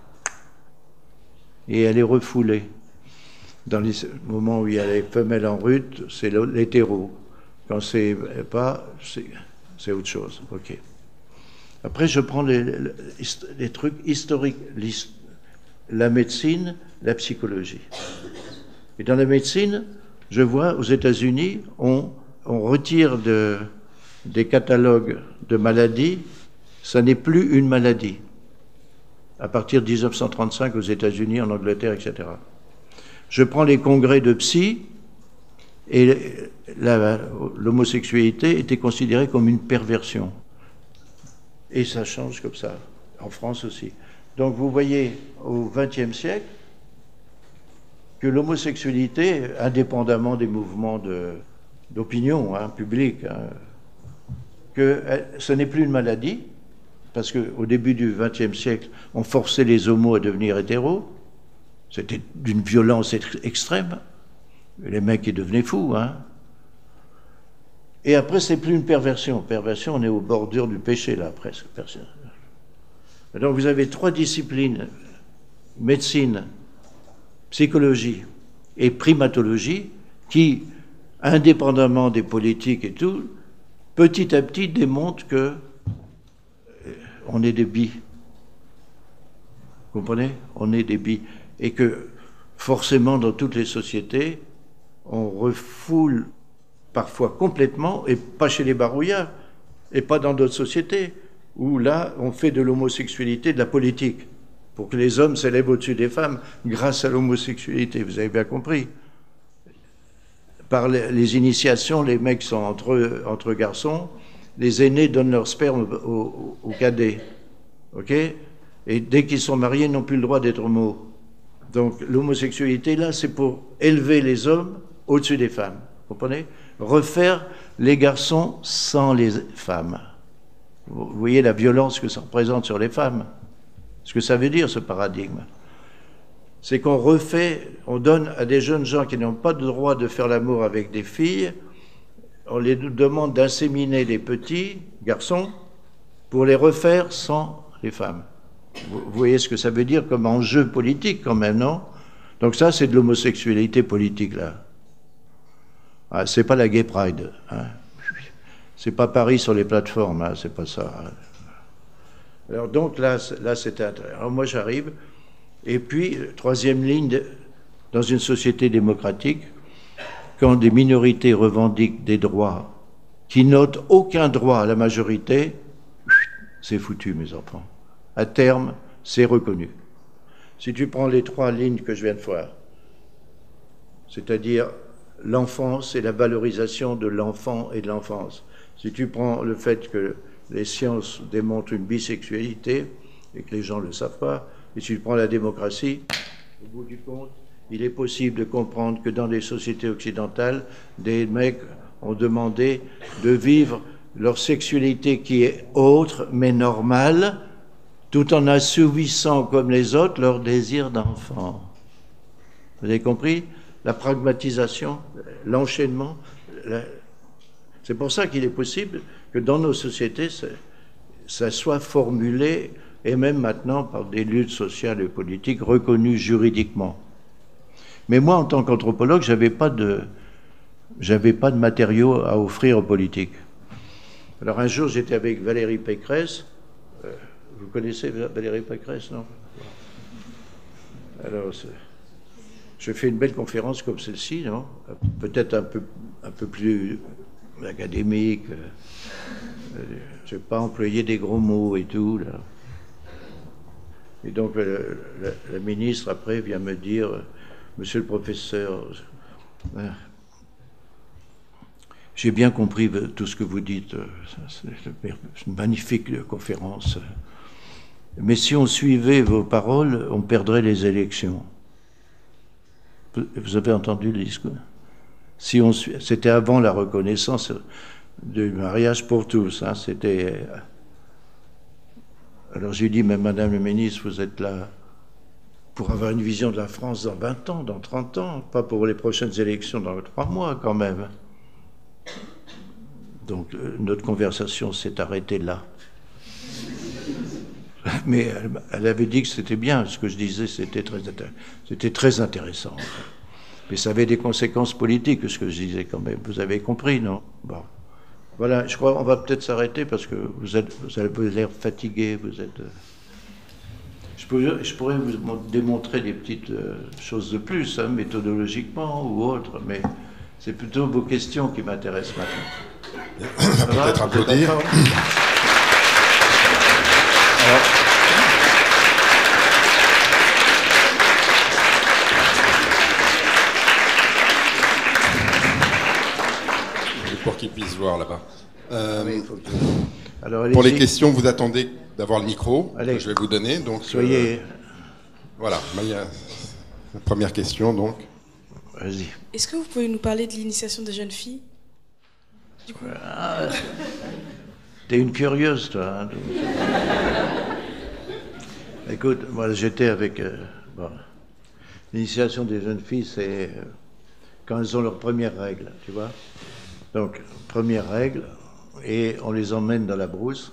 Et elle est refoulée. Dans les moments où il y a les femelles en rut, c'est l'hétéro. Quand c'est pas, c'est autre chose. Ok. Après, je prends les, les, les trucs historiques, la médecine, la psychologie. Et dans la médecine, je vois aux États-Unis, on, on retire de, des catalogues de maladies, ça n'est plus une maladie. À partir de mille neuf cent trente-cinq aux États-Unis, en Angleterre, et cetera. Je prends les congrès de psy, et l'homosexualité était considérée comme une perversion. Et ça change comme ça, en France aussi. Donc vous voyez, au vingtième siècle, que l'homosexualité, indépendamment des mouvements d'opinion hein, publique, hein, que ce n'est plus une maladie, parce qu'au début du vingtième siècle, on forçait les homos à devenir hétéros. C'était d'une violence extrême. Les mecs, ils devenaient fous. Hein. Et après, c'est plus une perversion. Perversion, on est aux bordures du péché, là, presque. Donc, vous avez trois disciplines, médecine, psychologie et primatologie, qui, indépendamment des politiques et tout, petit à petit démontrent que on est des bi. Vous comprenez? On est des bi. Et que, forcément, dans toutes les sociétés, on refoule parfois complètement, et pas chez les barouillards, et pas dans d'autres sociétés, où là, on fait de l'homosexualité de la politique, pour que les hommes s'élèvent au-dessus des femmes, grâce à l'homosexualité, vous avez bien compris. Par les, les initiations, les mecs sont entre, entre garçons, les aînés donnent leur sperme aux, aux cadets, ok? Et dès qu'ils sont mariés, ils n'ont plus le droit d'être homo. Donc l'homosexualité, là, c'est pour élever les hommes au-dessus des femmes. Vous comprenez? Refaire les garçons sans les femmes. Vous voyez la violence que ça représente sur les femmes. Ce que ça veut dire, ce paradigme. C'est qu'on refait, on donne à des jeunes gens qui n'ont pas le droit de faire l'amour avec des filles, on les demande d'inséminer les petits garçons pour les refaire sans les femmes. Vous voyez ce que ça veut dire comme enjeu politique quand même, non? Donc ça, c'est de l'homosexualité politique, là. Ah, c'est pas la Gay Pride. Hein. C'est pas Paris sur les plateformes, hein, c'est pas ça. Alors donc là, là c'était intéressant. Alors moi, j'arrive, et puis, troisième ligne, de, dans une société démocratique, quand des minorités revendiquent des droits qui n'ôtent aucun droit à la majorité, c'est foutu, mes enfants. À terme, c'est reconnu. Si tu prends les trois lignes que je viens de voir, c'est-à-dire l'enfance et la valorisation de l'enfant et de l'enfance, si tu prends le fait que les sciences démontrent une bisexualité et que les gens ne le savent pas, et si tu prends la démocratie, au bout du compte, il est possible de comprendre que dans les sociétés occidentales, des mecs ont demandé de vivre leur sexualité qui est autre mais normale, tout en assouvissant comme les autres leur désir d'enfant. Vous avez compris? La pragmatisation, l'enchaînement. La... C'est pour ça qu'il est possible que dans nos sociétés, ça, ça soit formulé, et même maintenant par des luttes sociales et politiques reconnues juridiquement. Mais moi, en tant qu'anthropologue, je n'avais pas de, j'avais pas de matériaux à offrir aux politiques. Alors un jour, j'étais avec Valérie Pécresse. Euh, vous connaissez Valérie Pécresse, non? Alors, je fais une belle conférence comme celle-ci, non? Peut-être un peu, un peu plus académique. Euh, je n'ai pas employé des gros mots et tout, là. Et donc, le, la, la ministre, après, vient me dire, monsieur le professeur, euh, j'ai bien compris tout ce que vous dites, c'est une magnifique conférence. Mais si on suivait vos paroles, on perdrait les élections. Vous avez entendu le discours? Si on, c'était avant la reconnaissance du mariage pour tous. Hein, c'était. Alors j'ai dit, mais Madame le ministre, vous êtes là pour avoir une vision de la France dans vingt ans, dans trente ans, pas pour les prochaines élections dans trois mois quand même. Donc notre conversation s'est arrêtée là. Mais elle, elle avait dit que c'était bien, ce que je disais, c'était très, c'était très intéressant. Mais ça avait des conséquences politiques, ce que je disais quand même. Vous avez compris, non? Bon. Voilà, je crois qu'on va peut-être s'arrêter parce que vous, êtes, vous avez l'air fatigué, vous êtes... Je pourrais, je pourrais vous démontrer des petites choses de plus, hein, méthodologiquement ou autres, mais c'est plutôt vos questions qui m'intéressent maintenant. On va peut-être applaudir. Alors, pour qu'ils puissent voir là-bas. Euh, oui, faut que... Alors, pour les questions, vous attendez d'avoir le micro. Allez, que je vais vous donner. Donc, soyez... Euh, voilà, la première question, donc. Vas-y. Est-ce que vous pouvez nous parler de l'initiation des jeunes filles du coup? Ah, t'es une curieuse, toi. Hein, écoute, moi, j'étais avec... Euh, bon, l'initiation des jeunes filles, c'est euh, quand elles ont leurs premières règles, tu vois. Donc, première règle, et on les emmène dans la brousse.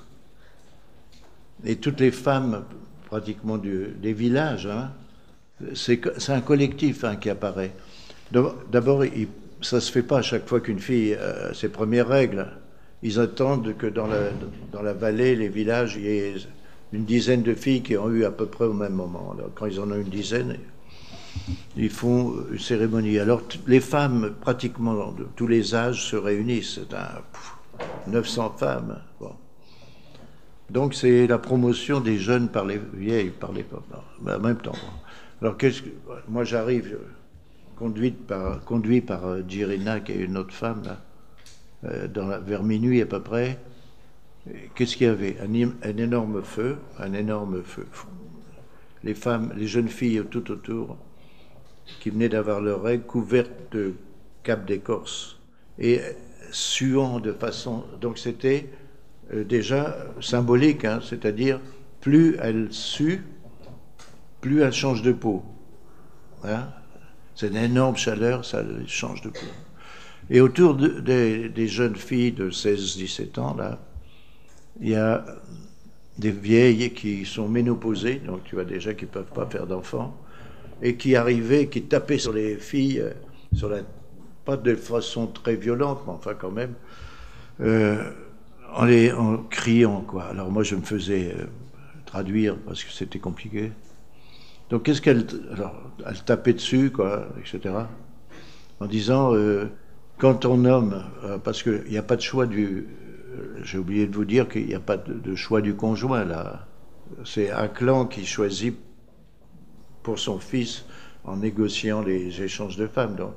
Et toutes les femmes, pratiquement du, des villages, hein, c'est un collectif hein, qui apparaît. D'abord, ça ne se fait pas à chaque fois qu'une fille a ses premières règles. Ils attendent que dans la, dans la vallée, les villages, il y ait une dizaine de filles qui ont eu à peu près au même moment. Alors, quand ils en ont une dizaine, ils font une cérémonie. Alors, les femmes, pratiquement de tous les âges, se réunissent. C'est un pff, neuf cents femmes. Bon. Donc, c'est la promotion des jeunes par les vieilles, par les femmes. En même temps. Alors, qu'est-ce que... moi, j'arrive, conduite par, conduit par Jirina, qui est une autre femme, là, euh, dans la, vers minuit à peu près. Qu'est-ce qu'il y avait? un, un énorme feu, un énorme feu. Les femmes, les jeunes filles tout autour, qui venaient d'avoir leurs règles, couvertes de capes d'écorce et suant de façon... Donc c'était euh, déjà symbolique, hein, c'est-à-dire plus elles suent, plus elles changent de peau. Hein, c'est une énorme chaleur, ça change de peau. Et autour de, de, des jeunes filles de seize dix-sept ans, là, il y a des vieilles qui sont ménopausées, donc tu vois déjà qu'ils ne peuvent pas faire d'enfants, et qui arrivaient, qui tapaient sur les filles, sur la, pas de façon très violente, mais enfin quand même, euh, en, les, en criant, quoi. Alors moi, je me faisais euh, traduire parce que c'était compliqué. Donc qu'est-ce qu'elle... Alors, elle tapait dessus, quoi, et cetera, en disant, euh, quand ton homme, euh, parce qu'il n'y a pas de choix du... Euh, j'ai oublié de vous dire qu'il n'y a pas de, de choix du conjoint, là. C'est un clan qui choisit pour son fils en négociant les échanges de femmes. Donc,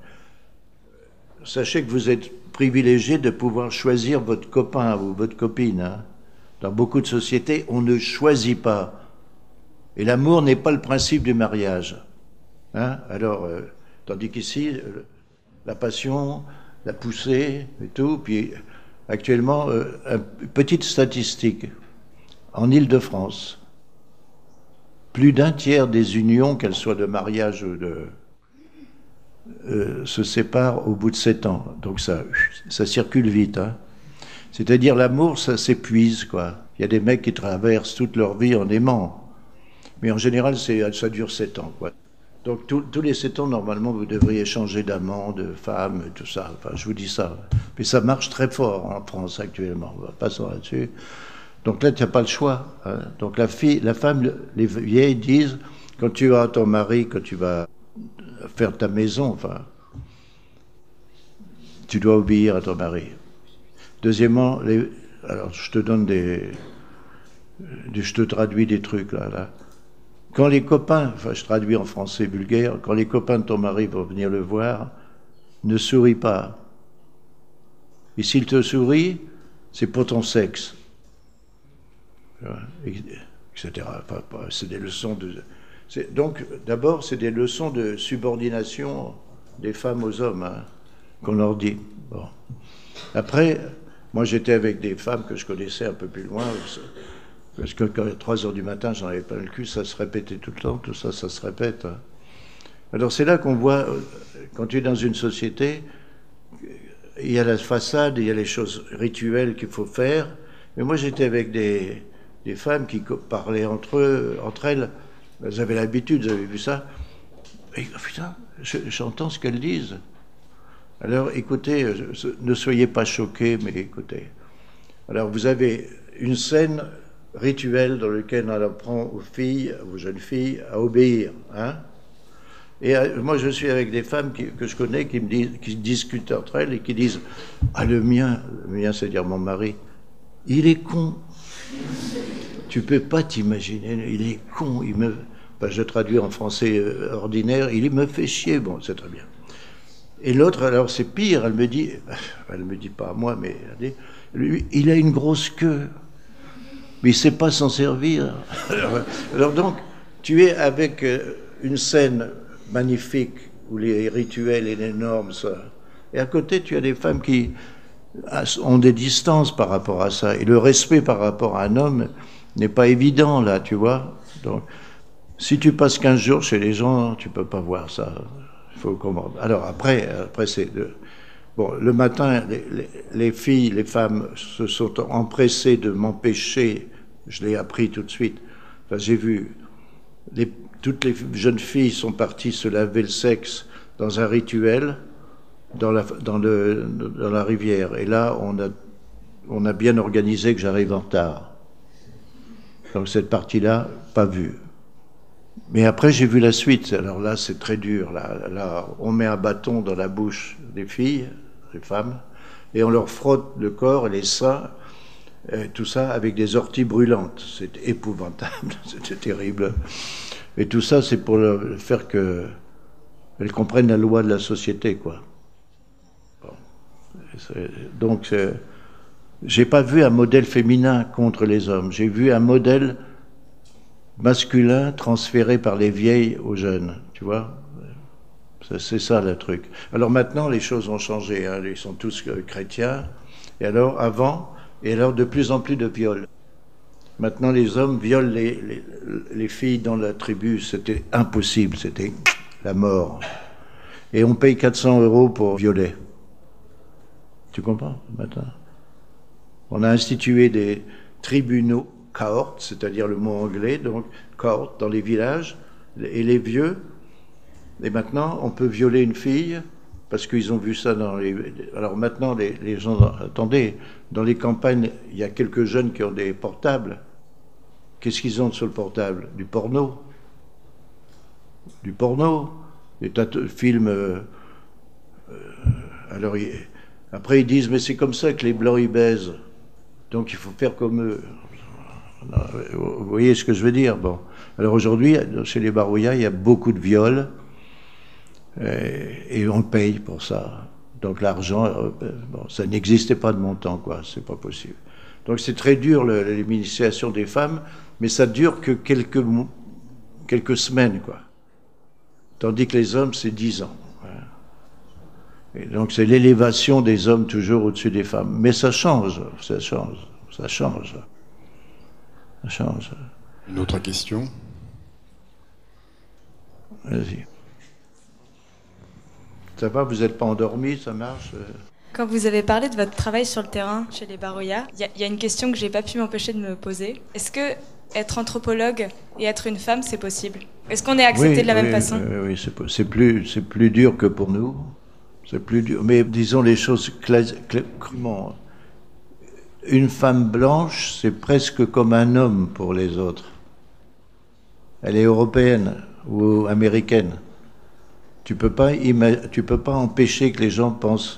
sachez que vous êtes privilégié de pouvoir choisir votre copain ou votre copine. Hein. Dans beaucoup de sociétés, on ne choisit pas. Et l'amour n'est pas le principe du mariage. Hein. Alors, euh, tandis qu'ici, euh, la passion, la pousser et tout. Puis actuellement, euh, une petite statistique. En Île-de-France, plus d'un tiers des unions, qu'elles soient de mariage ou de... Euh, se séparent au bout de sept ans. Donc ça, ça circule vite. Hein. C'est-à-dire l'amour, ça s'épuise, quoi. Il y a des mecs qui traversent toute leur vie en aimant. Mais en général, ça dure sept ans, quoi. Donc tout, tous les sept ans, normalement, vous devriez changer d'amant, de femme, tout ça. Enfin, je vous dis ça. Mais ça marche très fort en France actuellement. On va pas s'en là-dessus. Donc là, tu n'as pas le choix. Hein. Donc la fille, la femme, les vieilles disent, quand tu vas à ton mari, quand tu vas faire ta maison, enfin, tu dois obéir à ton mari. Deuxièmement, les, alors je te donne des, je te traduis des trucs là, là. Quand les copains, enfin je traduis en français vulgaire, quand les copains de ton mari vont venir le voir, ne souris pas. Et s'il te sourit, c'est pour ton sexe, et cetera. Enfin, c'est des leçons de... Donc, d'abord, c'est des leçons de subordination des femmes aux hommes, hein, qu'on leur dit. Bon. Après, moi, j'étais avec des femmes que je connaissais un peu plus loin, parce que quand à trois heures du matin, j'en avais pas le cul, ça se répétait tout le temps, tout ça, ça se répète. Hein. Alors, c'est là qu'on voit, quand tu es dans une société, il y a la façade, il y a les choses rituelles qu'il faut faire, mais moi, j'étais avec des, des femmes qui parlaient entre eux, entre elles. Elles avaient l'habitude, vous avez vu ça. Et oh putain, j'entends ce qu'elles disent. Alors écoutez, ne soyez pas choqués, mais écoutez. Alors vous avez une scène rituelle dans laquelle on apprend aux filles, aux jeunes filles, à obéir. Hein. Et euh, moi je suis avec des femmes qui, que je connais qui me disent, qui discutent entre elles et qui disent « Ah le mien, le mien c'est-à-dire mon mari, il est con ». Tu peux pas t'imaginer, il est con, il me... Enfin, je traduis en français ordinaire, il me fait chier, bon, c'est très bien. Et l'autre, alors c'est pire, elle me dit, elle me dit pas à moi, mais elle dit, lui, il a une grosse queue, mais il sait pas s'en servir. Alors, alors donc, tu es avec une scène magnifique, où les rituels et les normes, ça, et à côté, tu as des femmes qui ont des distances par rapport à ça, et le respect par rapport à un homme n'est pas évident, là, tu vois. Donc, si tu passes quinze jours chez les gens, tu peux pas voir ça. Il faut comprendre. Alors, après, après c'est... De... Bon, le matin, les, les, les filles, les femmes se sont empressées de m'empêcher, je l'ai appris tout de suite. Enfin, j'ai vu, les, toutes les jeunes filles sont parties se laver le sexe dans un rituel, dans la, dans le, dans la rivière. Et là, on a, on a bien organisé que j'arrive en retard. Donc cette partie-là, pas vue. Mais après, j'ai vu la suite. Alors là, c'est très dur. Là, là, on met un bâton dans la bouche des filles, des femmes, et on leur frotte le corps et les seins, et tout ça avec des orties brûlantes. C'est épouvantable, c'était terrible. Et tout ça, c'est pour leur faire que elles comprennent la loi de la société, quoi. Bon. Donc, j'ai pas vu un modèle féminin contre les hommes. J'ai vu un modèle masculin transféré par les vieilles aux jeunes, tu vois. C'est ça le truc. Alors maintenant, les choses ont changé. Hein. Ils sont tous chrétiens. Et alors, avant, et alors de plus en plus de viols. Maintenant, les hommes violent les, les, les filles dans la tribu. C'était impossible. C'était la mort. Et on paye quatre cents euros pour violer. Tu comprends, maintenant? On a institué des tribunaux, cohortes, c'est-à-dire le mot anglais, donc cohortes dans les villages, et les vieux. Et maintenant, on peut violer une fille, parce qu'ils ont vu ça dans les... Alors maintenant, les, les gens... Attendez, dans les campagnes, il y a quelques jeunes qui ont des portables. Qu'est-ce qu'ils ont sur le portable? Du porno. Du porno. Des tas de films... Euh, euh, alors, il, après, ils disent, mais c'est comme ça que les Blancs, ils baisent. Donc, il faut faire comme eux. Vous voyez ce que je veux dire? Bon. Alors aujourd'hui, chez les Barouillas, il y a beaucoup de viols. Et on paye pour ça. Donc l'argent, bon, ça n'existait pas de mon temps, quoi. C'est pas possible. Donc c'est très dur l'initiation des femmes, mais ça dure que quelques quelques semaines, quoi. Tandis que les hommes, c'est dix ans. Et donc c'est l'élévation des hommes toujours au-dessus des femmes. Mais ça change, ça change, ça change. Ça change. Une autre question? Vas-y. Ça va, vous n'êtes pas endormi, ça marche? Quand vous avez parlé de votre travail sur le terrain chez les Baroya, il y, y a une question que j'ai pas pu m'empêcher de me poser. Est-ce que être anthropologue et être une femme, c'est possible? Est-ce qu'on est accepté oui, de la oui, même façon? Oui, oui c'est, c'est, plus, c'est plus dur que pour nous. C'est plus dur. Mais disons les choses crûment. Une femme blanche, c'est presque comme un homme pour les autres. Elle est européenne ou américaine. Tu peux pas ima- tu peux pas empêcher que les gens pensent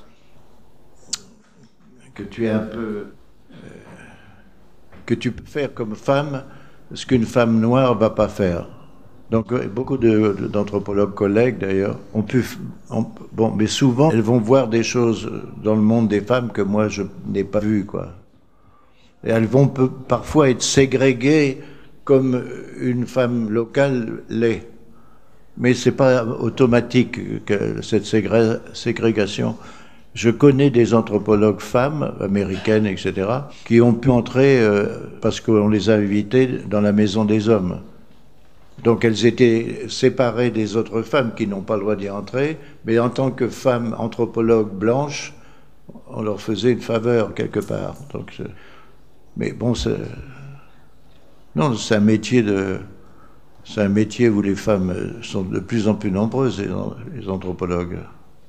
que tu es un peu euh, que tu peux faire comme femme ce qu'une femme noire va pas faire. Donc beaucoup de, de, d'anthropologues collègues d'ailleurs ont pu ont, bon mais souvent elles vont voir des choses dans le monde des femmes que moi je n'ai pas vues quoi. Et elles vont peu, parfois être ségrégées comme une femme locale l'est. Mais c'est pas automatique que cette ségré, ségrégation. Je connais des anthropologues femmes, américaines, et cetera, qui ont pu entrer euh, parce qu'on les a invitées dans la maison des hommes. Donc elles étaient séparées des autres femmes qui n'ont pas le droit d'y entrer, mais en tant que femmes anthropologues blanches, on leur faisait une faveur quelque part. Donc, mais bon, c'est, non, c'est un métier de, c'est un métier où les femmes sont de plus en plus nombreuses, les anthropologues.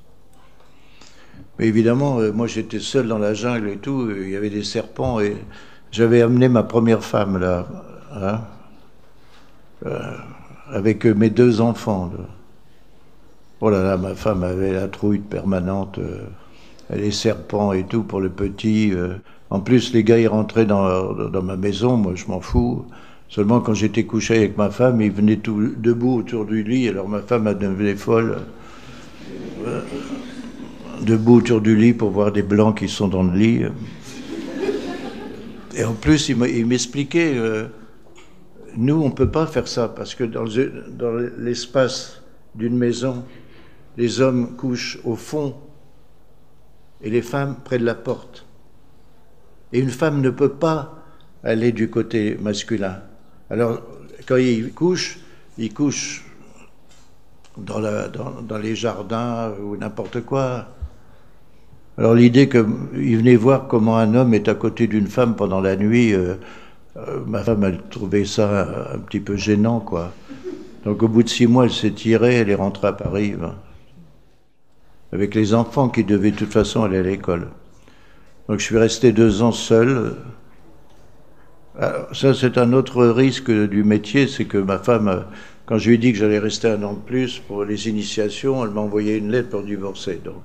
Mais évidemment, moi j'étais seul dans la jungle et tout, il y avait des serpents et j'avais amené ma première femme là, hein, euh, avec mes deux enfants. Là. Oh là là, ma femme avait la trouille permanente, euh, les serpents et tout pour le petit. Euh. En plus, les gars ils rentraient dans, dans ma maison, moi je m'en fous. Seulement quand j'étais couché avec ma femme, ils venaient tout debout autour du lit, alors ma femme elle devenait folle. Euh, debout autour du lit pour voir des blancs qui sont dans le lit. Et en plus, il m'expliquait, euh, nous, on ne peut pas faire ça, parce que dans, le, dans l'espace d'une maison, les hommes couchent au fond et les femmes près de la porte. Et une femme ne peut pas aller du côté masculin. Alors, quand ils couchent, ils couchent dans, la, dans, dans les jardins ou n'importe quoi. Alors l'idée qu'il venait voir comment un homme est à côté d'une femme pendant la nuit, euh, euh, ma femme elle trouvait ça un petit peu gênant, quoi. Donc au bout de six mois, elle s'est tirée, elle est rentrée à Paris, ben, avec les enfants qui devaient de toute façon aller à l'école. Donc je suis resté deux ans seul. Alors, ça c'est un autre risque du métier, c'est que ma femme, quand je lui ai dit que j'allais rester un an de plus pour les initiations, elle m'a envoyé une lettre pour divorcer, donc.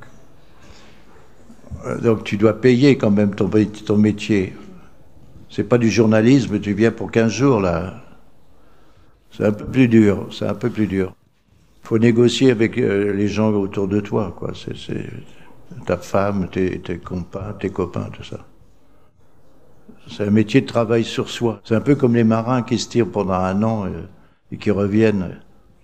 Donc tu dois payer quand même ton, ton métier. C'est pas du journalisme, tu viens pour quinze jours là. C'est un peu plus dur, c'est un peu plus dur. Faut négocier avec les gens autour de toi, quoi. C'est, c'est ta femme, tes, tes copains, tes copains, tout ça. C'est un métier de travail sur soi. C'est un peu comme les marins qui se tirent pendant un an et, et qui reviennent.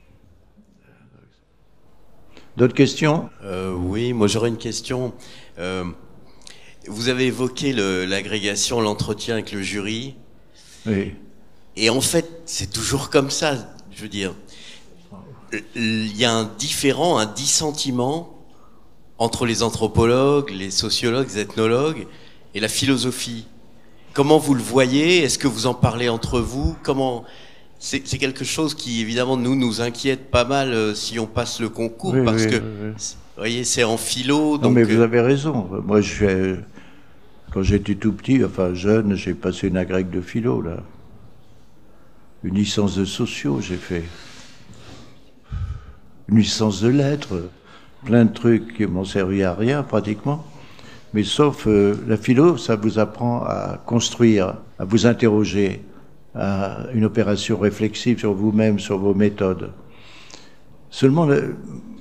D'autres questions? euh, Oui, moi j'aurais une question. Euh, vous avez évoqué le, l'agrégation, l'entretien avec le jury. Oui. Et en fait, c'est toujours comme ça, je veux dire. Il y a un différent, un dissentiment entre les anthropologues, les sociologues, les ethnologues et la philosophie. Comment vous le voyez? Est-ce que vous en parlez entre vous? Comment... C'est, c'est quelque chose qui, évidemment, nous, nous inquiète pas mal euh, si on passe le concours, oui, parce oui, que, oui, oui. vous voyez, c'est en philo. Non, donc, mais vous avez raison. Moi, je suis, quand j'étais tout petit, enfin jeune, j'ai passé une agrègue de philo, là. Une licence de sociaux, j'ai fait. Une licence de lettres. Plein de trucs qui m'ont servi à rien, pratiquement. Mais sauf, euh, la philo, ça vous apprend à construire, à vous interroger, à une opération réflexive sur vous-même, sur vos méthodes. Seulement, le,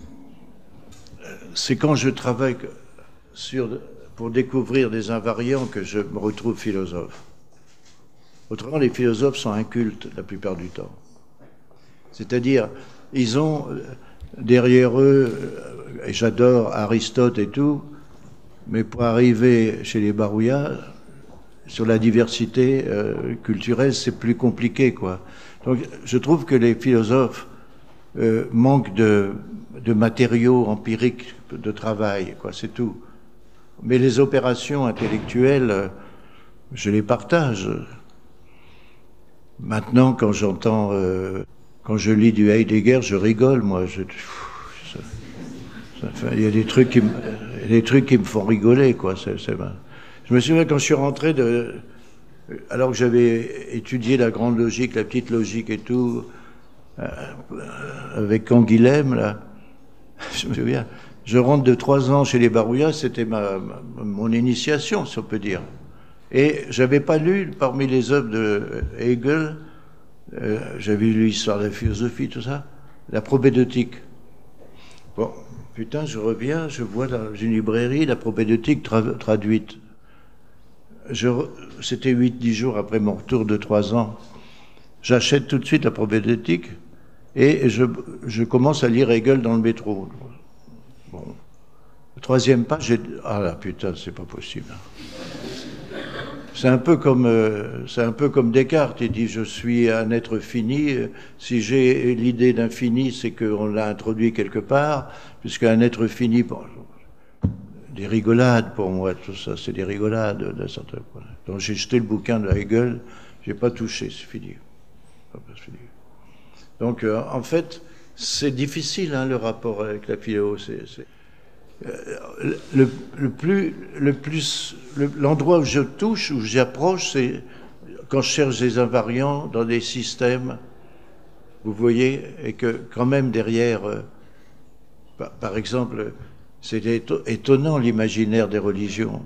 c'est quand je travaille sur, pour découvrir des invariants que je me retrouve philosophe. Autrement, les philosophes sont incultes la plupart du temps. C'est-à-dire, ils ont derrière eux et j'adore Aristote et tout, mais pour arriver chez les Barouillas, sur la diversité euh, culturelle, c'est plus compliqué, quoi. Donc, je trouve que les philosophes euh, manquent de, de matériaux empiriques de travail, quoi, c'est tout. Mais les opérations intellectuelles, euh, je les partage. Maintenant, quand j'entends, euh, quand je lis du Heidegger, je rigole, moi. Je, ça, ça fait, il y a des trucs qui me, des trucs qui me font rigoler, quoi. C'est, c'est, je me souviens quand je suis rentré de, alors que j'avais étudié la grande logique, la petite logique et tout, euh, avec Canguilhem, là, je me souviens, je rentre de trois ans chez les Barouillas, c'était ma, ma, mon initiation, si on peut dire. Et j'avais pas lu, parmi les œuvres de Hegel, euh, j'avais lu l'histoire de la philosophie, tout ça, la propédeutique. Bon, putain, je reviens, je vois dans une librairie la propédeutique tra traduite. C'était huit dix jours après mon retour de trois ans. J'achète tout de suite la propédeutique et je, je commence à lire Hegel dans le métro. Bon. Troisième page, j'ai... Ah là, putain, c'est pas possible. C'est un peu comme, euh, c'est un peu comme Descartes. Il dit, je suis un être fini. Si j'ai l'idée d'infini, c'est qu'on l'a introduit quelque part, puisqu'un être fini... Bon, des rigolades pour moi, tout ça, c'est des rigolades d'un certain point. Donc j'ai jeté le bouquin de Hegel, j'ai pas touché, c'est fini. Donc euh, en fait, c'est difficile, hein, le rapport avec la philo. C'est, c'est... Euh, le, le plus, le plus, le, l'endroit où je touche, où j'approche, c'est quand je cherche des invariants dans des systèmes, vous voyez, et que quand même derrière, euh, par, par exemple, c'est étonnant l'imaginaire des religions.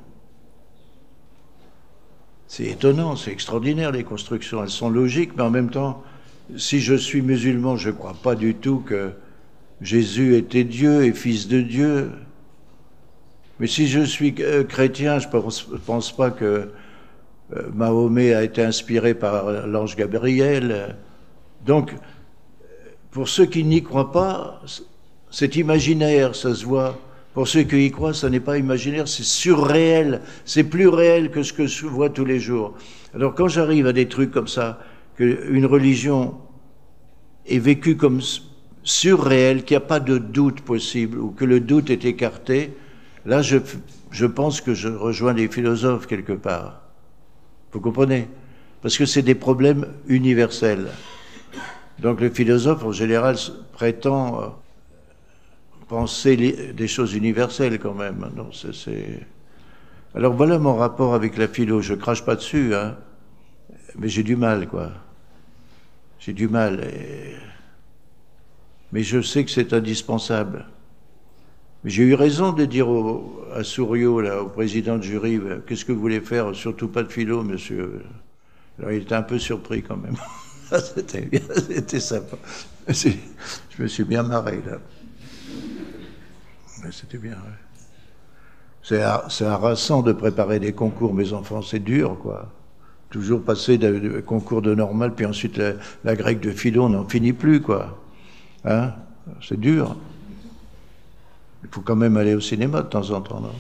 C'est étonnant, c'est extraordinaire les constructions, elles sont logiques, mais en même temps, si je suis musulman, je ne crois pas du tout que Jésus était Dieu et fils de Dieu. Mais si je suis chrétien, je ne pense, pense pas que Mahomet a été inspiré par l'ange Gabriel. Donc, pour ceux qui n'y croient pas, c'est imaginaire, ça se voit. Pour ceux qui y croient, ça n'est pas imaginaire, c'est surréel. C'est plus réel que ce que je vois tous les jours. Alors quand j'arrive à des trucs comme ça, qu'une religion est vécue comme surréelle, qu'il n'y a pas de doute possible, ou que le doute est écarté, là je, je pense que je rejoins les philosophes quelque part. Vous comprenez? Parce que c'est des problèmes universels. Donc le philosophe, en général, prétend penser les, des choses universelles quand même. Non, c'est, c'est... Alors voilà mon rapport avec la philo. Je crache pas dessus, hein, mais j'ai du mal, quoi. J'ai du mal. Et... Mais je sais que c'est indispensable. Mais j'ai eu raison de dire au, à Souriau, là, au président de jury, qu'est-ce que vous voulez faire? Surtout pas de philo, monsieur. Alors il était un peu surpris quand même. C'était bien, c'était sympa. Je me suis bien marré, là. Mais c'était bien, ouais. C'est, c'est harassant de préparer des concours, mes enfants, c'est dur, quoi. Toujours passer de, de concours de normal, puis ensuite la, la grecque de philo, on n'en finit plus, quoi. Hein? C'est dur. Il faut quand même aller au cinéma de temps en temps, non?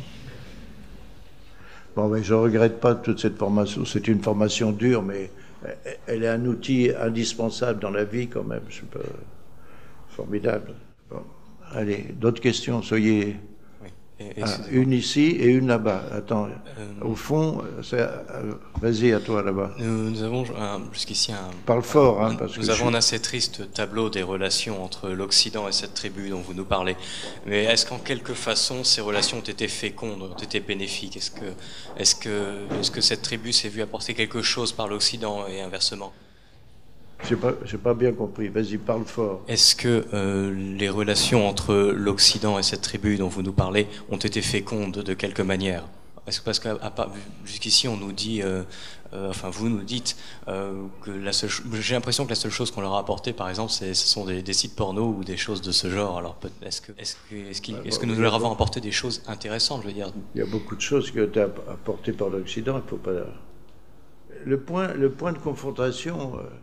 Bon, mais je ne regrette pas toute cette formation. C'est une formation dure, mais elle est un outil indispensable dans la vie, quand même. C'est pas formidable. Bon. Allez, d'autres questions, soyez... Oui. Et, et ah, une ici et une là-bas. Attends, euh, au fond, c'est... Euh, vas-y, à toi, là-bas. Nous, nous avons un, jusqu'ici un... Parle fort, hein, un, parce nous que... avons je... un assez triste tableau des relations entre l'Occident et cette tribu dont vous nous parlez. Mais est-ce qu'en quelque façon, ces relations ont été fécondes, ont été bénéfiques? Est-ce que, est-ce que, est-ce que cette tribu s'est vue apporter quelque chose par l'Occident et inversement? J'ai pas, j'ai pas bien compris. Vas-y, parle fort. Est-ce que euh, les relations entre l'Occident et cette tribu dont vous nous parlez ont été fécondes de quelque manière? Est-ce que, parce que à, à, jusqu'ici on nous dit, euh, euh, enfin vous nous dites euh, que la seule, j'ai l'impression que la seule chose qu'on leur a apporté, par exemple, c'est, ce sont des, des sites porno ou des choses de ce genre. Alors est-ce que, est-ce que, est-ce qu'il, est-ce que nous leur avons apporté des choses intéressantes, je veux dire? Il y a beaucoup de choses qui ont été apportées par l'Occident. Il faut pas. Le point, le point de confrontation. Euh...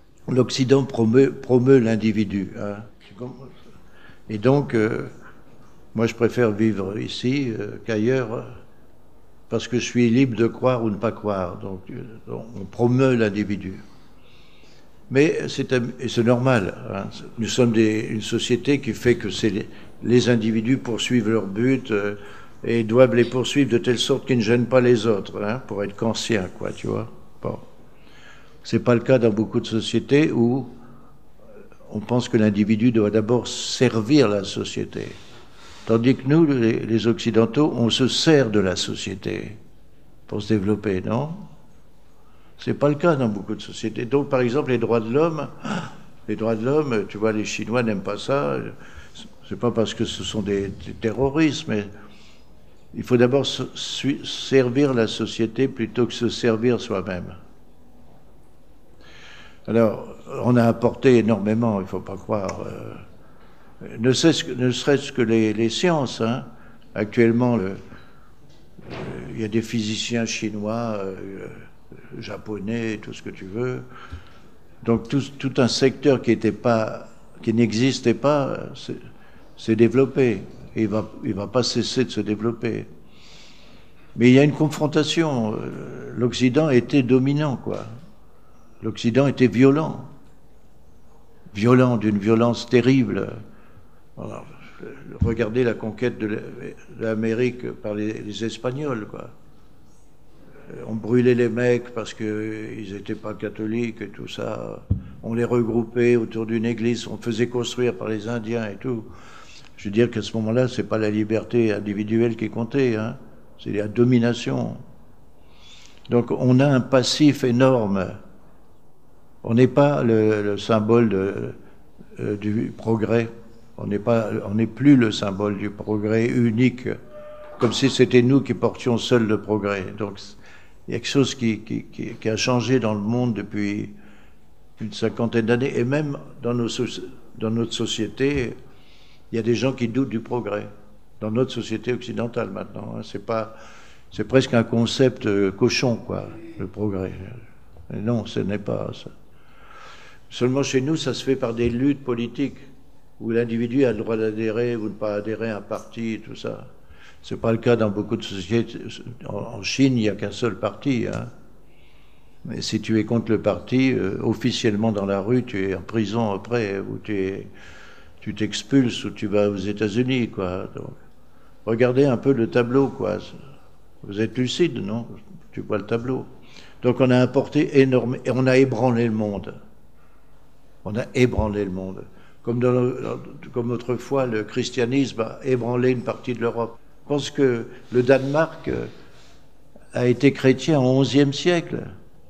L'Occident promeut, promeut l'individu. Hein. Et donc, euh, Moi, je préfère vivre ici euh, qu'ailleurs, parce que je suis libre de croire ou ne pas croire. Donc, euh, on promeut l'individu. Mais c'est normal. Hein. Nous sommes des, une société qui fait que les, les individus poursuivent leur but euh, et doivent les poursuivre de telle sorte qu'ils ne gênent pas les autres, hein, pour être kantiens, quoi, tu vois. Bon. C'est pas le cas dans beaucoup de sociétés où on pense que l'individu doit d'abord servir la société. Tandis que nous, les, les Occidentaux, on se sert de la société pour se développer, non ? C'est pas le cas dans beaucoup de sociétés. Donc, par exemple, les droits de l'homme, les droits de l'homme, tu vois, les Chinois n'aiment pas ça. C'est pas parce que ce sont des, des terroristes, mais il faut d'abord servir la société plutôt que se servir soi-même. Alors, on a apporté énormément, il ne faut pas croire. Euh, ne serait-ce que, ne serait-ce que les, les sciences. Hein. Actuellement, le, euh, il y a des physiciens chinois, euh, japonais, tout ce que tu veux. Donc, tout, tout un secteur qui était pas, qui n'existait pas, s'est développé. Et il ne va, il va pas cesser de se développer. Mais il y a une confrontation. L'Occident était dominant, quoi. L'Occident était violent, violent, d'une violence terrible. Alors, regardez la conquête de l'Amérique par les, les Espagnols, quoi. On brûlait les mecs parce qu'ils n'étaient pas catholiques et tout ça. On les regroupait autour d'une église, on faisait construire par les Indiens et tout. Je veux dire qu'à ce moment-là, c'est pas la liberté individuelle qui comptait, hein. C'est la domination. Donc on a un passif énorme. On n'est pas le, le symbole de, euh, du progrès. On n'est pas, on n'est plus le symbole du progrès unique, comme si c'était nous qui portions seuls le progrès. Donc il y a quelque chose qui, qui, qui, qui a changé dans le monde depuis une cinquantaine d'années, et même dans, nos, dans notre société, il y a des gens qui doutent du progrès. Dans notre société occidentale maintenant, hein, c'est pas, c'est presque un concept euh, cochon, quoi, le progrès. Et non, ce n'est pas ça. Seulement chez nous, ça se fait par des luttes politiques où l'individu a le droit d'adhérer ou de ne pas adhérer à un parti et tout ça. Ce n'est pas le cas dans beaucoup de sociétés. En Chine, il n'y a qu'un seul parti. Hein. Mais si tu es contre le parti, euh, officiellement dans la rue, tu es en prison après, ou tu es, tu t'expulses, ou tu vas aux États-Unis, quoi. Donc, regardez un peu le tableau, quoi. Vous êtes lucide, non? Tu vois le tableau. Donc on a apporté énormément, et on a ébranlé le monde. On a ébranlé le monde. Comme, dans, comme autrefois, le christianisme a ébranlé une partie de l'Europe. Je pense que le Danemark a été chrétien au onzième siècle.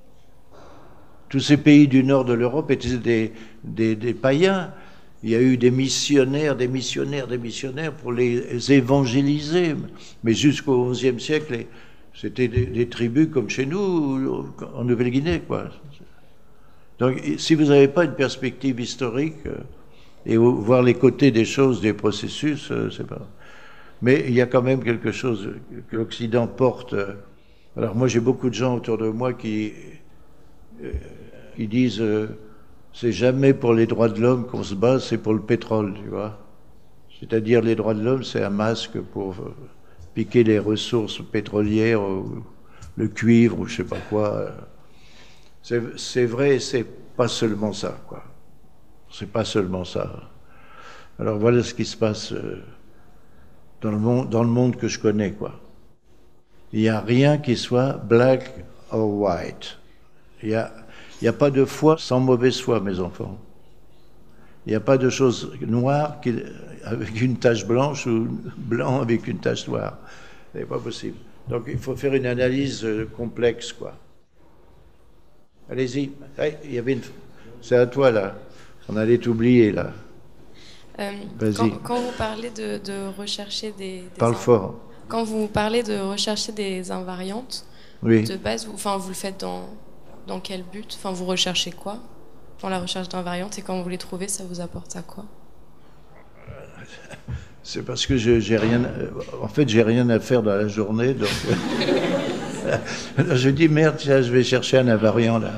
Tous ces pays du nord de l'Europe étaient des, des, des païens. Il y a eu des missionnaires, des missionnaires, des missionnaires pour les évangéliser. Mais jusqu'au onzième siècle, c'était des, des tribus comme chez nous, en Nouvelle-Guinée, quoi. Donc, si vous n'avez pas une perspective historique euh, et voir les côtés des choses, des processus, euh, c'est pas. Mais il y a quand même quelque chose que l'Occident porte. Euh, alors moi, j'ai beaucoup de gens autour de moi qui, euh, qui disent euh, c'est jamais pour les droits de l'homme qu'on se bat, c'est pour le pétrole, tu vois. C'est-à-dire les droits de l'homme, c'est un masque pour euh, piquer les ressources pétrolières, ou le cuivre, ou je sais pas quoi. Euh. C'est vrai, c'est pas seulement ça, quoi. C'est pas seulement ça. Alors voilà ce qui se passe dans le monde, dans le monde que je connais, quoi. Il n'y a rien qui soit black or white. Il n'y a, il y a pas de foi sans mauvaise foi, mes enfants. Il n'y a pas de chose noire qui, avec une tache blanche ou blanc avec une tache noire. C'est pas possible. Donc il faut faire une analyse complexe, quoi. Allez-y. Hey, il y avait une... C'est à toi, là. On allait t'oublier, là. Euh, Vas-y. Quand, quand vous parlez de, de rechercher des... des Parle in... fort. Quand vous parlez de rechercher des invariantes, oui. de base, vous, enfin, vous le faites dans, dans quel but? Enfin, vous recherchez quoi dans la recherche d'invariantes? Et quand vous les trouvez, ça vous apporte à quoi? C'est parce que je, j'ai rien... En fait, j'ai rien à faire dans la journée, donc... Alors je dis, merde, tiens, je vais chercher un invariant, là.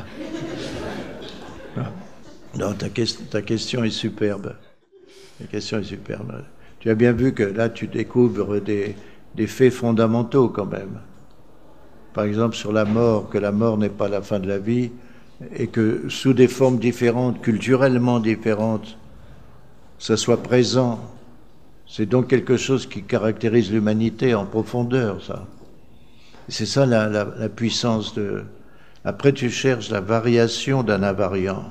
Non, ta, que... ta question est superbe. Ta question est superbe. Tu Tu as bien vu que là, tu découvres des, des faits fondamentaux quand même. Par exemple, sur la mort, que la mort n'est pas la fin de la vie, et que sous des formes différentes, culturellement différentes, ça soit présent. C'est donc quelque chose qui caractérise l'humanité en profondeur, ça. C'est ça la, la, la puissance de... Après, tu cherches la variation d'un invariant.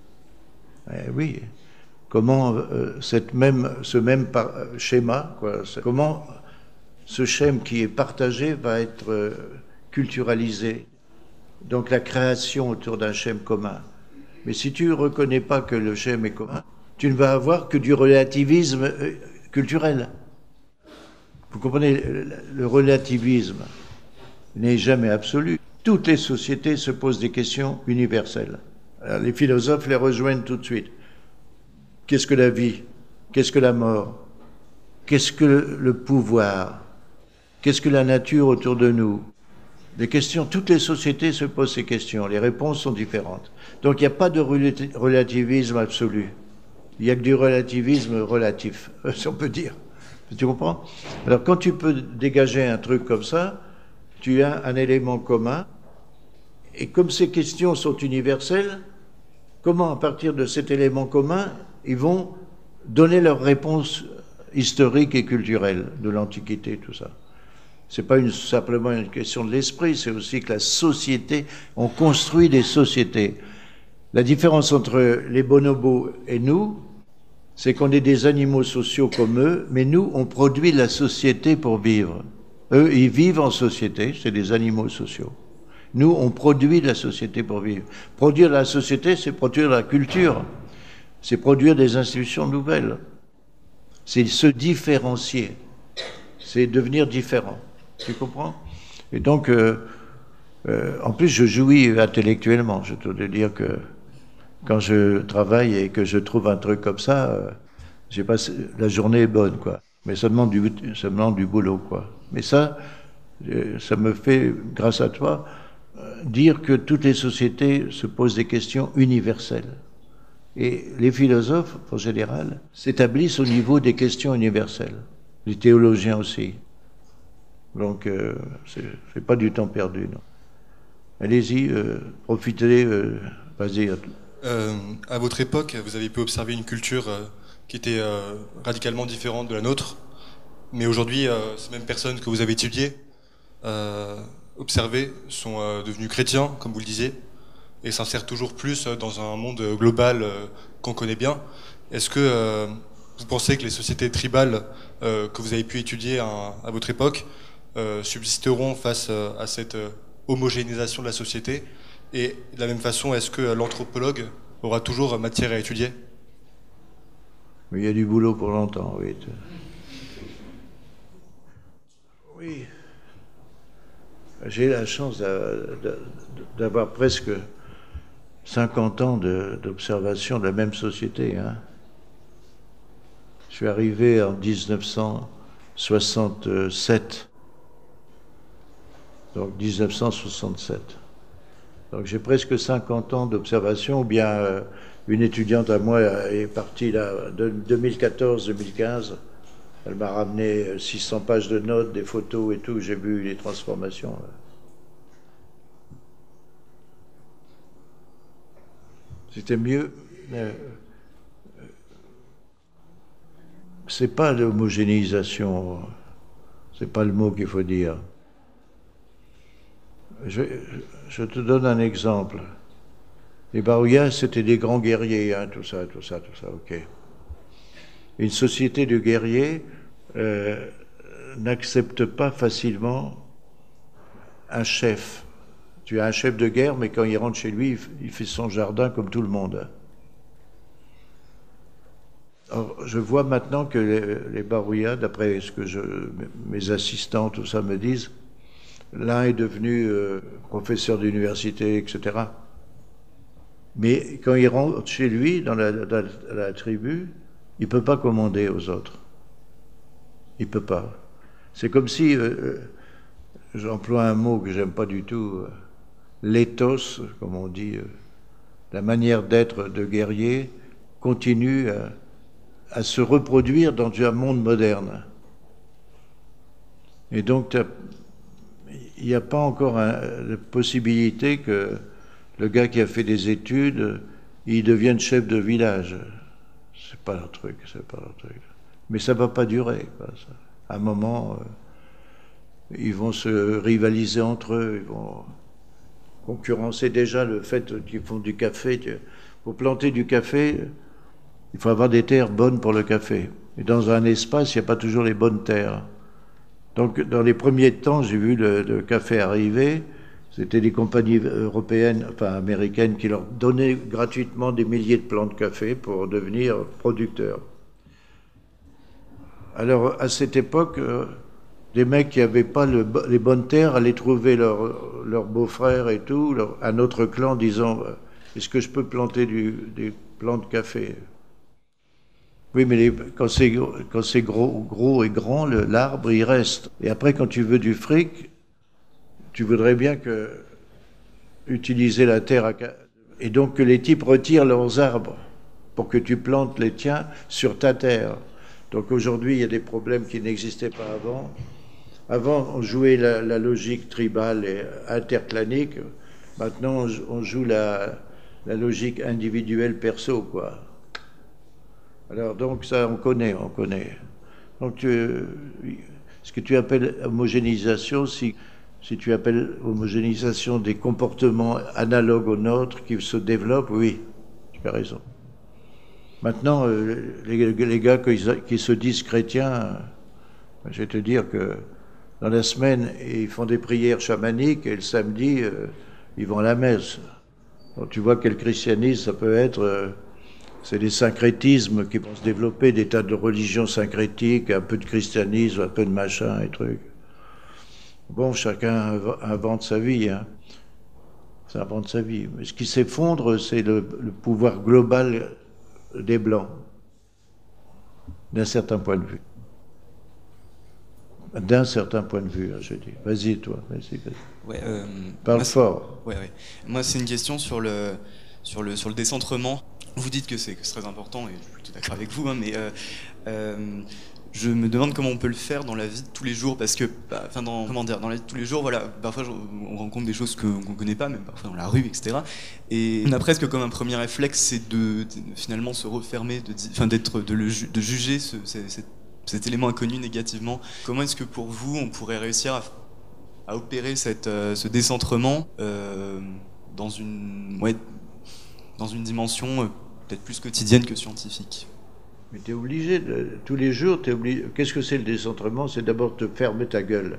Eh oui. Comment euh, cette même, ce même par, schéma, quoi, comment ce schème qui est partagé va être euh, culturalisé. Donc la création autour d'un schème commun. Mais si tu ne reconnais pas que le schème est commun, tu ne vas avoir que du relativisme euh, culturel. Vous comprenez, le, le relativisme n'est jamais absolu. Toutes les sociétés se posent des questions universelles. Alors, les philosophes les rejoignent tout de suite. Qu'est-ce que la vie? Qu'est-ce que la mort? Qu'est-ce que le pouvoir? Qu'est-ce que la nature autour de nous? Des questions, toutes les sociétés se posent ces questions, les réponses sont différentes. Donc il n'y a pas de relativisme absolu. Il n'y a que du relativisme relatif, si on peut dire. Tu comprends? Alors quand tu peux dégager un truc comme ça, tu as un élément commun, et comme ces questions sont universelles, comment à partir de cet élément commun, ils vont donner leur réponse historique et culturelle de l'Antiquité, tout ça. Ce n'est pas une, simplement une question de l'esprit, c'est aussi que la société, on construit des sociétés. La différence entre les bonobos et nous, c'est qu'on est des animaux sociaux comme eux, mais nous, on produit la société pour vivre. Eux, ils vivent en société, c'est des animaux sociaux. Nous, on produit la société pour vivre. Produire la société, c'est produire la culture, c'est produire des institutions nouvelles. C'est se différencier, c'est devenir différent. Tu comprends? Et donc, euh, euh, en plus, je jouis intellectuellement. Je dois te dire que quand je travaille et que je trouve un truc comme ça, euh, j'ai passé, la journée est bonne, quoi. Mais ça demande du, ça demande du boulot, quoi. Mais ça, euh, ça me fait, grâce à toi, euh, dire que toutes les sociétés se posent des questions universelles. Et les philosophes, en général, s'établissent au niveau des questions universelles. Les théologiens aussi. Donc, euh, c'est pas du temps perdu, non. Allez-y, euh, profitez, euh, vas-y. Euh, à votre époque, vous avez pu observer une culture euh, qui était euh, radicalement différente de la nôtre, mais aujourd'hui, euh, ces mêmes personnes que vous avez étudiées, euh, observées, sont euh, devenues chrétiens, comme vous le disiez, et s'insèrent toujours plus dans un monde global euh, qu'on connaît bien. Est-ce que euh, vous pensez que les sociétés tribales euh, que vous avez pu étudier à, à votre époque euh, subsisteront face euh, à cette euh, homogénéisation de la société? Et de la même façon, est-ce que l'anthropologue aura toujours matière à étudier? Il y a du boulot pour longtemps, oui. Oui. J'ai la chance d'avoir presque cinquante ans d'observation de, de la même société. Hein. Je suis arrivé en mille neuf cent soixante-sept. Donc mille neuf cent soixante-sept. Donc j'ai presque cinquante ans d'observation, ou bien euh, une étudiante à moi est partie là, de deux mille quatorze deux mille quinze. Elle m'a ramené six cents pages de notes, des photos et tout, j'ai vu les transformations. Là. C'était mieux. Euh, c'est pas l'homogénéisation, c'est pas le mot qu'il faut dire. Je, je te donne un exemple. Les Barouillas, c'était des grands guerriers, hein, tout ça, tout ça, tout ça, ok. Une société de guerriers euh, n'accepte pas facilement un chef. Tu as un chef de guerre, mais quand il rentre chez lui, il fait son jardin comme tout le monde. Or, je vois maintenant que les, les Barouillas, d'après ce que je, mes assistants, tout ça me disent, l'un est devenu euh, professeur d'université, et cetera. Mais quand il rentre chez lui, dans la, dans la tribu, il ne peut pas commander aux autres. Il ne peut pas. C'est comme si, euh, j'emploie un mot que j'aime pas du tout, euh, l'éthos, comme on dit, euh, la manière d'être de guerrier, continue à, à se reproduire dans un monde moderne. Et donc, il n'y a pas encore un, la possibilité que le gars qui a fait des études, il devienne chef de village. C'est pas leur truc, c'est pas leur truc. Mais ça va pas durer, quoi, ça. À un moment, euh, ils vont se rivaliser entre eux, ils vont concurrencer déjà le fait qu'ils font du café. Pour planter du café, il faut avoir des terres bonnes pour le café. Et dans un espace, il n'y a pas toujours les bonnes terres. Donc, dans les premiers temps, j'ai vu le, le café arriver. C'était des compagnies européennes, enfin américaines, qui leur donnaient gratuitement des milliers de plants de café pour devenir producteurs. Alors, à cette époque, euh, des mecs qui n'avaient pas le, les bonnes terres allaient trouver leurs leur beaux-frères et tout, leur, un autre clan, disant « Est-ce que je peux planter du, des plants de café ?» Oui, mais les, quand c'est gros, gros et grand, l'arbre, il reste. Et après, quand tu veux du fric, tu voudrais bien que utiliser la terre à, et donc que les types retirent leurs arbres pour que tu plantes les tiens sur ta terre. Donc aujourd'hui, il y a des problèmes qui n'existaient pas avant. Avant, on jouait la, la logique tribale et interclanique. Maintenant, on joue la, la logique individuelle perso, quoi. Alors donc ça, on connaît, on connaît. Donc tu, ce que tu appelles homogénéisation, si, si tu appelles homogénéisation des comportements analogues aux nôtres qui se développent, oui, tu as raison. Maintenant, les, les gars qui, qui se disent chrétiens, je vais te dire que dans la semaine, ils font des prières chamaniques et le samedi, ils vont à la messe. Donc tu vois quel christianisme ça peut être. C'est des syncrétismes qui vont se développer, des tas de religions syncrétiques, un peu de christianisme, un peu de machin et trucs. Bon, chacun invente sa vie, hein. Ça invente sa vie. Mais ce qui s'effondre, c'est le, le pouvoir global des Blancs, d'un certain point de vue. D'un certain point de vue, hein, je dis. Vas-y, toi, vas-y, vas-y. Ouais, euh, Parle moi, fort. Ouais, ouais. Moi, c'est une question sur le, sur le, sur le décentrement. Vous dites que c'est très important, et je suis plutôt d'accord avec vous, hein, mais euh, euh, je me demande comment on peut le faire dans la vie de tous les jours, parce que, bah, enfin, dans, comment dire, dans la vie de tous les jours, voilà, parfois on rencontre des choses qu'on ne connaît pas, même parfois dans la rue, et cetera. Et on a presque comme un premier réflexe, c'est de, de finalement se refermer, de, enfin, d'être, de, le, de juger ce, cet, cet élément inconnu négativement. Comment est-ce que pour vous, on pourrait réussir à, à opérer cette, euh, ce décentrement euh, dans une, ouais, dans une dimension euh, peut-être plus quotidienne que scientifique? Mais tu es obligé, de, tous les jours, tu es obligé. Qu'est-ce que c'est le décentrement? C'est d'abord te fermer ta gueule.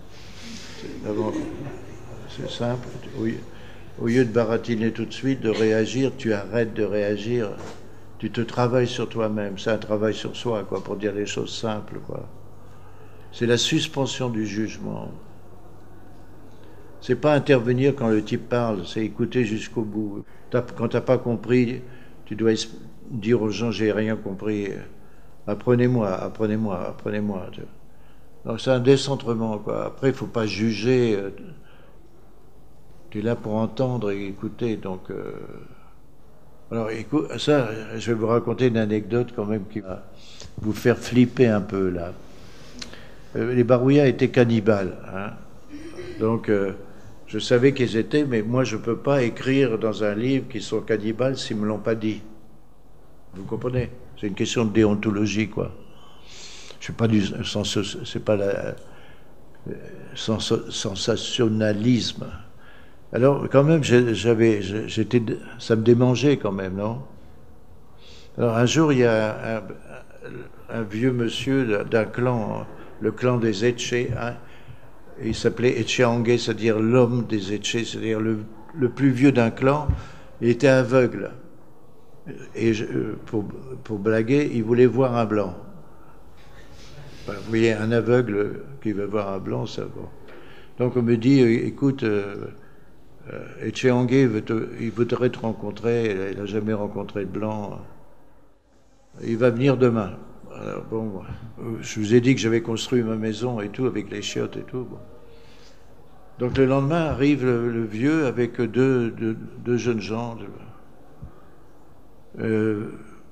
C'est simple. Au, au lieu de baratiner tout de suite, de réagir, tu arrêtes de réagir. Tu te travailles sur toi-même. C'est un travail sur soi, quoi, pour dire les choses simples, quoi. C'est la suspension du jugement. C'est pas intervenir quand le type parle, c'est écouter jusqu'au bout. Quand tu n'as pas compris, tu dois dire aux gens, j'ai rien compris, apprenez-moi, apprenez-moi, apprenez-moi. Donc c'est un décentrement, quoi. Après, il ne faut pas juger. Tu es là pour entendre et écouter. Donc, euh... alors, écoute, ça, je vais vous raconter une anecdote quand même qui va vous faire flipper un peu, là. Les Barouillas étaient cannibales, hein. Donc, euh, je savais qu'ils étaient, mais moi, je ne peux pas écrire dans un livre qu'ils sont cannibales s'ils ne me l'ont pas dit. Vous comprenez? C'est une question de déontologie, quoi. Je suis pas du sens, c'est pas la sens, sensationnalisme. Alors, quand même, j'avais, j'étais, ça me démangeait quand même, non? Alors, un jour, il y a un, un vieux monsieur d'un clan, le clan des Etché, hein, il s'appelait Etchéangué, c'est-à-dire l'homme des Etché, c'est-à-dire le, le plus vieux d'un clan. Il était aveugle. Et je, pour, pour blaguer, il voulait voir un blanc. Vous voyez, un aveugle qui veut voir un blanc, ça va. Donc on me dit, écoute, euh, euh, Etchéangué, il voudrait te rencontrer, il n'a jamais rencontré de blanc. Il va venir demain. Alors bon, je vous ai dit que j'avais construit ma maison et tout, avec les chiottes et tout. Bon. Donc le lendemain arrive le, le vieux avec deux, deux, deux jeunes gens. De, Euh,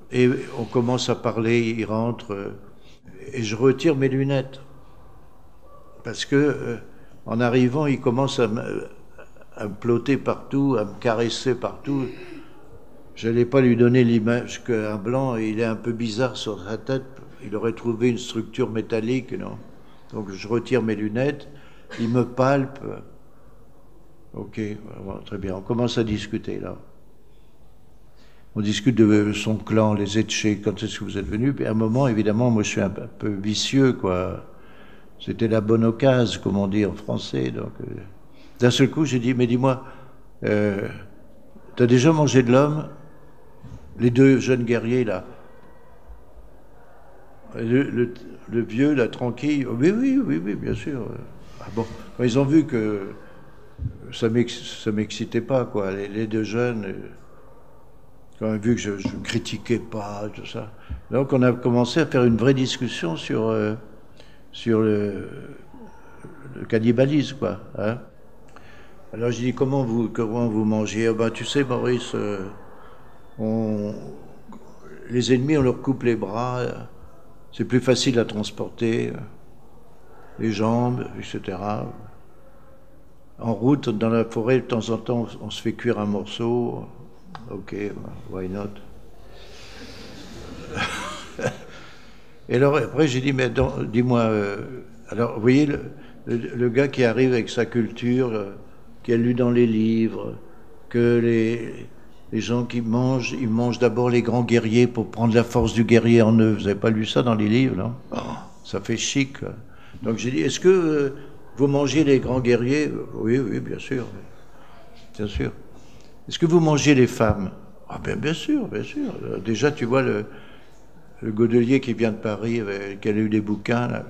et on commence à parler, il rentre, euh, et je retire mes lunettes. Parce que, euh, en arrivant, il commence à me, à me plotter partout, à me caresser partout. Je n'allais pas lui donner l'image qu'un blanc, il est un peu bizarre sur sa tête, il aurait trouvé une structure métallique, non? Donc je retire mes lunettes, il me palpe. Ok, bon, très bien, on commence à discuter là. On discute de son clan, les Etchés, quand est-ce que vous êtes venus? Puis à un moment, évidemment, moi je suis un peu vicieux, quoi. C'était la bonne occasion, comme on dit en français. Donc, euh, d'un seul coup, j'ai dit, mais dis-moi, euh, t'as déjà mangé de l'homme? Les deux jeunes guerriers, là. Le, le, le vieux, là, tranquille. Oui, oui, oui, oui, bien sûr. Ah bon, quand ils ont vu que ça ne m'excitait pas, quoi, les, les deux jeunes... Quand on a vu que je ne critiquais pas, tout ça. Donc on a commencé à faire une vraie discussion sur, euh, sur le, le cannibalisme, quoi. Hein. Alors j'ai dit, comment vous, comment vous mangez? Oh, ben, tu sais, Maurice, euh, on, les ennemis, on leur coupe les bras, c'est plus facile à transporter, les jambes, et cetera. En route, dans la forêt, de temps en temps, on se fait cuire un morceau. Ok, why not? Et alors après j'ai dit, mais dis-moi, euh, alors vous voyez le, le, le gars qui arrive avec sa culture, euh, qui a lu dans les livres, que les, les gens qui mangent, ils mangent d'abord les grands guerriers pour prendre la force du guerrier en eux. Vous n'avez pas lu ça dans les livres, non? Oh, ça fait chic. Donc j'ai dit, est-ce que euh, vous mangez les grands guerriers? Oui, oui, bien sûr, bien sûr. Est-ce que vous mangez les femmes? Ah ben bien sûr, bien sûr. Déjà, tu vois le, le Godelier qui vient de Paris, avec, qui a lu des bouquins, là.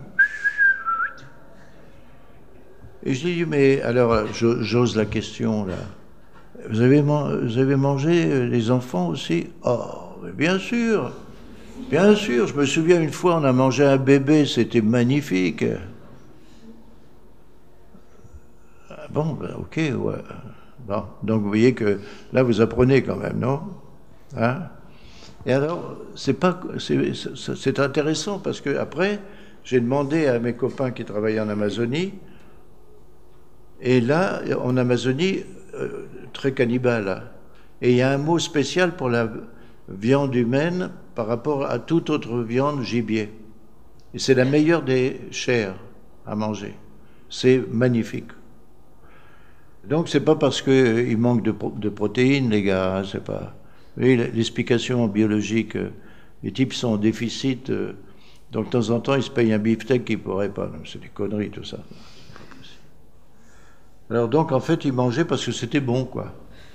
Et je lui dis, mais alors, j'ose la question, là. Vous avez, vous avez mangé les enfants aussi? Oh, mais bien sûr, bien sûr. Je me souviens une fois, on a mangé un bébé, c'était magnifique. Ah bon, ben ok, ouais. Bon, donc vous voyez que là vous apprenez quand même, non? Hein? Et alors, c'est pas, c'est intéressant parce que après, j'ai demandé à mes copains qui travaillaient en Amazonie, et là, en Amazonie, euh, très cannibale, hein, et il y a un mot spécial pour la viande humaine par rapport à toute autre viande gibier. Et c'est la meilleure des chairs à manger. C'est magnifique. Donc c'est pas parce qu'il manque de, de protéines, les gars, hein, c'est pas... Vous voyez, l'explication biologique, euh, les types sont en déficit, euh, donc de temps en temps ils se payent un beefsteak qu'ils ne pourraient pas. C'est des conneries tout ça. Alors donc en fait ils mangeaient parce que c'était bon, quoi.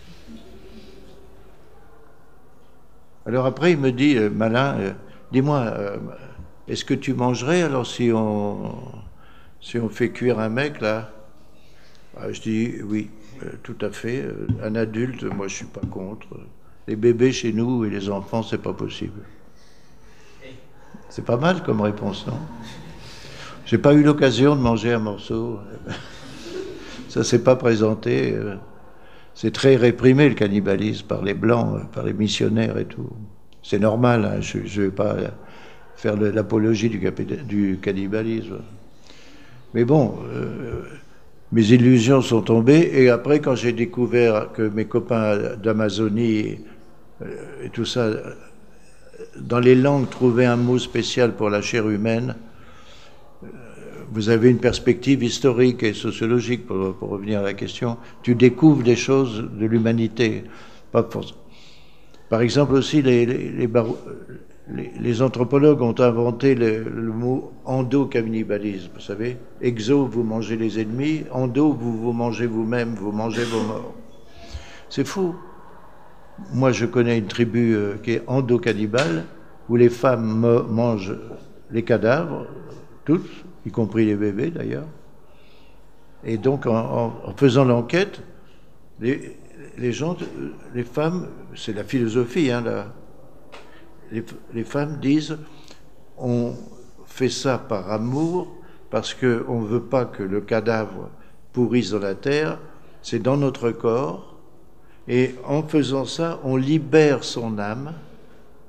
Alors après il me dit, euh, malin, euh, dis-moi, euh, est-ce que tu mangerais alors si on, si on fait cuire un mec là? Ah, je dis oui, euh, tout à fait. Euh, un adulte, moi je suis pas contre. Les bébés chez nous et les enfants, c'est pas possible. C'est pas mal comme réponse, non? J'ai pas eu l'occasion de manger un morceau. Ça s'est pas présenté. C'est très réprimé le cannibalisme par les blancs, par les missionnaires et tout. C'est normal. Hein, je, je vais pas faire l'apologie du, du cannibalisme. Mais bon. Euh, Mes illusions sont tombées, et après, quand j'ai découvert que mes copains d'Amazonie euh, et tout ça, dans les langues, trouvaient un mot spécial pour la chair humaine, euh, vous avez une perspective historique et sociologique, pour, pour revenir à la question, tu découvres des choses de l'humanité. Par exemple aussi, les, les, les, bar... les, les anthropologues ont inventé le, le mot endocannibalisme, vous savez. Exo, vous mangez les ennemis. Endo, vous vous mangez vous-même, vous mangez vos morts. C'est fou. Moi, je connais une tribu euh, qui est endocannibale, où les femmes mangent les cadavres, toutes, y compris les bébés d'ailleurs. Et donc, en, en, en faisant l'enquête, les, les gens, les femmes, c'est la philosophie, hein, là. Les, les femmes disent, on fait ça par amour, parce qu'on ne veut pas que le cadavre pourrisse dans la terre, c'est dans notre corps, et en faisant ça, on libère son âme,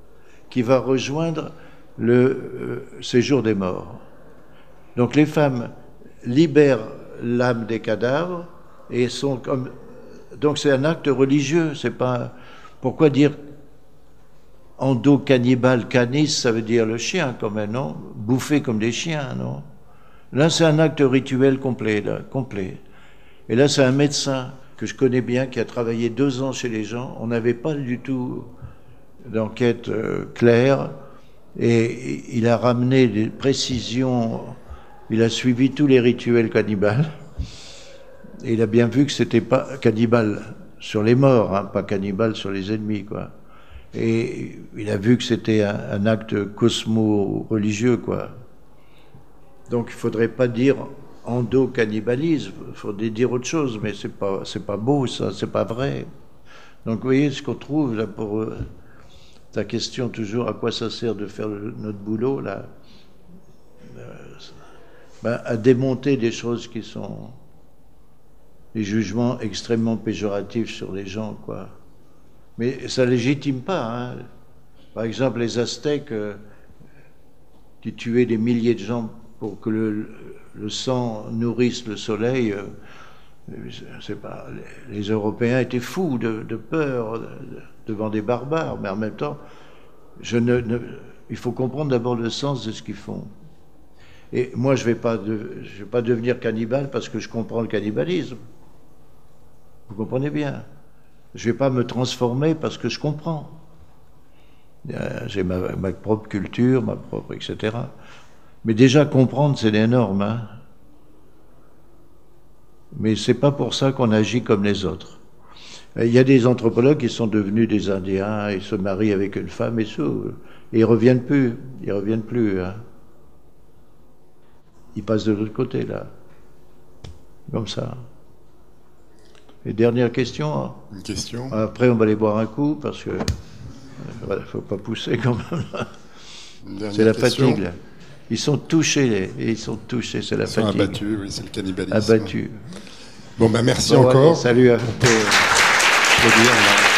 qui va rejoindre le euh, séjour des morts. Donc les femmes libèrent l'âme des cadavres et sont comme... Donc c'est un acte religieux, c'est pas... Pourquoi dire endo-cannibale, canis, ça veut dire le chien quand même, non? Bouffer comme des chiens, non? Là c'est un acte rituel complet, là, complet. Et là c'est un médecin que je connais bien qui a travaillé deux ans chez les gens. On n'avait pas du tout d'enquête euh, claire et il a ramené des précisions, il a suivi tous les rituels cannibales et il a bien vu que c'était pas cannibale sur les morts, hein, pas cannibale sur les ennemis, quoi. Et il a vu que c'était un, un acte cosmo-religieux, quoi. Donc il faudrait pas dire endo-cannibalisme, il faudrait dire autre chose, mais c'est pas, c'est pas beau, ça, c'est pas vrai. Donc vous voyez ce qu'on trouve là pour euh, ta question toujours, à quoi ça sert de faire le, notre boulot là, euh, ben, à démonter des choses qui sont des jugements extrêmement péjoratifs sur les gens, quoi. Mais ça légitime pas, hein. Par exemple, les Aztèques euh, qui tuaient des milliers de gens pour que le, le sang nourrisse le soleil, euh, c'est pas, les, les Européens étaient fous de, de peur de, de, devant des barbares, mais en même temps, je ne, ne, il faut comprendre d'abord le sens de ce qu'ils font. Et moi, je ne vais pas, de, je vais pas devenir cannibale parce que je comprends le cannibalisme. Vous comprenez bien. Je ne vais pas me transformer parce que je comprends. J'ai ma, ma propre culture, ma propre, et cetera. Mais déjà comprendre, c'est énorme, hein. Mais c'est pas pour ça qu'on agit comme les autres. Il y a des anthropologues qui sont devenus des Indiens, ils se marient avec une femme et tout, et ils reviennent plus, ils reviennent plus, hein. Ils passent de l'autre côté, là. Comme ça. Et dernière question. Hein. Une question. Après, on va aller boire un coup, parce que il ne faut pas pousser quand même. C'est la question. fatigue, là. Ils sont touchés, les, ils sont touchés, c'est la Ils sont fatigue. abattus, oui, c'est le cannibalisme. Abattus. Bon, ben merci bon, encore. Allez, salut à on peut applaudir, là.